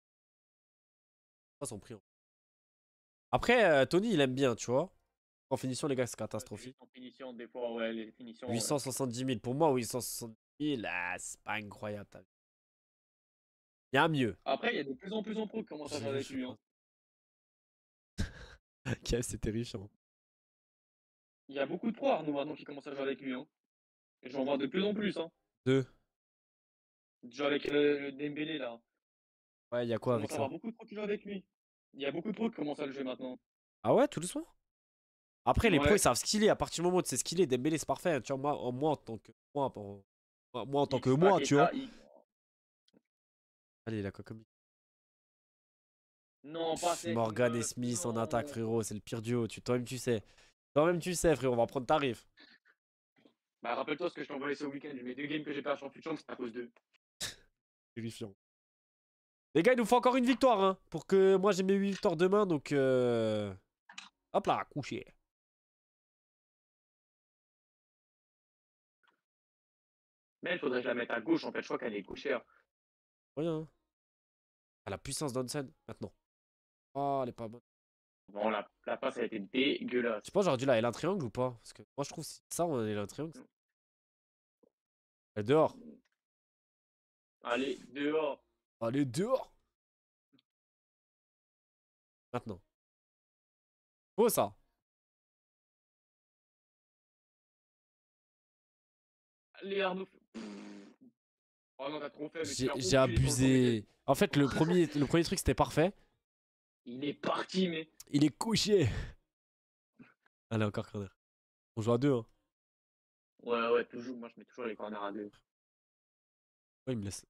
Pas son prix. hein. Après, euh, Tony, il aime bien, tu vois. En finition, les gars, c'est catastrophique. En finition, des fois, ouais, les finitions. huit Ouais. cent soixante-dix mille. Pour moi, huit cent soixante-dix mille, ah, c'est pas incroyable. t'as vu. Il y a mieux. Après, il y a de plus en plus en pro qui commencent à J'ai jouer vu, avec je lui. crois. Hein. Ok, c'est terrifiant. Il y a beaucoup de pros, Arnaud, maintenant, qui commencent à jouer avec lui. Hein. Et j'en vois de plus en plus. Hein. Deux. Jouer avec le, le Dembélé, là. Ouais, il y a Je quoi avec commence à ça? avoir beaucoup de pros qui jouent avec lui. Il y a beaucoup de pros qui commencent à le jouer maintenant. Ah ouais, tout doucement? Après, les pros, ils Ouais. savent skiller. À partir du moment où tu sais skiller, Dembélé, c'est parfait. Tu vois, moi, en, moi, en tant que moi, en, moi, moi, en tant que X, moi, tu vois. Paqueta, X. Allez, il a quoi comme. Non, pas Pff, cette Morgan et meuf. Smith en attaque, Non. frérot. C'est le pire duo. Tu, toi-même, tu sais. Toi-même, tu sais, frérot. On va prendre tarif. Bah, rappelle-toi ce que je t'ai envoyé ce week-end. Mes deux games que j'ai perdu en fut c'est à cause d'eux. Terrifiant. Les gars, il nous faut encore une victoire, hein. Pour que moi, j'ai mes huit victoires demain. Donc, euh... hop là, couché. Mais il faudrait que je la mette à gauche. En fait, je crois qu'elle est gauchère. Rien. Hein. Ah, la puissance d'Hansen, maintenant. Oh, elle est pas bonne. Bon, la, la passe, elle était Je dégueulasse. sais pas, j'aurais dû la L un triangle ou pas? Parce que moi, je trouve que si ça, on a L un triangle. Elle est dehors. Allez, dehors. Allez, dehors. Maintenant. Oh, ça. Allez, Arnaud. Pff. Oh non, t'as trop fait, mais tu J'ai l'as j'ai enculé sur le premier jet. abusé. En fait, le premier, le premier truc, c'était parfait. Il est parti, mais. Il est couché. Allez, encore corner. On joue à deux, hein. Ouais, ouais, toujours. Moi, je mets toujours les corners à deux. Ouais, il me laisse.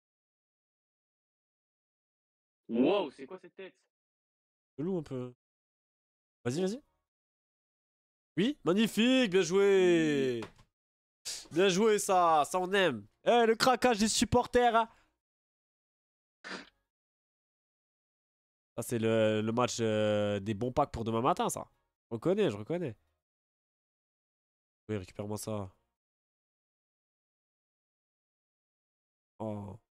Wow, c'est quoi cette tête? Chelou un peu. Vas-y, vas-y. Oui, magnifique, bien joué. Bien joué, ça. Ça, on aime. Eh, le craquage des supporters. Hein. Ça, c'est le, le match euh, des bons packs pour demain matin, ça. Je reconnais, je reconnais. Oui, récupère-moi ça. Oh.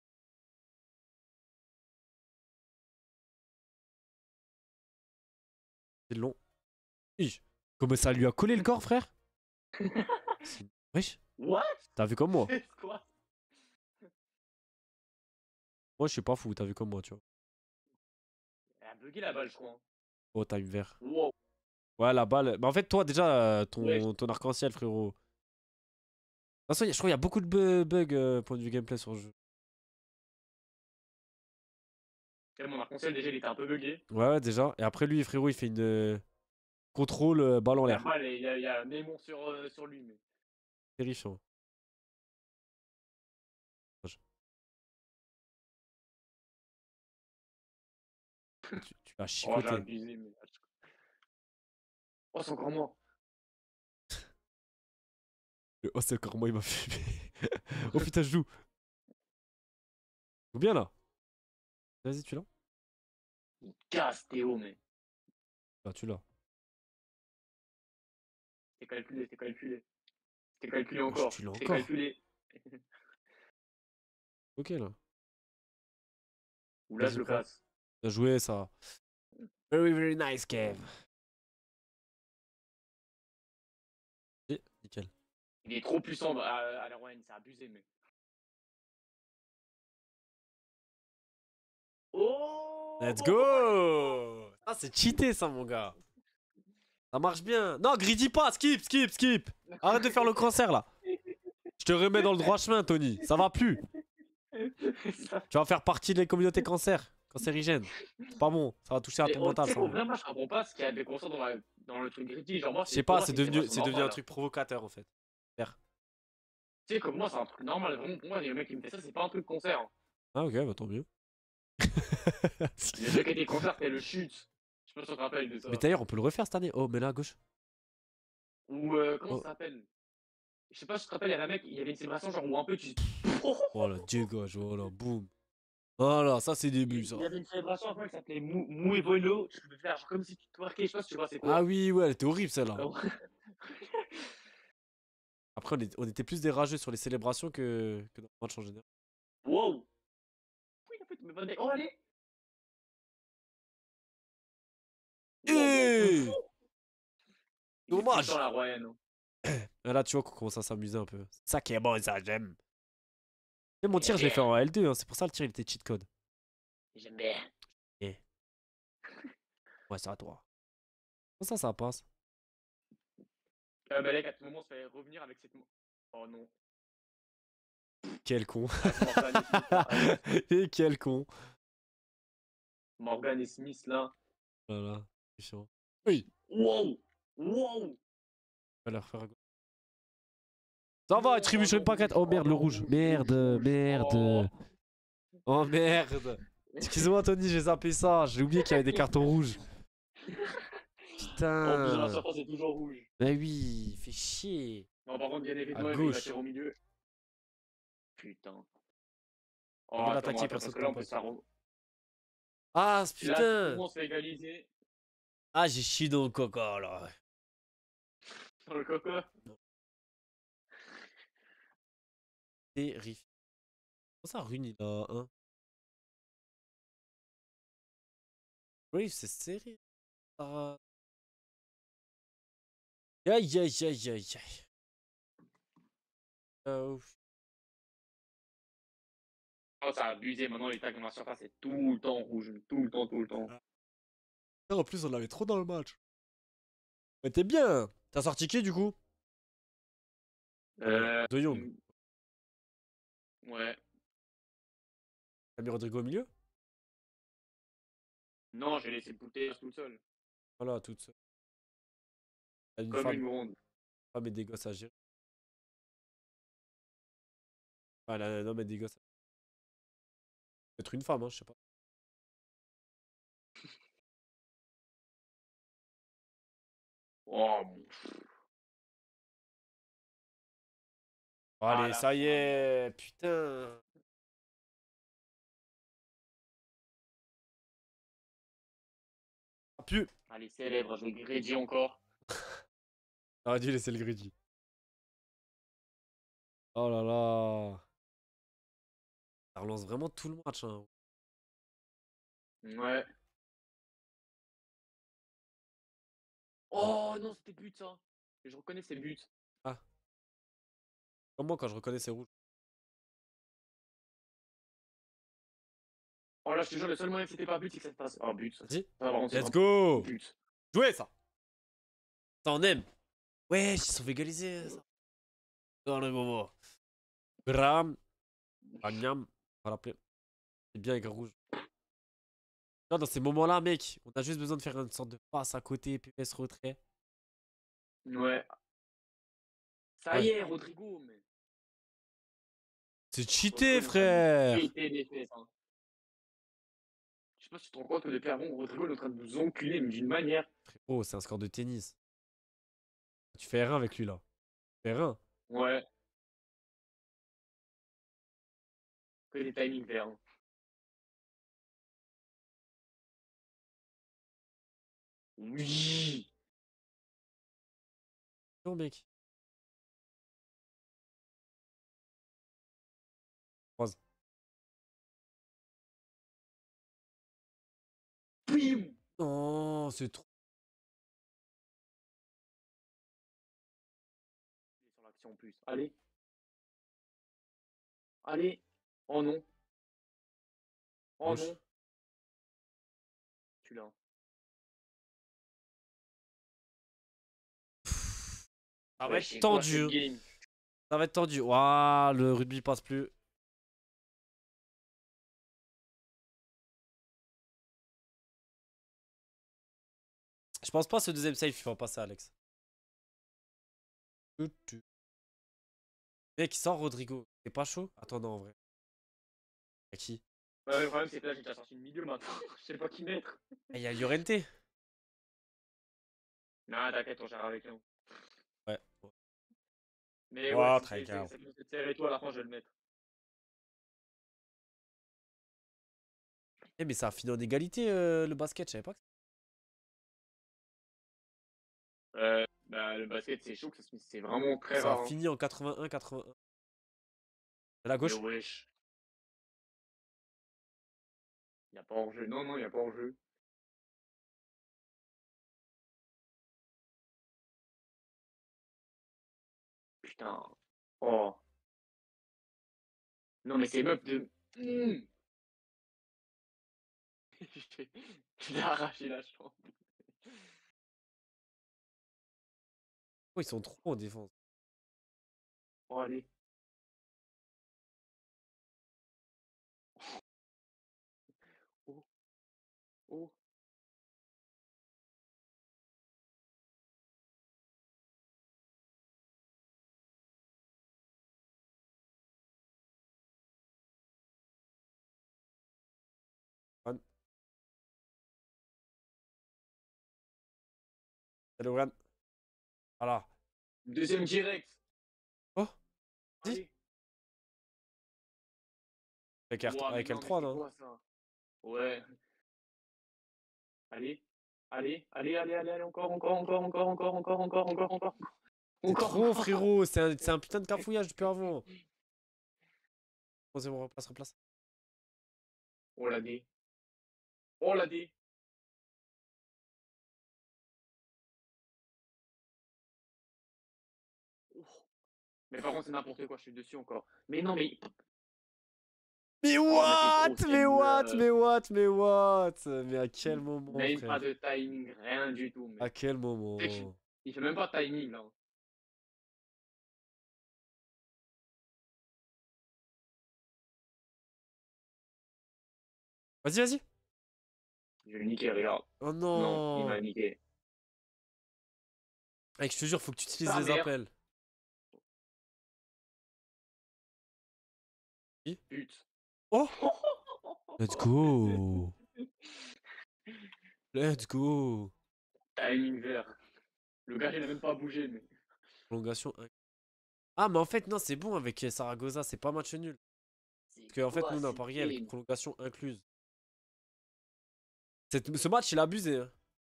C'est long. Hi. Comment ça lui a collé le corps, frère? C'est- Wesh, What? t'as vu comme moi? C'est quoi? Moi, je suis pas fou, t'as vu comme moi, tu vois. Elle a bugué la balle, je crois. Oh, time vert. Wow. Ouais, la balle. Bah, en fait, toi, déjà, euh, ton, Ouais. ton arc-en-ciel, frérot. De toute façon, y a- je crois qu'il y a beaucoup de bu- bugs euh, point de vue gameplay sur le jeu. Et mon arc-en-ciel, déjà, il était un peu bugué. Ouais, ouais, déjà. Et après, lui, frérot, il fait une euh, contrôle euh, balle en La l'air. balle, il y a, il y a un aimant sur, euh, sur lui, mais. Terrifiant. Tu, tu l'as Oh, j'ai chicoté. abusé, mais. Oh, c'est encore moi. Oh, c'est encore moi, il m'a fumé. Oh putain, je joue. Joue bien là. Vas-y, tu l'as? Il casse Théo, mais. Ah, tu l'as. C'est calculé, c'est calculé. C'est calculé Oh, encore. tu l'as C'est encore. calculé. Ok là. Ou là, Vas-y, je le prends. passe. Bien joué, ça. Very, very nice game. Ok, nickel. Il est trop puissant à, à la Rouen, c'est abusé, mais. Oh! Let's go! Ah, c'est cheaté ça, mon gars. Ça marche bien. Non, greedy pas, skip, skip, skip. Arrête de faire le cancer là. Je te remets dans le droit chemin, Tony. Ça va plus. Tu vas faire partie de la communauté cancer. cancérigène. C'est pas bon, ça va toucher à Mais ton oh, tu mental sais ça. qu'au vrai, moi, je comprends pas ce qu'il y a des concerts dans, la- dans le truc gritty. Genre, moi, Je sais c'est pour pas, moi, c'est c'est une devenu, célébration c'est devenu un normale. truc provocateur en fait. Faire. Tu sais, comme moi, c'est un truc normal. Vraiment, pour moi, les mecs qui me fait ça, c'est pas un truc concert. Hein. Ah ok, bah tant mieux. Le mec qui était concert, c'était le chute. Je sais pas si tu te rappelles de Mais ça. d'ailleurs, on peut le refaire cette année. Oh, mais là à gauche. Ou, euh, comment Oh, ça s'appelle? Je sais pas si tu te rappelles, il y avait un mec, il y avait une célébration, genre, où un peu tu. oh là, dégage, voilà, boum. Voilà, ça c'est début Il ça. y avait une célébration un peu qui s'appelait Mou, Mou et Volo. Tu peux faire genre comme si tu twerkais, je sais pas si tu vois, c'est Ah quoi. oui, ouais, elle était horrible celle-là. Alors, Après, on, est- on était plus des rageux sur les célébrations que, que dans le match en général. wow! Oui, en fait, mais bonne. Oh, allez! Wow, wow, de fou! Eh Il est tout le dommage. temps la royenne. Hein. Ah, là, tu vois qu'on commence à s'amuser un peu. C'est ça qui est bon, ça, j'aime. Et mon tir, J'aime je l'ai fait bien. en L deux, hein, c'est pour ça le tir, il était cheat code. J'aime bien. Eh, ouais, c'est à toi. Comment ça, ça passe? Euh, Malek, à tout moment, se fait revenir avec cette. Oh non. Quel con. Ah, c'est Morgan et Smith là. Allez. Et quel con. Morgan et Smith là. Voilà, c'est chiant. Oui, Wow! Wow! on va leur faire un go. Ça va, Non, attribuer oh sur une non, paquette. rouge. Oh Oh merde, le non, rouge. rouge, rouge, Merde, rouge. merde. Oh. Oh merde. Excuse-moi, Tony, j'ai zappé ça. J'ai oublié qu'il y avait des cartons rouges. En plus, dans la Putain. surface, c'est toujours rouge. Bah oui, fait chier. Non, par contre, bien À évidemment, il va gauche. tirer au milieu. Putain. On Oh, va attends, l'attaquer, attends, parce personne que là, en ne plus, passe. ça re... Ah, Là, tout le putain. monde se fait égaliser. Ah, j'ai chié dans le coca, là. Dans le coco. Terrifiant. Comment ça, Rune, il a un? Oui, c'est serré. Ah. Aïe, aïe, aïe, aïe, aïe. Oh. Oh, ça a abusé. Maintenant, les tags dans la surface, c'est tout le temps rouge. Tout le temps, tout le temps. Ah, en plus, on l'avait trop dans le match. Mais t'es bien. T'as sorti qui, du coup? Euh. De Jong. Ouais. T'as mis Rodrigo au milieu? Non, j'ai laissé Poutet tout seul. Voilà, toute seule. T'as une Comme femme, une gronde. femme et des gosses à gérer. Ah, là, un homme et des gosses. Peut-être une femme, hein, je sais pas. Oh, mon. Ah, Allez, la ça y fin. est, putain. Ah, pu. Allez, célèbre, je vais grédit encore. T'aurais dû laisser le greedy. Oh là là. Ça relance vraiment tout le match, hein. Ouais. Oh non, c'était but ça. Je reconnais ces buts. Ah. Comme moi quand je reconnais ces rouges. Oh là, je te jure, le seul moyen que c'était pas but, c'est que ça se passe. Oh, but. Ça, Vas-y. ça, vraiment, c'est Let's vraiment go. but. Jouez ça. Ça on aime. Ouais, ils se sont fait égaliser ça. Dans le moment. Gram. Agnam. On va l'appeler. C'est bien avec un rouge. Non, dans ces moments-là, mec, on a juste besoin de faire une sorte de passe à côté, P S retrait. Ouais. Ça Ouais. y est, Rodrigo, mais. C'est Rodrigo, cheaté, il est en train de frère. nous péter des fesses, hein. Je sais pas si tu te rends compte que depuis avant, Rodrigo il est en train de nous enculer, mais d'une manière. Oh, c'est un score de tennis. Tu fais R un avec lui là. Tu fais R un. Ouais. Que des timings verts. Hein. Oui. Non, mec. Croise. Bim. Non, c'est trop. Sur l'action en plus. Allez. Allez. Oh non. Oh Gauche. non. Tu l'as. Ça va Ouais, être c'est quoi tendu. cette game? Ça va être tendu. Waouh, le rugby passe plus. Je pense pas ce deuxième save, il va passer, Alex. Mec, sort Rodrigo. T'es pas chaud? Attends, non, en vrai. Y'a qui? Ouais, le problème, c'est que là, j'ai déjà sorti le milieu maintenant. Je sais pas qui mettre. Ah, y'a Llorente. Non, t'inquiète, on gère avec nous. Ouais. Mais ouais, Wow, si très c'est grave. c'est c'est serré, toi, à la fin, je vais le mettre. Eh, mais ça a fini en égalité, euh, le basket, je savais pas que... Euh, bah, le basket, c'est chaud, que ça se- c'est vraiment très Ça a rare. Hein. fini en quatre-vingt-un quatre-vingt-un. De la Mais gauche? wesh. Y a pas hors-jeu. Non, non, y a pas hors-jeu. Putain. Oh. Non, mais c'est meuf de. Mmh. Je l'ai arraché la chambre. Oh, ils sont trop en défense. Oh, allez. Oh, oh. Ran. Salut, Ran. Voilà. Deuxième direct. Oh, dis. Allez. Avec, R- Ouah, mais avec non, mais L trois, c'est non? quoi ça? Ouais. Allez. Allez, allez, allez, allez, allez, encore, encore, encore, encore, encore, encore, encore, encore, encore. C'est Encore, trop, encore. frérot. C'est un, c'est un putain de cafouillage depuis avant. Bon, c'est bon, replace, replace. On l'a dit. On l'a dit. Mais par contre, c'est n'importe quoi, je suis dessus encore. Mais non, mais. Mais Oh, mais c'est trop, what? c'est Mais what? meuf. Mais what? Mais what? Mais à quel moment, Même pas frère? de timing, rien du tout, À mec. quel Tu sais que je- moment? Il fait même pas de timing, là. Vas-y, vas-y. Je vais le niquer, regarde. Oh Non, il m'a non. niqué. Mec, je te jure, faut que tu utilises Sa les mère. appels. Qui? Pute. Oh! Let's go! Let's go! Timing vert. Le gars, il a même pas bougé, mais. Prolongation. un- Ah, mais en fait, non, c'est bon avec Saragossa, c'est pas match nul. C'est Parce qu'en fait, quoi nous, on a cette parié avec game? prolongation incluse. Cette- Ce match, il a abusé. Hein.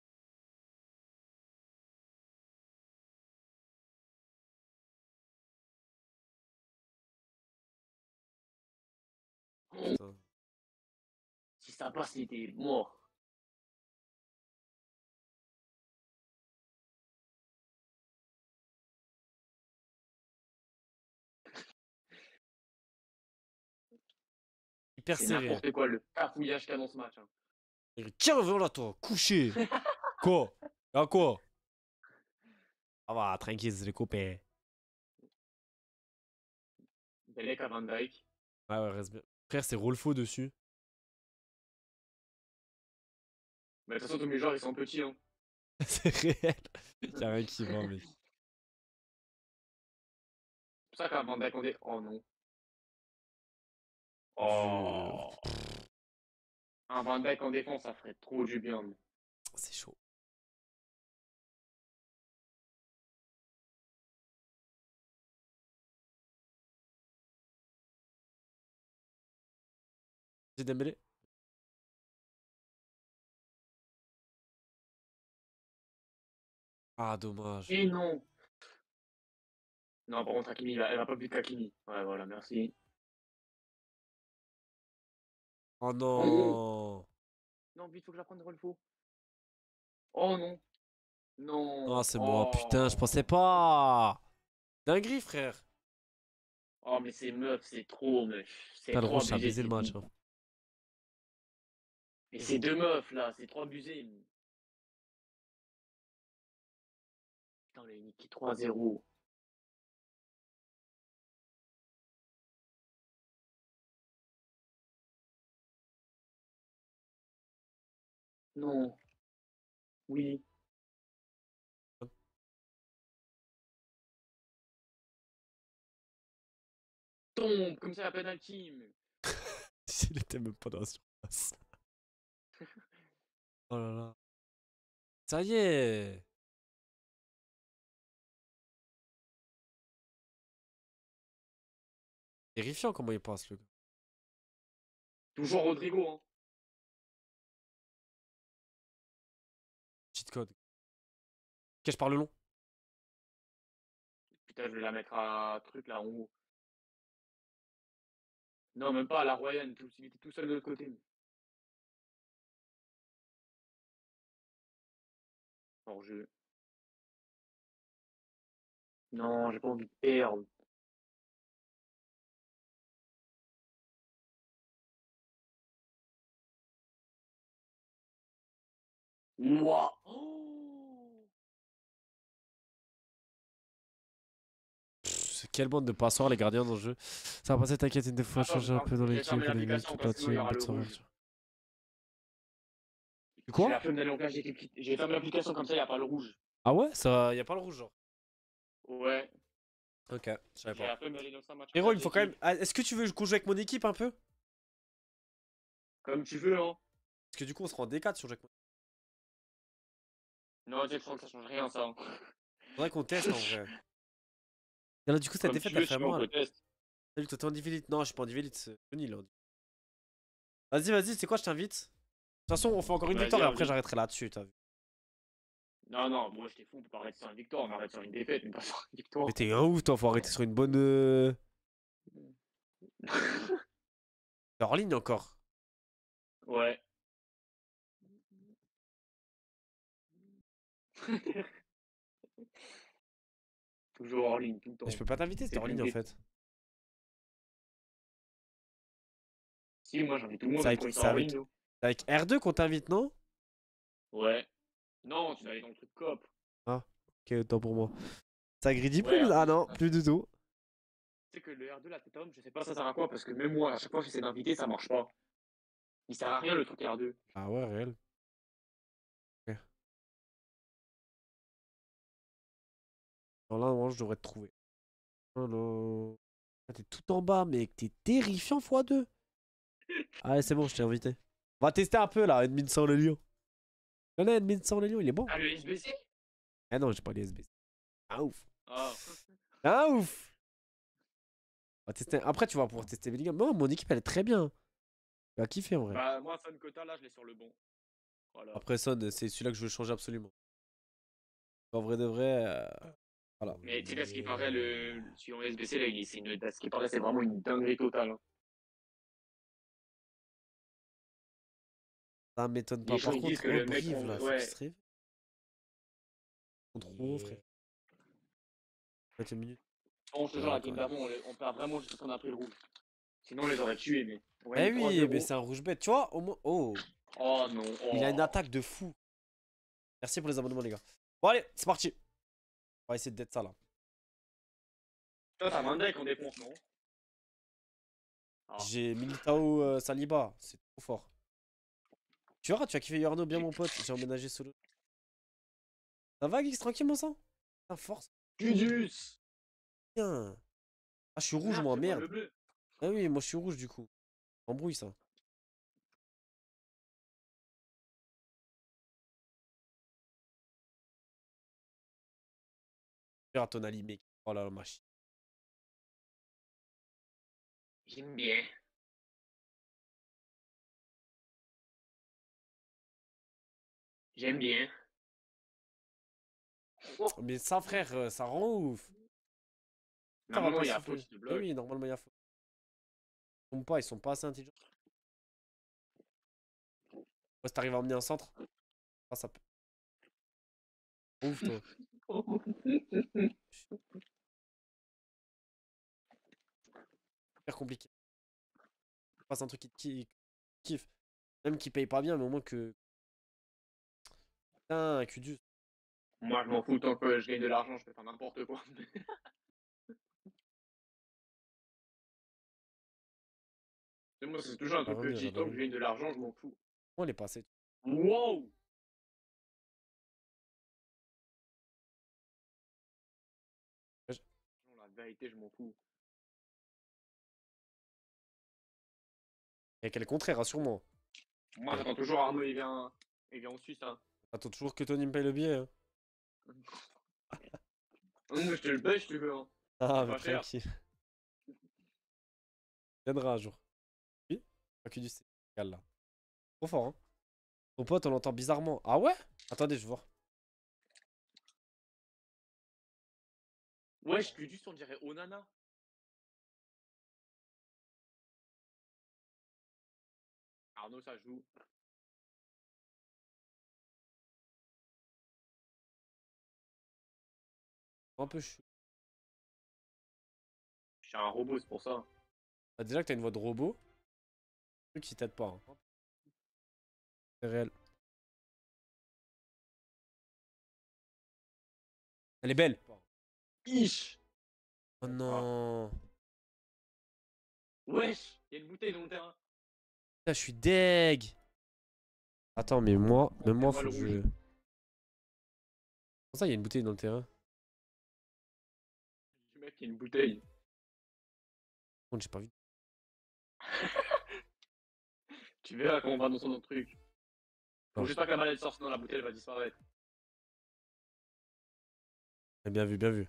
Oh, Putain. si ça passe, il était mort. Hyper C'est serré. n'importe quoi, le cafouillage qu'il y a dans ce match. Hein. Et tiens, viens là, toi, couché. Quoi? Y'a quoi? Ça va, tranquille, c'est les copains. Belek à Van Dyke. Ouais, ouais, reste bien. Frère, c'est Rolfo dessus. Mais de toute façon, tous mes joueurs, ils sont petits. Hein. C'est réel. Y'a rien qui va, mec. C'est pour ça qu'à Van Dyke, on dit. Oh non. Je... Oh. Un Van Dyke en défense, ça ferait trop du bien. Mais... C'est chaud. J'ai Dembélé. Ah, dommage. Et non. Non, par contre, Hakimi, elle a pas vu Hakimi. Ouais, voilà, merci. Oh Oh non. non, vite, faut que j'apprenne Rolfo. Oh non. Ah, Non. c'est moi. Putain, je pensais Oh. pas. Dinguerie, frère. Oh, mais c'est meuf, c'est trop meuf. C'est Putain, le trop rouge, ça a abusé, baisé le c'est match. dit. Hein. Et c'est deux meufs là, c'est trop abusé. Putain, on a niqué trois zéro. Non. Oui. tombe, comme ça, la penalty. Mais... Il était même pas dans la surface. Oh là là. Ça y est. Terrifiant comment il passe, le gars. Toujours Rodrigo, hein. Cheat code. Ok, je parle long. Putain, je vais la mettre à truc là en haut. Non, même pas à la Royane, tout, il était tout seul de l'autre côté. Hors jeu. Non, j'ai pas envie de perdre. Moi. Oh, Pff, quelle bande de passoires, les gardiens dans le jeu. Ça va passer, t'inquiète, une des fois, attends, changer un peu dans je vais l'équipe, fermer éliminer l'application toute la parce que sinon il y team, aura but le sans rouge. J'ai Quoi? la flemme d'aller en plage d'équipe. J'ai fermé l'application comme ça, il n'y a pas le rouge. Ah ouais? Ça, y a pas le rouge, genre. Ouais. Ok, je savais J'ai pas. la flemme d'aller dans un match en Héros, plage il me faut quand même. d'équipe. Ah, est-ce que tu veux qu'on joue avec mon équipe un peu? Comme tu veux, hein. Parce que du coup, on sera en D quatre sur Jack. Non, tu sais, je crois que ça change rien, ça. Hein. Faudrait qu'on teste en vrai. Et là, du coup, cette Comme défaite, tu elle veux, fait tu vois, on mal. peut tester. Salut, toi, t'es en Divilite? Non, je suis pas en Divilite, c'est Tony là. Vas-y, vas-y, c'est quoi, je t'invite? De toute façon, on fait encore une Vas-y, victoire et après, vas-y. j'arrêterai là-dessus, t'as vu. Non, non, moi j'étais fou, on peut pas arrêter sur une victoire, on arrête sur une défaite, mais pas sur une Mais victoire. t'es un ouf, toi, faut arrêter sur une bonne. Euh... T'es hors ligne encore. Ouais. Toujours hors ligne, tout le Mais je temps. peux pas t'inviter, c'était C'est hors une ligne en dé- fait. Si, moi j'invite tout le monde, C'est même quand avec, ils sont c'est hors ligne, avec, nous. c'est avec R deux qu'on t'invite, non? Ouais. Non, tu dois aller dans le truc coop. Ah, ok, autant pour moi. Ça gridit Ouais, plus? R Ah deux, c'est non, ça. plus du tout. Tu sais que le R deux, là, t'es homme, je sais pas ça sert à quoi, parce que même moi, à chaque fois que j'essaie d'inviter, ça marche pas. Il sert à rien le truc R deux. Ah ouais, réel. Ok. Alors là, normalement, je devrais te trouver. Oh non. Ah, t'es tout en bas, mec. T'es terrifiant fois deux. Allez, c'est bon, je t'ai invité. On va tester un peu là, Edmine sans le lion. Connais Edmine sans le lion, il est bon. Ah, le S B C? Ah non, j'ai pas les S B. Ah ouf. Ah. Ah ouf. On va tester. Après, tu vas pouvoir tester Bellingham. Non, mon équipe, elle est très bien. Tu vas kiffer en vrai. Bah, moi, Son Kota, là, je l'ai sur le bon. Voilà. Après, Son, c'est celui-là que je veux changer absolument. En vrai de vrai. euh, Voilà. Mais tu sais, à ce qui paraît, le, celui en S B C, là, il- c'est une, à ce qui paraît, c'est vraiment une dinguerie totale. Hein. Ça m'étonne pas. Les gens, Par ils disent contre, que oh, le mec, Brive on- là, faut qu'il ouais. se réveille. Contre haut, frère. vingt minutes. On se Ça joue va la quand game même. d'avant, on, les- on perd vraiment juste parce qu'on a pris le rouge. Sinon, on les aurait tués, mais. On Eh gagne oui, mais trois zéro. c'est un rouge bête. Tu vois, au moins. Oh, Oh non. il a une Oh. attaque de fou. Merci pour les abonnements, les gars. Bon, allez, c'est parti. On va essayer d'être ça là. Toi, t'as Van Dijk en défense, non? Ah. J'ai Militao euh, Saliba. C'est trop fort. Tu verras, tu vas kiffer Yorno bien, mon pote. J'ai emménagé solo. Ça va, Geeks, tranquille, mon sang? Putain, force. Cudus. Tiens. Ah, je suis rouge, Merde, moi, c'est moi le merde. bleu. Ah oui, moi, je suis rouge, du coup. Embrouille, ça. Faire ton ali, mec. Oh là là, machine. J'aime bien. J'aime bien. Oh. Mais ça, frère, euh, ça rend ouf. Ça va Normalement, pas il y a faute, siffler. je te Eh bloque. oui, normalement, il y a faute. Ils sont pas, ils sont pas assez intelligents. Ouais, si t'arrives à emmener un centre, ah, ça peut. Ouf, toi. Super compliqué. Passe un truc qui te ki- kiffe. Même qui paye pas bien, mais au moins que. Putain, Kudus. Moi, je m'en fous tant que je gagne de l'argent, je peux faire n'importe quoi. C'est moi, c'est toujours un Elle va truc que je revenir, dis, elle va tant que je revenir. gagne de l'argent, je m'en fous. Oh, elle est passée. Wow! Ouais, je- Non, la vérité, je m'en fous. Et quel contraire, rassure-moi. Moi, j'attends toujours Arnaud, il vient, il vient en Suisse, hein. Attends toujours que Tony me paye le billet. Hein. Moi, je te le paye, si tu veux, hein. Ah, C'est mais pas cher. tranquille. Viendra un jour. Oui, pas que du Sénégal là. Trop fort, hein. Ton pote, on l'entend bizarrement. Ah ouais? Attendez, je vais voir. Ouais, je suis juste, on dirait Onana. Arnaud, ça joue. Un peu chou. Je suis un robot, c'est pour ça. Ah, déjà que t'as une voix de robot. Truc qui t'aide pas. Hein. C'est réel. Elle est belle. Ich. Oh non. Wesh, il y a une bouteille dans mon terrain. Putain, je suis deg. Attends, mais moi, même moi, Moi, faut le que je. rouge. Comment ça, il y a une bouteille dans le terrain? Du mec, il y a une bouteille. Bon, j'ai pas vu. Tu verras quand on va dans son autre truc. Faut Non. juste pas que la maladie sorte, sinon la bouteille va disparaître. Bien vu, bien vu.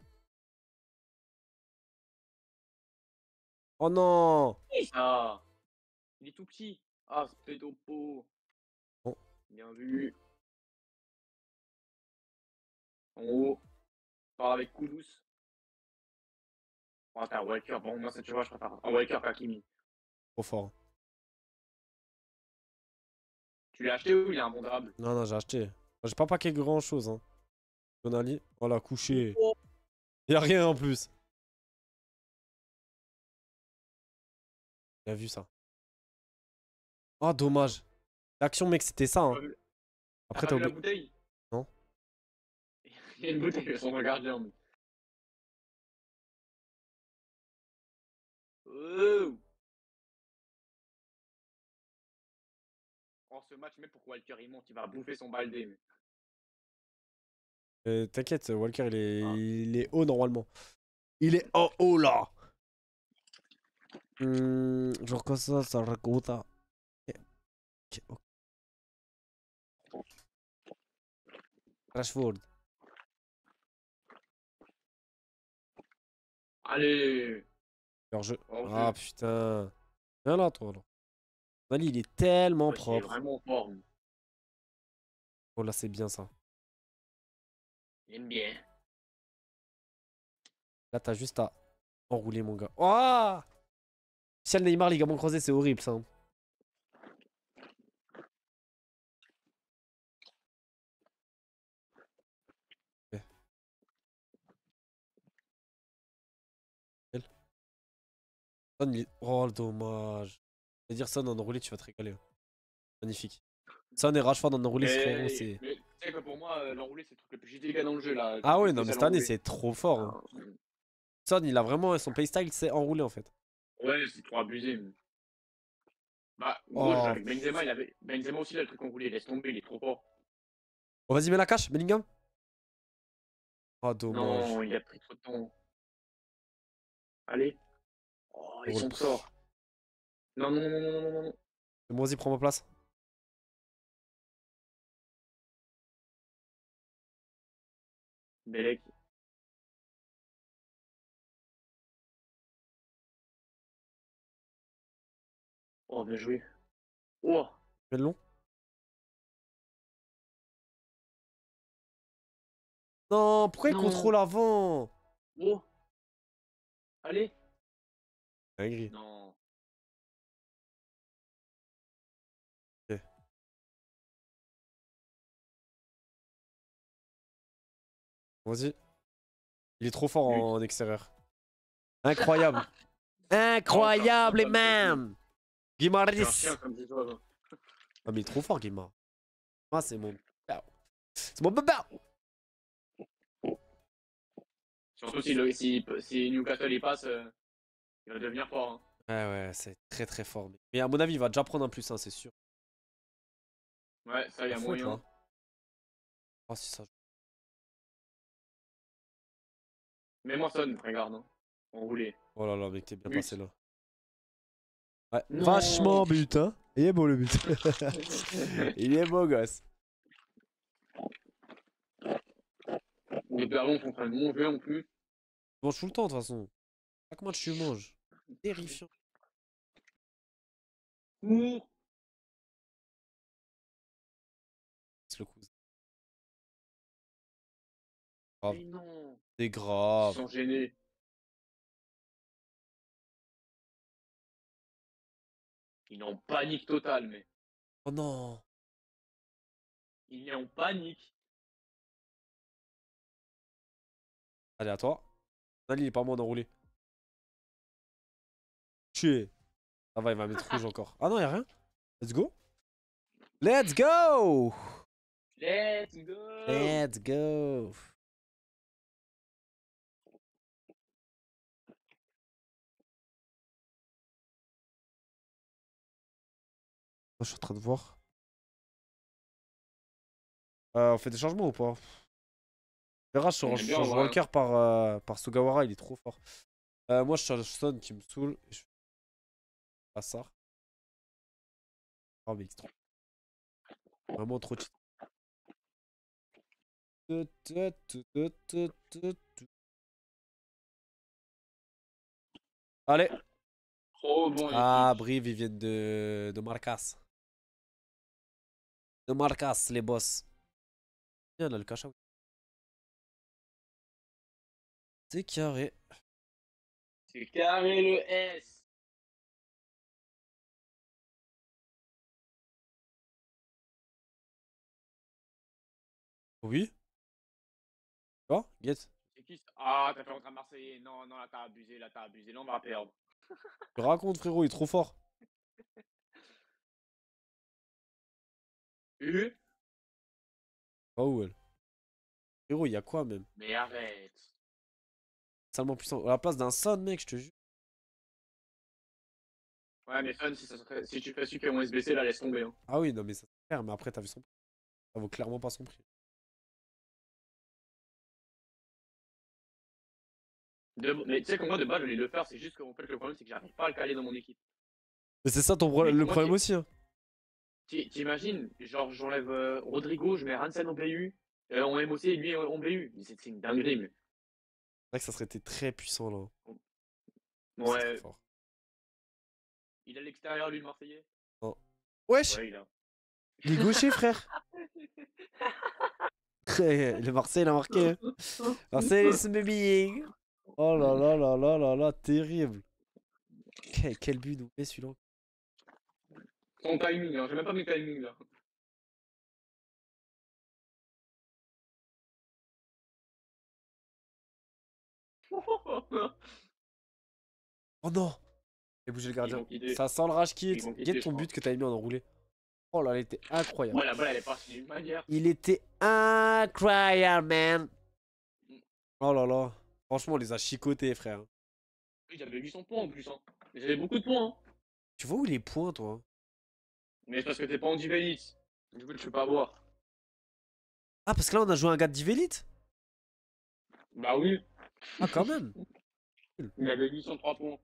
Oh non. Ah, il est tout petit. Ah, ce pédopo. Bon. Bien vu. En haut. Parle avec Kudus. Oh, t'as un Walker. Bon, moi, ça, tu vois, je préfère un Walker qu'Hakimi. Trop fort. Tu l'as acheté ou il est imbondable? Non, non, j'ai acheté. J'ai pas paqué grand chose. Hein. Tonali. Voilà, couché. Oh. Y'a rien en plus. Bien vu ça. Oh, dommage. L'action, mec, c'était ça. Hein. T'as Après, pas t'as vu la oublié. bouteille? Non. Il y a une bouteille, mais son gardien. Mais... Oh. Oh, ce match, même pour que Walker il monte, il va bouffer son baldé. Mais... Euh, T'inquiète, Walker, il est... Ah. il est haut normalement. Il est en haut là. Hum, genre comme ça, ça raconte. Ok, ok, ok. Rashford. Allez. Leur jeu. Oh, Ah putain. Viens là, toi. Là. Tonali, il est tellement ouais, il est propre. vraiment fort. Mais... Oh là, c'est bien ça. Il aime bien. Là, t'as juste à enrouler, mon gars. Oh! Michel Neymar, ligament croisé, c'est horrible ça. Ok. Son, il est- oh, dommage. Je vais dire Son en enroulé, tu vas te régaler. Hein. Magnifique. Son et Rashford en enroulé, frérot, Mais, c'est. mais tu sais que pour moi, euh, l'enroulé, c'est le truc le plus délicat dans le jeu là. Ah ouais, non, mais Spécial cette année, enroulé. c'est trop fort. Hein. Ah, Son, il a vraiment son playstyle, c'est enroulé en fait. ouais, c'est trop abusé. Mais... Bah, gros, je joue Oh, avec Benzema, il avait... Benzema aussi, là, le truc enroulé, laisse tomber, il est trop fort. oh vas-y, mets la cache, Bellingham. Oh, dommage. Non, il a pris trop de temps. Allez. Oh, ils Oh, le- sont sort. Non, non, non, non, non, non, non, non. Moi, vas-y, prends ma place. Belek. Oh, bien joué. Oh, Fais le long. Non, pourquoi il non. contrôle avant? Oh, allez. Dinguerie. Non. Ok. Vas-y. Il est trop fort But. en extérieur. Incroyable. Encore ça, Incroyable, comme c'est man. C'est un Guimaris. chien, comme c'est toi. Là. Ah, mais il est trop fort, Guimard. Ah, c'est mon. C'est mon baba. Surtout si, le, si, si Newcastle y passe, euh, il va devenir fort. Hein. Ouais, ouais, c'est très très fort. Mais à mon avis, il va déjà prendre un plus, hein, c'est sûr. Ouais, ça, il y La a faute, là. moyen. Oh, si ça. Mais moi, Son, regarde. Hein. Enroulé. Oh là là, mec, t'es bien But. passé là. Ouais, Non. vachement but, hein. Il est beau le but. Il est beau, gosse. Les ballons sont en train de manger en plus. Tu manges tout le temps, de toute façon. Chaque match, tu manges. Terrifiant. Ouh. C'est le coup. Grave. Mais non. C'est Ils grave. sont gênés. Il est en panique totale, mais. Oh non. Il est en panique. Allez, à toi. Ali, il est pas moins d'enrouler. Tuer. Ça va, il va mettre rouge encore. Ah non, y'a rien. Let's go. Let's go. Let's go. Let's go. Je suis en train de voir. Euh, on fait des changements ou pas? On verra, je On change, est je bien, en change vrai. Walker par, euh, par Sugawara, il est trop fort. Euh, moi, je change Son qui me saoule. Et je fais pas ça. Oh, mais il est trop. Vraiment trop cheat. Allez. Trop bon, les Ah, filles. Brive, ils viennent de, de Marcas. De Marcas, les boss. Bien, là, le cash out. C'est carré. C'est carré le S. Oui. Oh, get. C'est qui ça? Ah, t'as fait rentrer un Marseillais. Non, non, là t'as abusé, là t'as abusé. Là on va perdre. Je raconte, frérot, il est trop fort. U. Oh, où elle? Frérot, il y a quoi même? Mais arrête. Salement puissant. À la place d'un Son, mec, je te jure. Ouais, mais Fun, si, ça serait- si tu fais super en S B C, là laisse tomber. Hein. Ah oui, non, mais ça c'est clair, mais après, t'as vu son prix. Ça vaut clairement pas son prix. De- Mais tu sais que moi de base je voulais le faire, c'est juste qu'en fait le problème c'est que j'arrive pas à le caler dans mon équipe. Mais c'est ça ton pro- Mais le moi problème aussi, hein. t'i- t'imagines, genre j'enlève euh, Rodrigo, je mets Hansen en B U, euh, en M O C et lui en B U. Mais C'est c'est une dinguerie, mais. C'est vrai que ça serait été très puissant, là. C'est trop Ouais, fort. il a l'extérieur lui le Marseillais. Oh. Wesh! Ouais, il a. Il est gaucher, frère! Le Marseille, il a marqué, hein. Marseille, c'est baby! Oh là là là là là là, terrible! Quel, quel but nous fait celui-là! Son timing, hein, j'ai même pas mis le timing là. Oh non! J'ai bougé le Ils gardien. vont quitter. Ça sent le rage kit. Ils vont Get quitter, je ton crois. but que t'avais mis en enroulé. Oh là, il était incroyable. Ouais, la balle elle est partie d'une manière. Il était incroyable, man. Oh là là. Franchement, on les a chicotés, frère. Oui, j'avais huit cents points en plus. Hein. J'avais beaucoup de points. Hein. Tu vois où les points, toi? Mais c'est parce que t'es pas en Div-Elite. Du coup, tu peux pas voir. Ah, parce que là, on a joué un gars de Div-Elite? Bah oui, Ah, quand même. il avait huit cent trois points.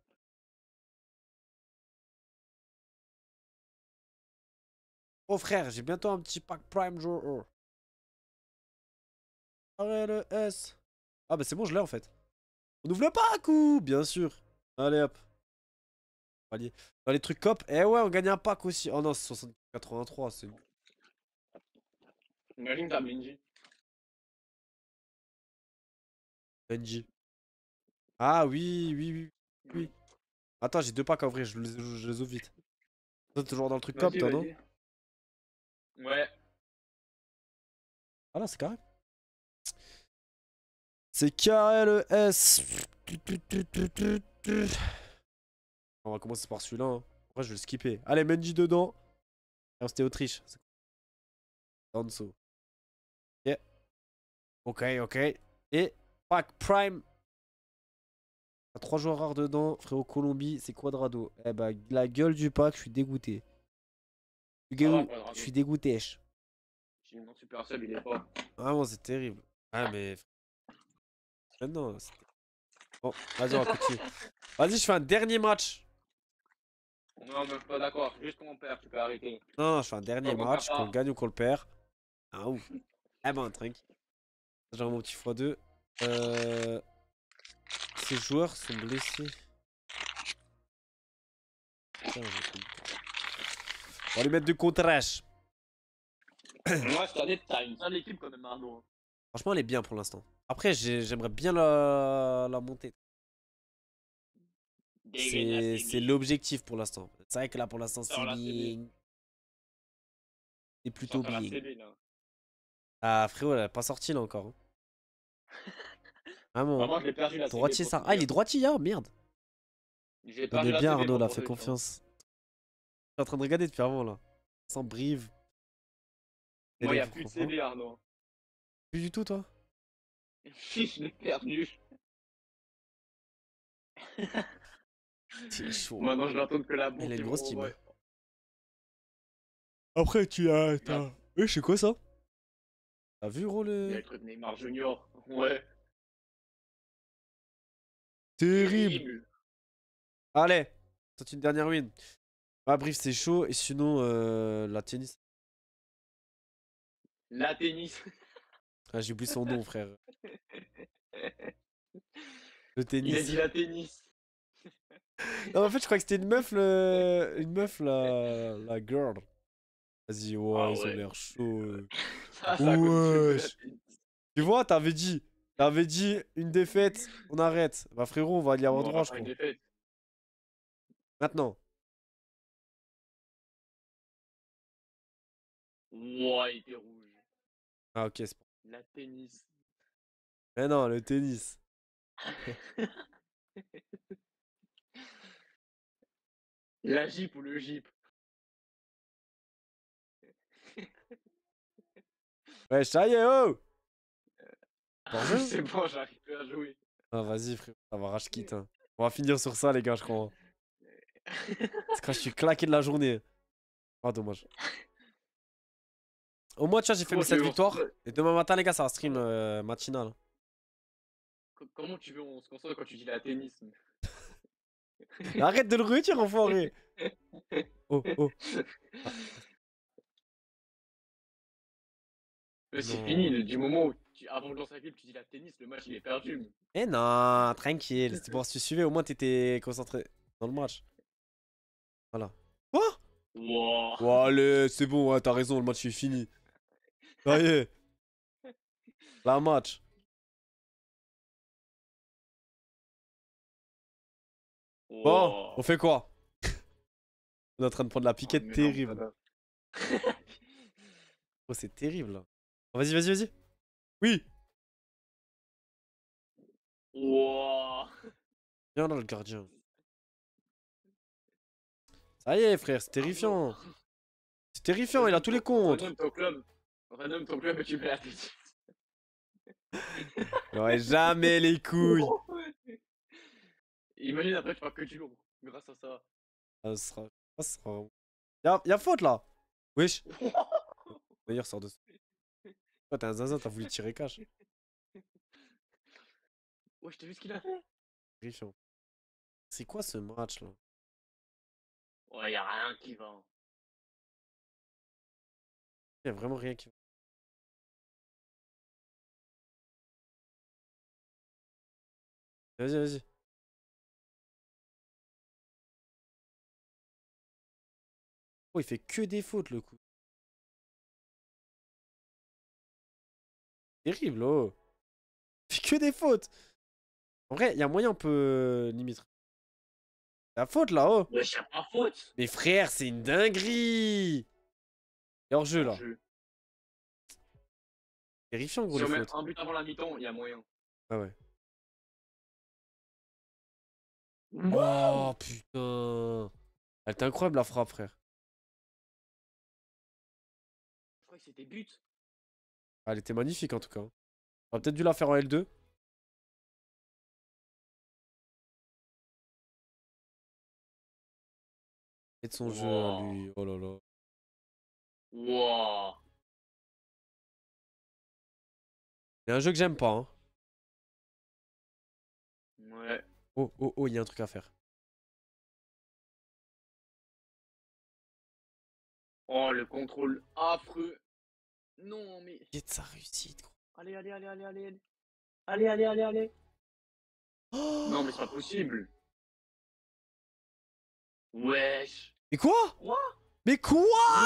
Oh, frère, j'ai bientôt un petit pack Prime Jour. Arrête le S. Ah, bah c'est bon, je l'ai en fait. On ouvre le pack ou? Bien sûr. Allez, hop. Allez. Dans les trucs cop. Eh ouais, on gagne un pack aussi. Oh non, c'est soixante quatre-vingt-trois. C'est Imagine t'as Benji. Benji. Ah oui, oui, oui. Oui. Attends, j'ai deux packs à ouvrir. Je les, je les ouvre vite. Toi, t'es toujours dans le truc cop, Vas-y, toi, non? vas-y. Ouais. Ah là, c'est carré. C'est carré le S. On va commencer par celui-là. Hein. Après, je vais le skipper. Allez, Mendy dedans. Ah, c'était Autriche. Danso. Yeah. Ok, ok. Et pack Prime. T'as trois joueurs rares dedans. Frérot, Colombie, c'est Quadrado. Eh bah, la gueule du pack, je suis dégoûté. Je suis Ça va, dégoûté. Quadrado. Je suis dégoûté. ch. J'ai mis mon super sub, il est pas. Vraiment, c'est terrible. Ah, mais. Maintenant, c'était. Bon, vas-y, on va continuer. Vas-y, je fais un dernier match. Non, mais je suis pas d'accord. Juste qu'on perd, tu peux arrêter. Non, non, je fais un dernier Tant qu'on perd match, qu'on le pas. gagne ou qu'on le perd. Ah ouf. Eh ben, tranquille. J'ai mon petit fois deux. Euh... Ces joueurs sont blessés. Putain, j'ai fait le tour. On va lui mettre du contre-H. Moi, cette année, t'as une sale équipe quand même, Arnaud. Franchement, elle est bien pour l'instant. Après, j'ai- j'aimerais bien la... la monter. Dégaine la C'est c'est C B. l'objectif pour l'instant. C'est vrai que là, pour l'instant, Sors c'est la C B. bien. C'est plutôt Sors la bien. C B, là. Ah, frérot, elle a pas sorti là encore, hein. Vraiment, Bah, hein. moi, je l'ai perdu la C B Droitier, pour ça. tout Ah, il dire. est droitier, hein, merde. J'ai perdu Connais la bien C B Arnaud, moi là, pour fais deux, tu vois. confiance. Je suis en train de regarder depuis avant, là. Sans brive. Moi, y Télé, a vous plus de comprenez. C B, Arnaud. Plus du tout, toi. Si, je l'ai perdu. C'est chaud. Maintenant, je n'entends que la Ah, il bouffe a qui une me grosse team, hein. renvoie. Après, tu as. Il y a T'as... Eh, c'est quoi ça? T'as vu, gros, il y a le. le truc Neymar Junior. Ouais. Terrible. Terrible. Allez, c'est une dernière win. Ah, brief, c'est chaud. Et sinon, euh, la tennis. La tennis. Ah, j'ai oublié son nom, frère. Le Il a tennis. dit la tennis. Non, en fait, je crois que c'était une meuf, le... une meuf, la, la girl. Vas-y, ouais, Ah ils ont ouais. l'air chauds. euh. Ça, c'est à cause du film de la Wesh. tennis. Tu vois, t'avais dit. T'avais dit une défaite, on arrête. Bah, frérot, on va y avoir Bon, on va droit, je faire une crois. défaite. Maintenant. Ouais, il était rouge. Ah, ok, c'est bon. La tennis. Mais non, le tennis. La Jeep ou le Jeep. Ouais, ça y est, oh! Hors jeu? C'est bon, j'arrive plus à jouer. Ah, vas-y, frérot, ça va rage quitte, hein. On va finir sur ça, les gars, je crois, hein. C'est quand je suis claqué de la journée. Ah, dommage. Au moins, tu vois, j'ai fait mes Comment tu sept veux on se victoires. console Et demain matin, les gars, ça va stream Comment, euh, matinal. co- comment tu veux on se console quand tu dis la tennis? Arrête de le retirer, enfoiré! Oh, oh. Ah, Mais c'est fini, non. le- du moment où tu- avant de lancer la clip, tu dis la tennis, le match il est perdu. Eh non, tranquille. C'était pour si tu suivais, au moins t'étais concentré dans le match. Voilà. Quoi? Wow. Bon, allez, c'est bon, ouais, t'as raison, le match est fini. Ça y est, la match. Bon, Wow. on fait quoi? On est en train de prendre la Oh, piquette mais non, terrible. madame. Oh, c'est terrible là. Vas-y, vas-y, vas-y. Oui. Wow. Viens là, le gardien. Ça y est, frère, c'est Arnaud, terrifiant. C'est terrifiant, il a renomme tous les ton, contres. renomme ton club. Renomme ton club et tu mets la tennis. J'aurais jamais les couilles. Imagine après, tu feras que du lourd. Grâce à ça. Ça sera... ça sera... Y'a y a faute là. Wesh. D'ailleurs, sort de ça. Toi, t'es un zinzin, t'as voulu tirer cash. Ouais, je t'ai vu ce qu'il a fait. Terrifiant. C'est quoi ce match là? Ouais, y'a rien qui va. Il y a vraiment rien qui va. Vas-y, vas-y. Oh, il fait que des fautes le coup. Terrible, oh. Il fait que des fautes. En vrai, il y a moyen, on peut euh, limite. La faute là, oh. Ouais, y'a pas faute. Mais frère, c'est une dinguerie. Et hors jeu En là. jeu. Terrifiant, gros, Si les on met fautes. un but avant la mi-temps, y'a moyen. Ah ouais. Wow. Oh putain. Elle était incroyable la frappe, frère. Je crois que c'était but. Elle était magnifique en tout cas. On aurait peut-être dû la faire en L deux. Et de son jeu à Wow. lui. Oh là là. Wow. Il y a un jeu que j'aime pas, hein. Ouais. Oh, oh, oh, il y a un truc à faire. Oh, le contrôle affreux. Non, mais. Quelle de sa réussite, gros. Allez, allez, allez, allez, allez. Allez, allez, allez, allez. Non, mais c'est pas Oh, possible. Wesh. mais quoi? Quoi? Mais quoi?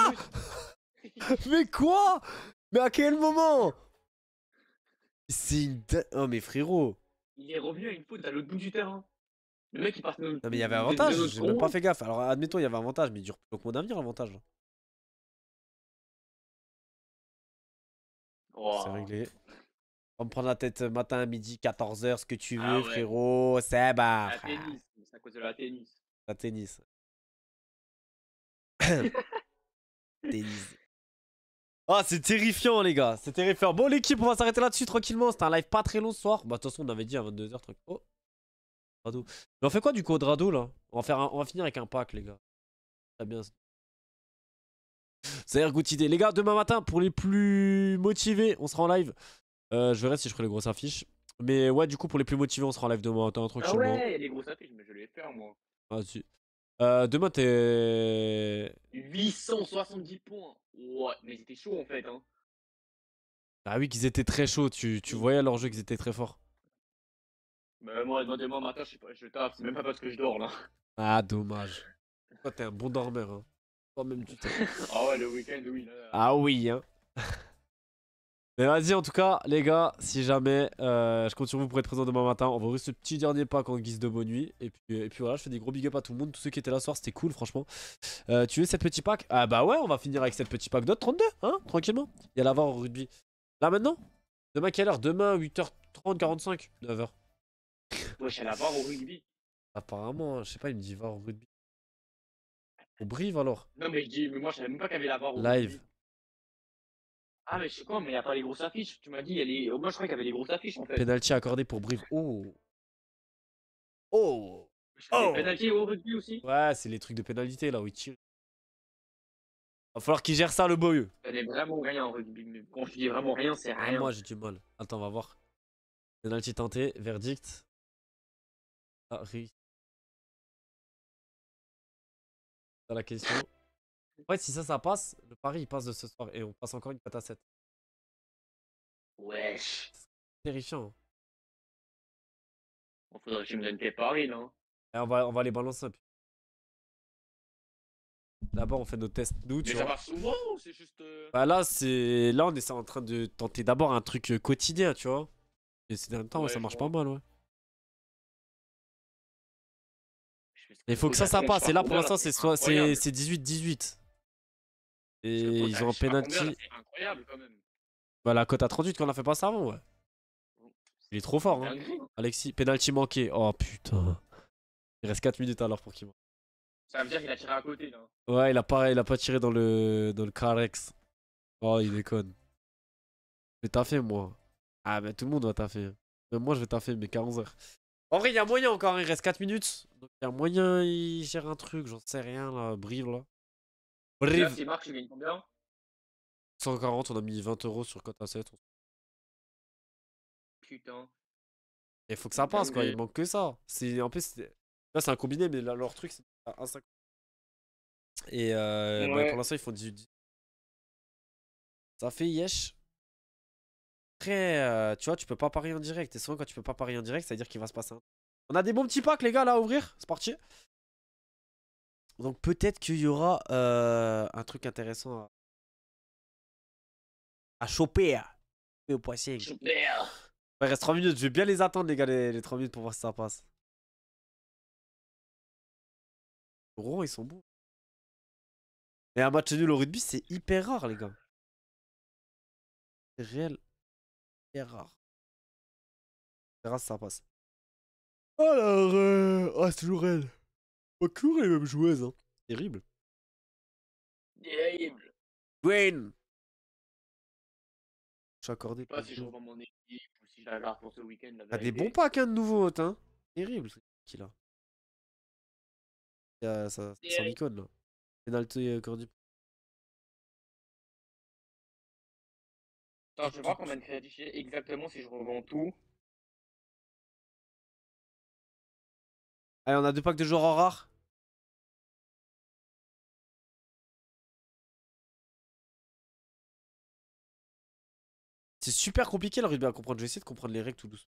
Mais quoi? Mais à quel moment? C'est une... da- Oh mais frérot. Il est revenu à une faute à l'autre bout du terrain. Le mec, il passe de, Non mais il y avait de, avantage, de notre j'ai même pas con. fait gaffe. Alors admettons il y avait avantage, mais il dure plus longtemps que mon avenir l'avantage. Là. C'est Oh. réglé. On va me prendre la tête euh, matin, midi, quatorze heures, ce que tu Ah veux, ouais. frérot. C'est bah. La tennis. C'est à cause de la tennis. La tennis. Tennis. Ah, c'est terrifiant, les gars. C'est terrifiant. Bon, l'équipe, on va s'arrêter là-dessus tranquillement. C'était un live pas très long ce soir. Bah, de toute façon, on avait dit à vingt-deux heures tranquille. Oh, Rado. Mais on fait quoi du coup, Rado là? On va, faire un- on va finir avec un pack, les gars. Très bien. C'est une good idée. Les gars, demain matin, pour les plus motivés, on sera en live. Euh, je verrai si je ferai les grosses affiches. Mais ouais, du coup, pour les plus motivés, on sera en live demain matin, Ah tranquillement. ouais, il y a des grosses affiches, mais je l'ai fait, moi. Ah, si. Euh, demain, t'es. huit cent soixante-dix points. Ouais, mais c'était chaud en fait, hein. Ah oui, qu'ils étaient très chauds. Tu, tu voyais à leur jeu qu'ils étaient très forts. Bah, moi, moi, demain matin, je sais pas, je taffe, c'est même pas parce que je dors là. Ah, dommage. Toi, t'es un bon dormeur, hein. Toi-même, tu t'es. Ah ouais, le week-end, oui. Là. Ah oui, hein. Mais vas-y, en tout cas, les gars, si jamais euh, je compte sur vous pour être présent demain matin, on va ouvrir ce petit dernier pack en guise de bonne nuit. Et puis, et puis voilà, je fais des gros big up à tout le monde, tous ceux qui étaient là ce soir, c'était cool, franchement. Euh, tu veux cette petit pack? Ah bah ouais, on va finir avec cette petit pack d'autres, trente-deux, hein, tranquillement. Il y a l'avoir au rugby. Là maintenant? Demain, quelle heure? Demain, huit heures trente, quarante-cinq, neuf heures. Ouais, je suis allé la voir au rugby. Apparemment, hein, je sais pas, il me dit va au rugby. Au Brive alors? Non, mais je dis, mais moi, je savais même pas qu'il y avait la voir au Live. rugby. Ah, mais je sais quoi, mais il y a pas les grosses affiches. Tu m'as dit, il y a les. Moi, je croyais qu'il y avait les grosses affiches en fait. Penalty accordé pour Brive. Oh. Oh. Je fais des Oh. pénaltys au rugby aussi. Ouais, c'est les trucs de pénalité là où il tire. Va falloir qu'il gère ça, le boyeux. Je connais vraiment rien en rugby. Mais quand je dis vraiment rien, c'est Ah, rien. moi j'ai du mal. Attends, on va voir. Penalty tenté, verdict. Ah, réussi. Dans la question. En fait, si ça, ça passe, le pari il passe de ce soir et on passe encore une cote à sept. Wesh. Terrifiant. Il faudrait que tu me donnes tes paris, là. Et on va, on va les balancer un peu. D'abord, on fait nos tests. Nous, Mais tu ça vois. va souvent ou c'est juste. euh, Bah là, c'est. Là, on est en train de tenter d'abord un truc euh, quotidien, tu vois. Et ces derniers temps, ouais, Ouais, ça je marche pas vois. mal, ouais. Je fais ce Mais il qu'il faut faut, que ça, ça j'attends, je passe. pars Et là, pour combien là? l'instant, C'est c'est soit c'est incroyable. c'est dix-huit dix-huit. Je Et compte, ils ont un je pars combien là? penalty. C'est incroyable quand même. Bah, la cote à trente-huit qu'on a fait passer avant, ouais. Il est trop C'est une fort, hein. dinguerie. Hein. Alexis, penalty manqué. Oh putain. Il reste quatre minutes alors pour qu'il manque. Ça veut dire qu'il a tiré à côté là. Ouais, il a pas, il a pas tiré dans le, dans le Carex. Oh, il déconne. Je vais taffer, moi. Ah, mais tout le monde va taffer. Même moi, je vais taffer, mais qu'à onze heures. En vrai, il y a moyen encore, hein, il reste quatre minutes. Donc, il y a moyen, il gère un truc, j'en sais rien, là. Brive, là. Et là, Brive. s'il marque, tu gagnes combien? cent quarante, on a mis vingt euros sur cote à sept. Putain. Il faut que ça Une passe, quoi. dinguerie. Il manque que ça. C'est, en plus, c'est- là, c'est un combiné, mais là, leur truc, c'est à un virgule cinquante. Et euh, bah, pour Ouais. l'instant, ils font dix-huit. Ça fait yesh. Après, euh, tu vois, tu peux pas parier en direct. Et souvent, quand tu peux pas parier en direct, ça veut dire qu'il va se passer un. On a des bons petits packs, les gars, là, à ouvrir. C'est parti. Donc, peut-être qu'il y aura euh, un truc intéressant à, à choper. À choper au poisson. Super. Il reste trois minutes. Je vais bien les attendre, les gars, les, les trois minutes pour voir si ça passe. Rouen, ils sont bons. Et un match nul au rugby, c'est hyper rare, les gars. C'est réel. Hyper rare. On verra si ça passe. Alors, euh... oh, c'est toujours elle. Oh, toujours les mêmes joueuses, hein. Terrible. Terrible. Dwayne. Je suis Je accordé sais pas pour si je deux. revends mon équipe ou si je la garde pour ce week-end, la T'as des bons vérité. packs, hein, de nouveaux, hein. Terrible, ce qu'il a. Il y a ça, ça sent Terrible. l'icône, là. Penalty euh, Cordy. Attends, je vais voir combien de crédits j'ai exactement si je revends tout. Allez, on a deux packs de joueurs en rare. C'est super compliqué le rugby à comprendre. Je vais essayer de comprendre les règles tout doucement.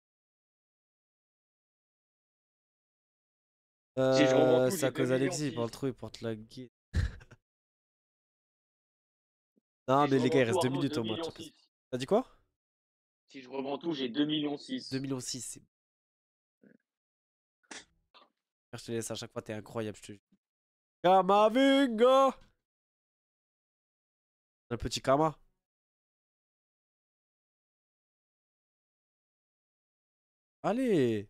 Si je remonte Euh, tout, c'est j'ai à deux cause millions d'Alexis, il six. parle trop, il porte la guide. Non, Si je mais les gars, revends il tout, reste deux Arnaud, minutes deux au match. millions six. T'as dit quoi? Si je revends tout, j'ai deux millions deux six. millions six, c'est. Je te laisse à chaque fois, t'es incroyable, je te jure. Kamavinga! Un petit Kama. Allez!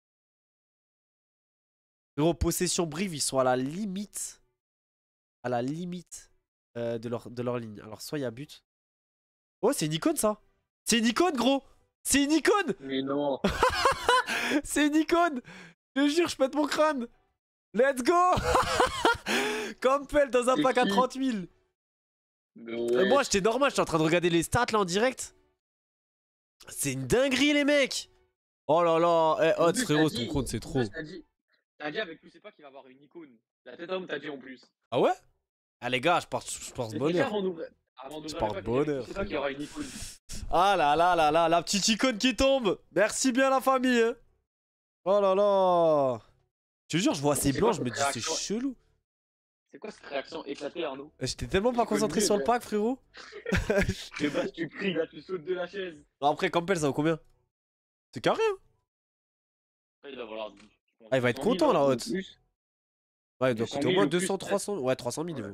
Gros, possession Brive, ils sont à la limite. À la limite euh, de, leur, de leur ligne. Alors, soit il y a but. Oh, c'est une icône ça! C'est une icône, gros! C'est une icône! Mais non. C'est une icône! Je te jure, je pète mon crâne! Let's go! Campbell dans un C'est pack à qui trente mille! Mais Euh, ouais. moi, j'étais normal, j'étais en train de regarder les stats là en direct. C'est une dinguerie, les mecs! Oh là là! Eh, En Hot, plus, frérot, t'as ton dit- compte, c'est en trop. plus, T'as dit, t'as dit avec plus c'est pas qu'il va avoir une icône. La tête homme, t'as dit en plus. Ah ouais? Ah, les gars, je porte, je porte Mais déjà bonheur. avant d'ouvrir. Avant Je d'ouvrir porte le pack, t'as dit avec bonheur. plus c'est pas qu'il y aura une icône. Ah là là là là, la petite icône qui tombe! Merci bien, la famille! Hein. Oh là là! Je te jure, je vois ces C'est blancs, quoi je me dis, cette c'est réaction chelou. C'est quoi cette réaction éclatée, Arnaud? J'étais tellement pas Je connais concentré mieux, sur le mais- pack, frérot. De base, tu cries, là, tu sautes de la chaise. Après, Campbell, ça vaut combien? C'est carré, hein? Il va valoir. Ah, il va être content, la haute. Plus. Ouais, il doit deux cent coûter au mille moins ou plus, deux cents, trois cents. Ouais, trois cent mille, il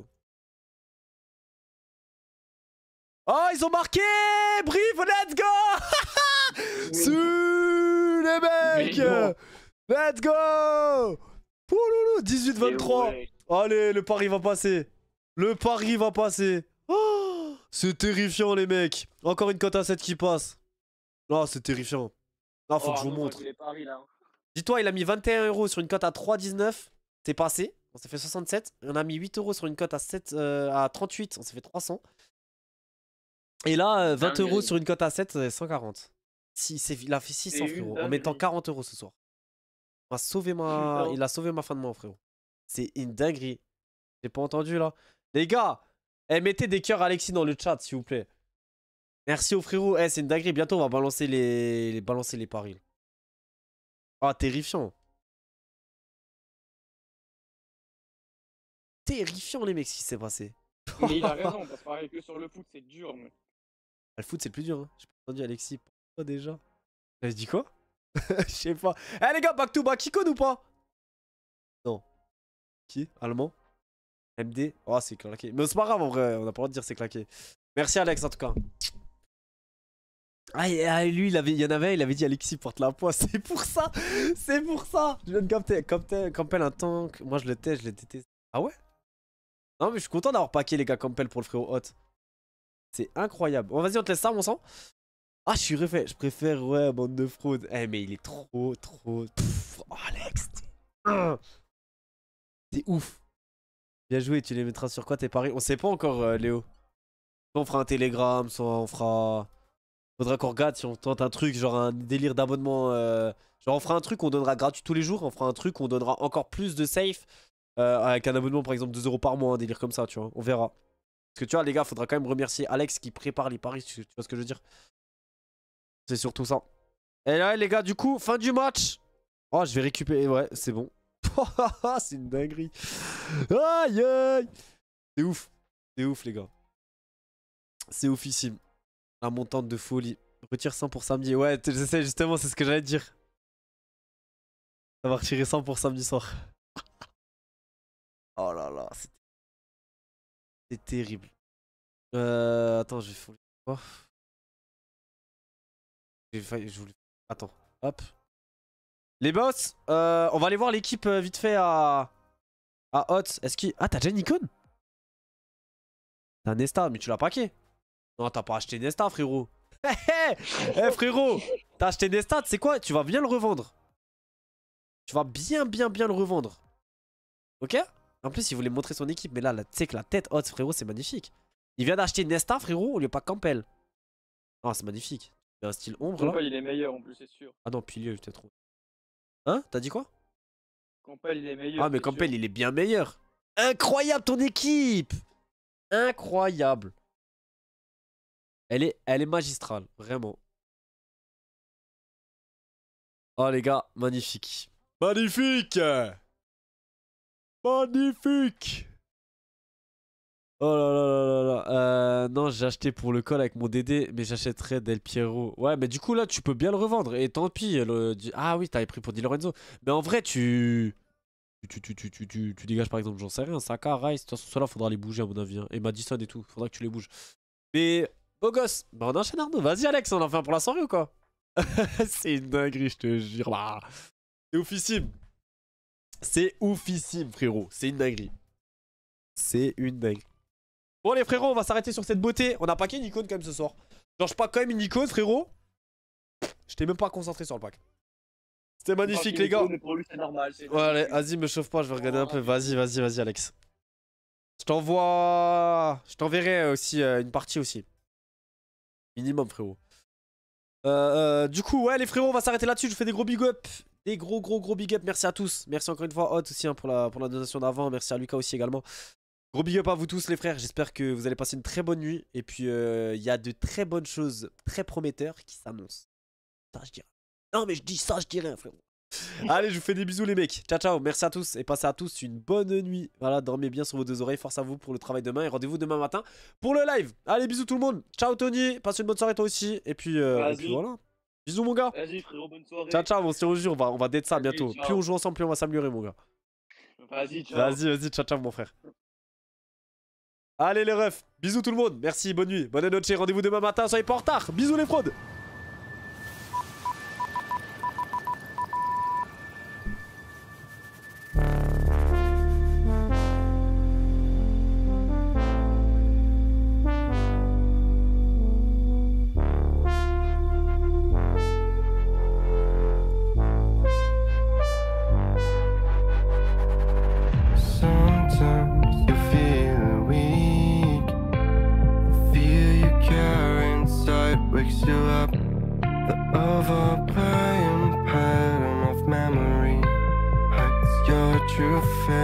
Ouais. vaut. Oh, ils ont marqué! Brive, let's go! Su les mecs! Mais non. Let's go! Pouloulou, dix-huit vingt-trois. Ouais. Allez, le pari va passer. Le pari va passer. Oh, c'est terrifiant, les mecs. Encore une cote à sept qui passe. Non, c'est terrifiant. Non, faut Oh, que je vous Arnaud, montre. moi, je les paris, là. Dis-toi, il a mis vingt et un euros sur une cote à trois virgule dix-neuf. C'est passé. On s'est fait soixante-sept. On a mis huit euros sur une cote à, sept, euh, à trente-huit. On s'est fait trois cents. Et là, euh, vingt Dinguerie. euros sur une cote à sept, euh, cent quarante. Si, c'est- il a fait six cents, C'est une frérot. En dinguerie. mettant quarante euros ce soir. Il a sauvé ma, Putain. il a sauvé ma fin de mois, frérot. C'est une dinguerie. J'ai pas entendu là. Les gars, eh, mettez des cœurs Alexis dans le chat, s'il vous plaît. Merci au frérot. Eh, c'est une dinguerie. Bientôt, on va balancer les, les, balancer les paris. là. Ah, terrifiant. Terrifiant, les mecs, ce qui s'est passé. Mais il a raison, parce que pareil que sur le foot, c'est dur. Mais... Le foot, c'est le plus dur. Hein. J'ai pas entendu Alexis. Pourquoi déjà? Elle dit quoi? Je sais pas. Eh, les gars, back to back, icône ou pas? Non. Qui? Allemand? M D? Oh, c'est claqué. Mais c'est pas grave en vrai, on a pas le droit de dire c'est claqué. Merci Alex en tout cas. Ah, et- ah, lui, il, avait, il y en avait, il avait dit Alexis porte la poisse. C'est pour ça! C'est pour ça! Je viens de capter. Campbell, Campbell un tank. Moi, je le tais, je le déteste. Ah ouais? Non, mais je suis content d'avoir paqué les gars Campbell pour le frérot hot. C'est incroyable. Bon, vas-y, on te laisse ça, mon sang. Ah, je suis refait. Je préfère, ouais, bande de fraude. Eh, mais il est trop, trop. Pff, oh, Alex, t'es. T'es ouf. Bien joué, tu les mettras sur quoi tes paris? On sait pas encore, euh, Léo. Soit on fera un télégramme, soit on fera. Faudra qu'on regarde si on tente un truc, genre un délire d'abonnement. Euh... Genre on fera un truc qu'on donnera gratuit tous les jours. On fera un truc qu'on donnera encore plus de safe. Euh, avec un abonnement par exemple deux euros par mois, un délire comme ça, tu vois. On verra. Parce que tu vois, les gars, faudra quand même remercier Alex qui prépare les paris, tu vois ce que je veux dire. C'est surtout ça. Et là, les gars, du coup, fin du match. Oh, je vais récupérer. Ouais, c'est bon. C'est une dinguerie. Aïe aïe. C'est ouf. C'est ouf, les gars. C'est oufissime. La montante de folie. Retire cent pour samedi. Ouais, je sais, justement, c'est ce que j'allais te dire. Ça va retirer cent pour samedi soir. Oh là là, c'est c'est terrible. Euh, attends, je vais fouiller. Oh. J'ai failli- je voulais- Attends, hop. Les boss, euh, on va aller voir l'équipe euh, vite fait à à Hot. Est-ce qu'il... Ah, t'as déjà une icône? T'as un Nesta, mais tu l'as paqué. Non, t'as pas acheté Nesta, frérot. Hé hé hé, frérot, t'as acheté Nesta, tu sais quoi? Tu vas bien le revendre. Tu vas bien, bien, bien le revendre. Ok? En plus, il voulait montrer son équipe, mais là, là tu sais que la tête Hot, frérot, c'est magnifique. Il vient d'acheter Nesta, frérot, au lieu pas Campbell. Ah, c'est magnifique. Il y a un style ombre, là. Campbell, il est meilleur en plus, c'est sûr. Ah non, pilier, peut-être. Hein? T'as dit quoi? Campbell, il est meilleur. Ah, mais c'est Campbell, sûr. il est bien meilleur. Incroyable ton équipe! Incroyable. Elle est, elle est magistrale, vraiment. Oh les gars, magnifique. Magnifique. Magnifique. Oh là là là là là. Euh, non, j'ai acheté pour le col avec mon Dédé, mais j'achèterai Del Piero. Ouais, mais du coup là, tu peux bien le revendre. Et tant pis. Le... Ah oui, t'avais pris pour Di Lorenzo. Mais en vrai, tu... Tu, tu, tu, tu, tu, tu dégages par exemple, j'en sais rien. Saka, Rice, de toute façon, ceux-là, faudra les bouger à mon avis. Hein. Et Madison et tout, faudra que tu les bouges. Mais, beau gosse. Bah, on enchaîne Arnaud. Vas-y, Alex, on en fait un pour la soirée ou quoi? C'est une dinguerie, je te jure. Bah, c'est oufissime. C'est oufissime, frérot. C'est une dinguerie. C'est une dinguerie. Bon, les frérots, on va s'arrêter sur cette beauté. On a packé une icône quand même ce soir. Genre, je pack quand même une icône, frérot. Je t'ai même pas concentré sur le pack. C'était magnifique, les gars. Pour lui, c'est normal. Ouais, allez, vas-y, me chauffe pas, je vais regarder un peu. Vas-y, vas-y, vas-y, Alex. Je t'envoie. Je t'enverrai aussi euh, une partie aussi. Minimum, frérot. Euh, euh, du coup, ouais, les frérots, on va s'arrêter là-dessus. Je vous fais des gros big up. Des gros, gros, gros big up. Merci à tous. Merci encore une fois, Hot aussi, hein, pour, la, pour la donation d'avant. Merci à Lucas aussi également. Gros big up à vous tous, les frères. J'espère que vous allez passer une très bonne nuit. Et puis, il euh, y a de très bonnes choses, très prometteurs qui s'annoncent. Ça, je dirais. Non, mais je dis ça, je dirais, frérot. Allez, je vous fais des bisous, les mecs. Ciao, ciao. Merci à tous. Et passez à tous une bonne nuit. Voilà, dormez bien sur vos deux oreilles. Force à vous pour le travail demain. Et rendez-vous demain matin pour le live. Allez, bisous tout le monde. Ciao, Tony. Passe une bonne soirée, toi aussi. Et puis, euh, et puis voilà. Bisous, mon gars. Vas-y, frérot, bonne soirée. Ciao, ciao. On se tient, on va, on va date ça bientôt. Ciao. Plus on joue ensemble, plus on va s'améliorer, mon gars. Vas-y, ciao. Vas-y, vas-y. Ciao, ciao, mon frère. Allez, les refs. Bisous, tout le monde. Merci, bonne nuit. Bonne noche. Rendez-vous demain matin. Soyez pas en retard. Bisous, les fraudes. Wakes you up, the overplaying pattern of memory hides your true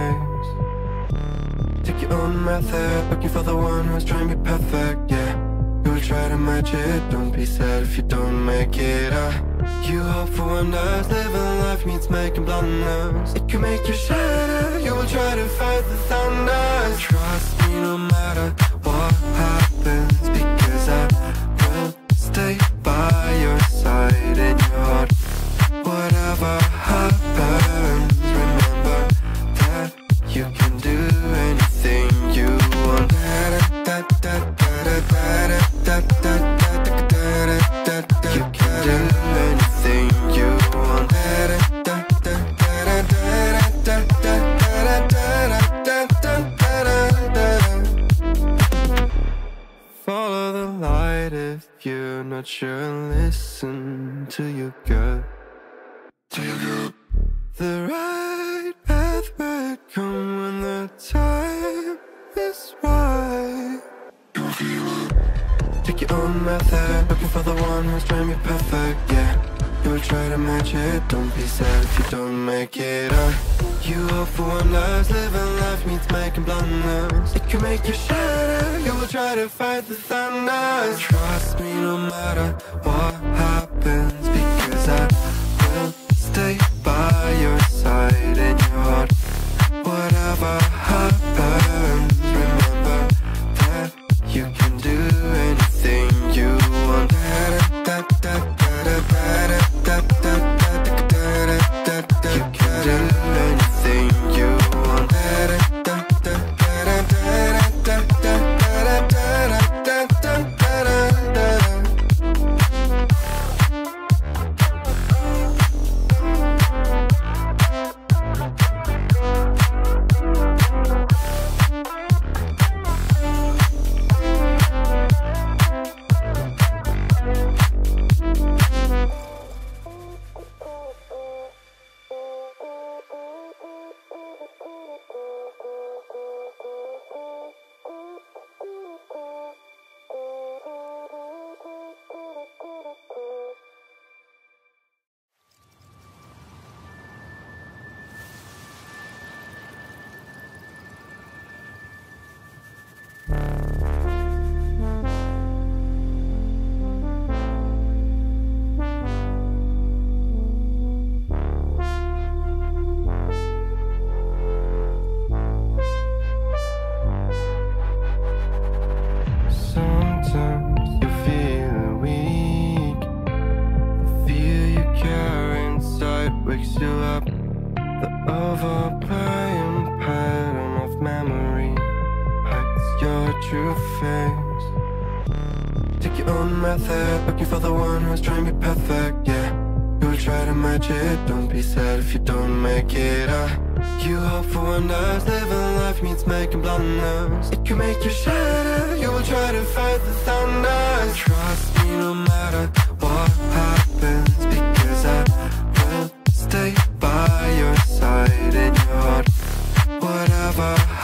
face. Take your own method, looking for the one who's trying to be perfect, yeah. You will try to match it, don't be sad if you don't make it up. You hope for wonders, living life means making blunders. It can make you shatter, you will try to fight the thunder. Trust me no matter what happens, because I will stay by your side in your heart. Whatever happens, remember that you can do anything you want. You can do anything you want. Follow the light if you're not sure. Listen to your gut. To your gut. The right path will come when the time is right. Take your own method, looking for the one who's trying to be perfect, yeah. You will try to match it, don't be sad if you don't make it up. You hope for wonders, living life means making blunders. It can make you shatter, you will try to fight the thunder. Trust me no matter what happens, because I will stay by your side in your heart. Whatever happens, remember that you can do anything you want. You can do anything you want. Sometimes you feel weak. The fear you carry inside wakes you up. The overplaying pattern of memory hides your true face. Take your own method, looking for the one who's trying to be perfect, yeah. You will try to match it, don't be sad if you don't make it, uh. You hope for wonders, living life means making blunders. It can make you shatter, you will try to fight the thunder. Trust me no matter what happens, because I will stay by your side in your heart. Whatever